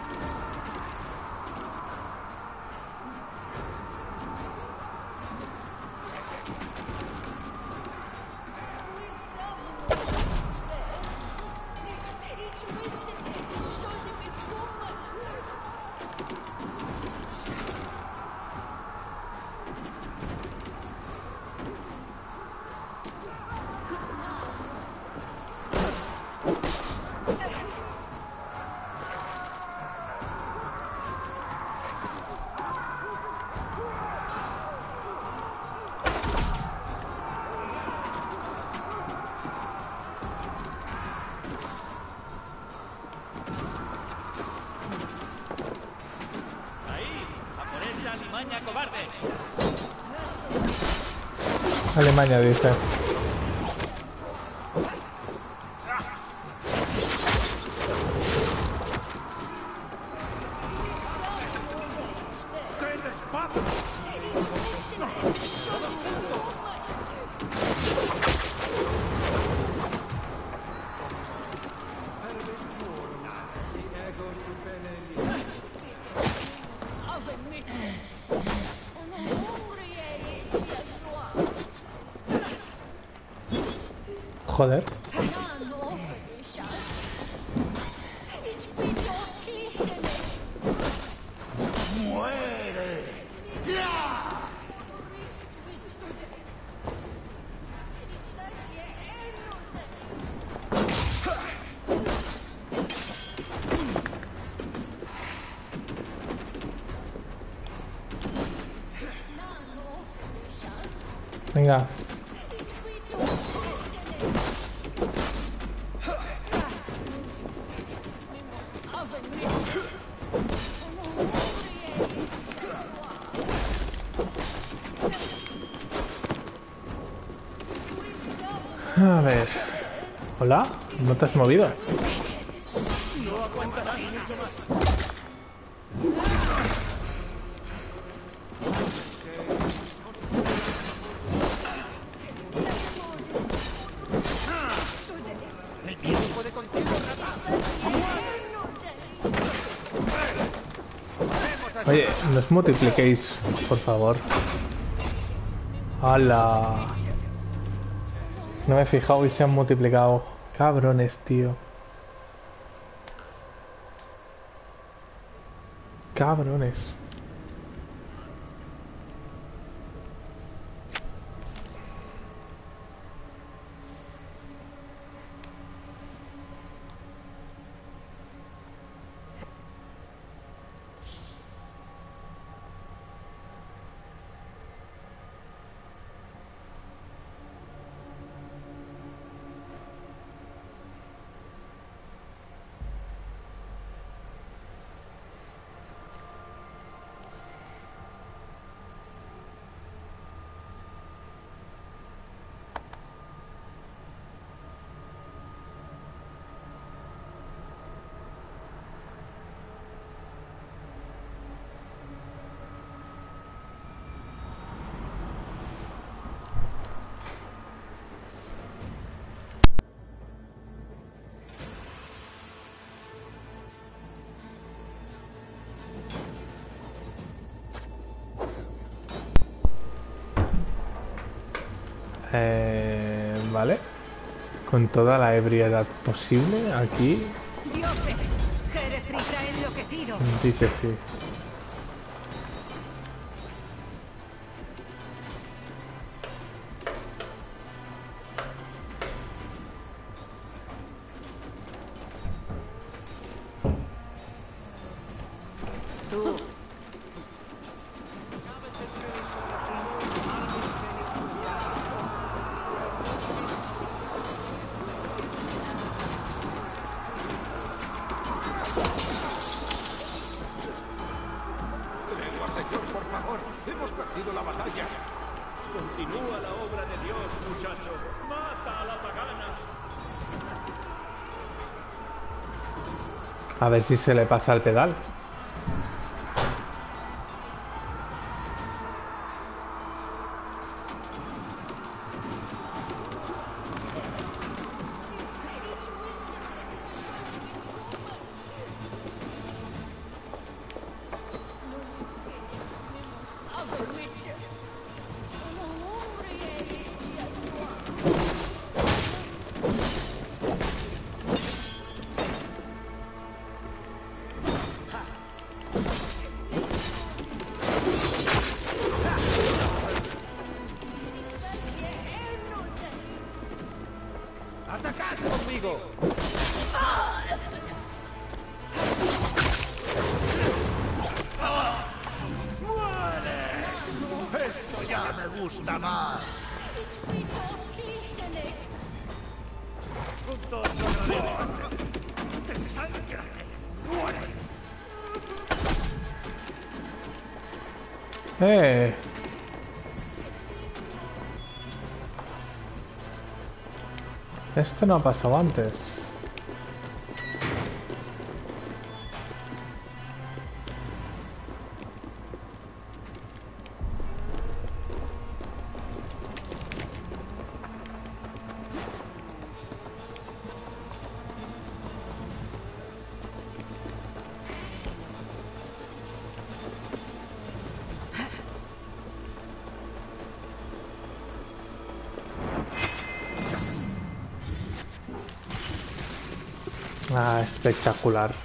Alemania, dice. Joder. Venga. A ver. Hola, ¿no te has movido? No aguantarás mucho más. El viento puede contigo, rata. Oye, no os multipliquéis, por favor. ¡Hala! No me he fijado y se han multiplicado. Cabrones, tío. Cabrones. Eh, vale. Con toda la ebriedad posible aquí. Dioses, Jerezrith ha enloquecido. Dice sí. Tú. Tregua, señor, por favor. Hemos perdido la batalla. Continúa la obra de Dios, muchacho. Mata a la pagana. A ver si se le pasa el pedal. ¡Atacad conmigo! ¡Muere! Esto ya me gusta más. Juntos lograremos. ¡Desángrate! ¡Muere! Eh. Esto no ha pasado antes. Ah, espectacular.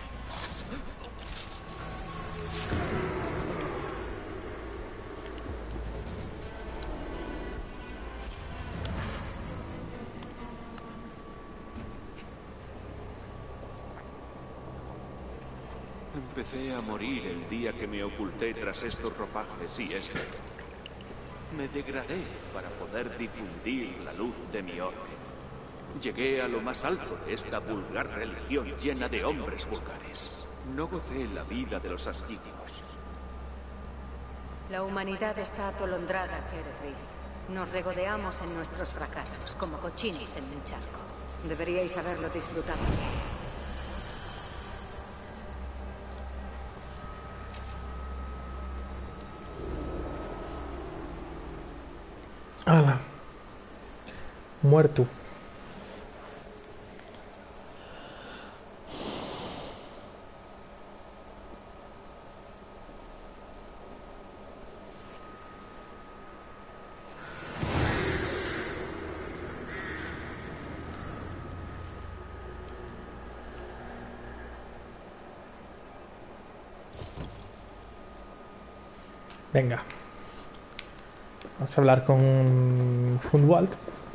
Empecé a morir el día que me oculté tras estos ropajes y este. Me degradé para poder difundir la luz de mi orden. Llegué a lo más alto de esta vulgar religión llena de hombres vulgares. No gocé la vida de los antiguos. La humanidad está atolondrada, Herethriz. Nos regodeamos en nuestros fracasos, como cochinos en un charco. Deberíais haberlo disfrutado. ¡Hala! Muerto. Venga. Vamos a hablar con Fundwald.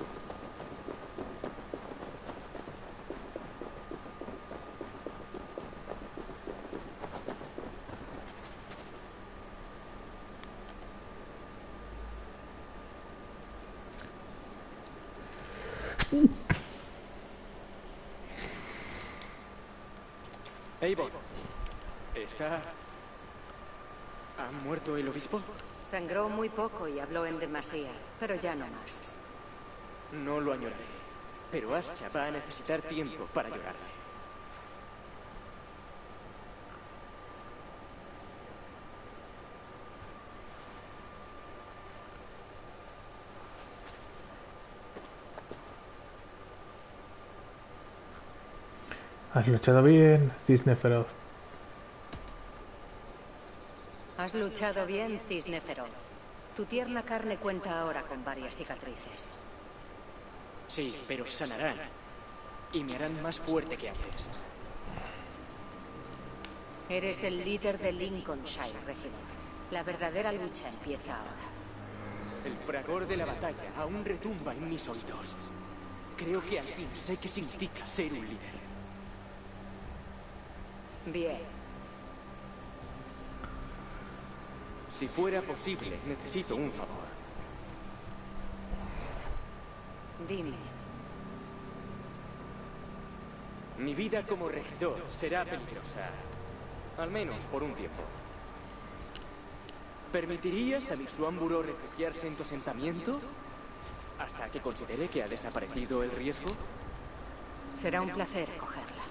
Eivor, ¿está... ¿Ha muerto el obispo? Sangró muy poco y habló en demasía, pero ya no más. No lo añoraré, pero Ascha va a necesitar tiempo para llorarle. Has luchado bien, Cisne Feroz. Has luchado bien, Cisne Feroz. Tu tierna carne cuenta ahora con varias cicatrices. Sí, pero sanarán. Y me harán más fuerte que antes. Eres el líder de Lincolnshire, regidor. La verdadera lucha empieza ahora. El fragor de la batalla aún retumba en mis oídos. Creo que al fin sé qué significa ser un líder. Bien. Si fuera posible, necesito un favor. Dime. Mi vida como regidor será peligrosa. Al menos por un tiempo. ¿Permitirías a Mixuamburo refugiarse en tu asentamiento? ¿Hasta que considere que ha desaparecido el riesgo? Será un placer acogerla.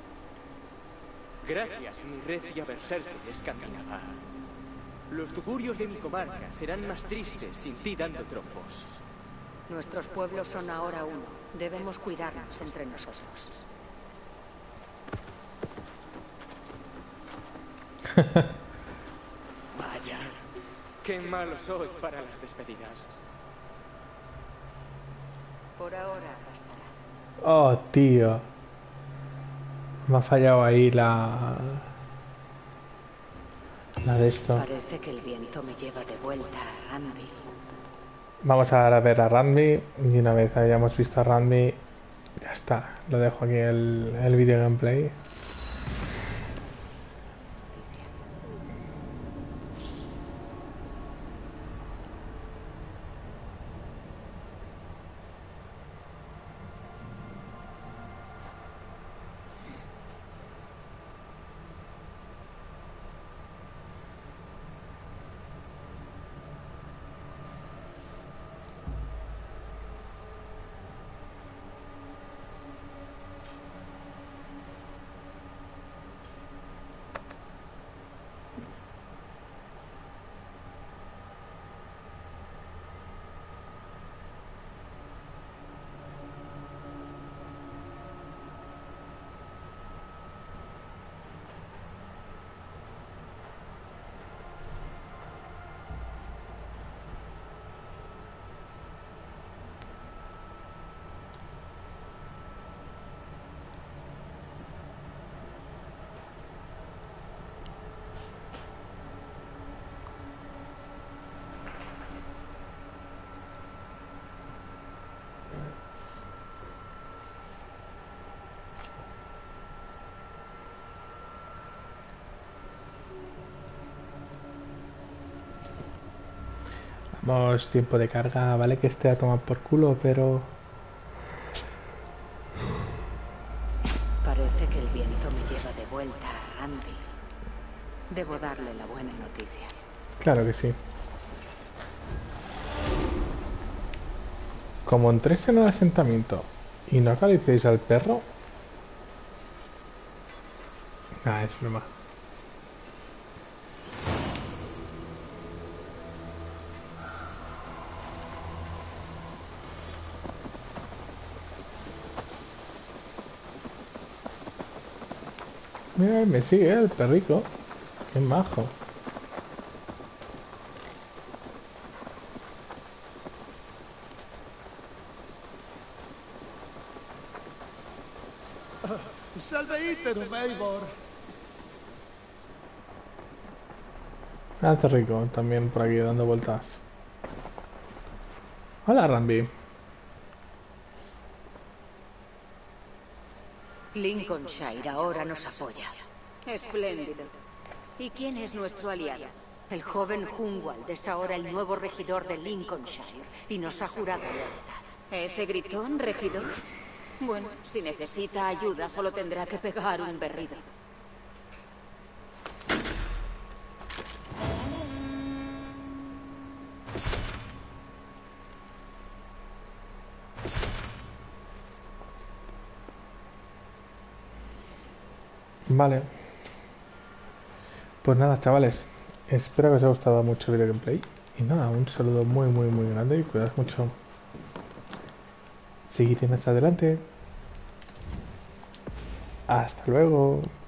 Gracias, mi recia berserker escandinava. Los tugurios de mi comarca serán más tristes sin ti dando trompos. Nuestros pueblos son ahora uno. Debemos cuidarnos entre nosotros. Vaya, qué malo soy para las despedidas. Por ahora bastará. Oh, tío. Me ha fallado ahí la... La de esto. Parece que el viento me lleva de vuelta a Randvi. Vamos a ver a Randvi. Y una vez hayamos visto a Randvi, ya está. Lo dejo aquí el, el video gameplay. Vamos, tiempo de carga, vale que esté a tomar por culo, pero... Parece que el viento me lleva de vuelta a Randy. Debo darle la buena noticia. Claro que sí. Como entréis en el asentamiento y no acariciéis al perro... Ah, es broma. Mira, me sigue el perrico. Qué majo. Salve iterum, Eivor. Hace rico también por aquí dando vueltas. Hola, Rambi. Lincolnshire ahora nos apoya. Espléndido. ¿Y quién es nuestro aliado? El joven Hungwald es ahora el nuevo regidor de Lincolnshire y nos ha jurado lealtad. ¿Ese gritón, regidor? Bueno, si necesita ayuda, solo tendrá que pegar un berrido. Vale. Pues nada, chavales. Espero que os haya gustado mucho el video gameplay. Y nada, un saludo muy, muy, muy grande y cuidad mucho. Seguid más adelante. Hasta luego.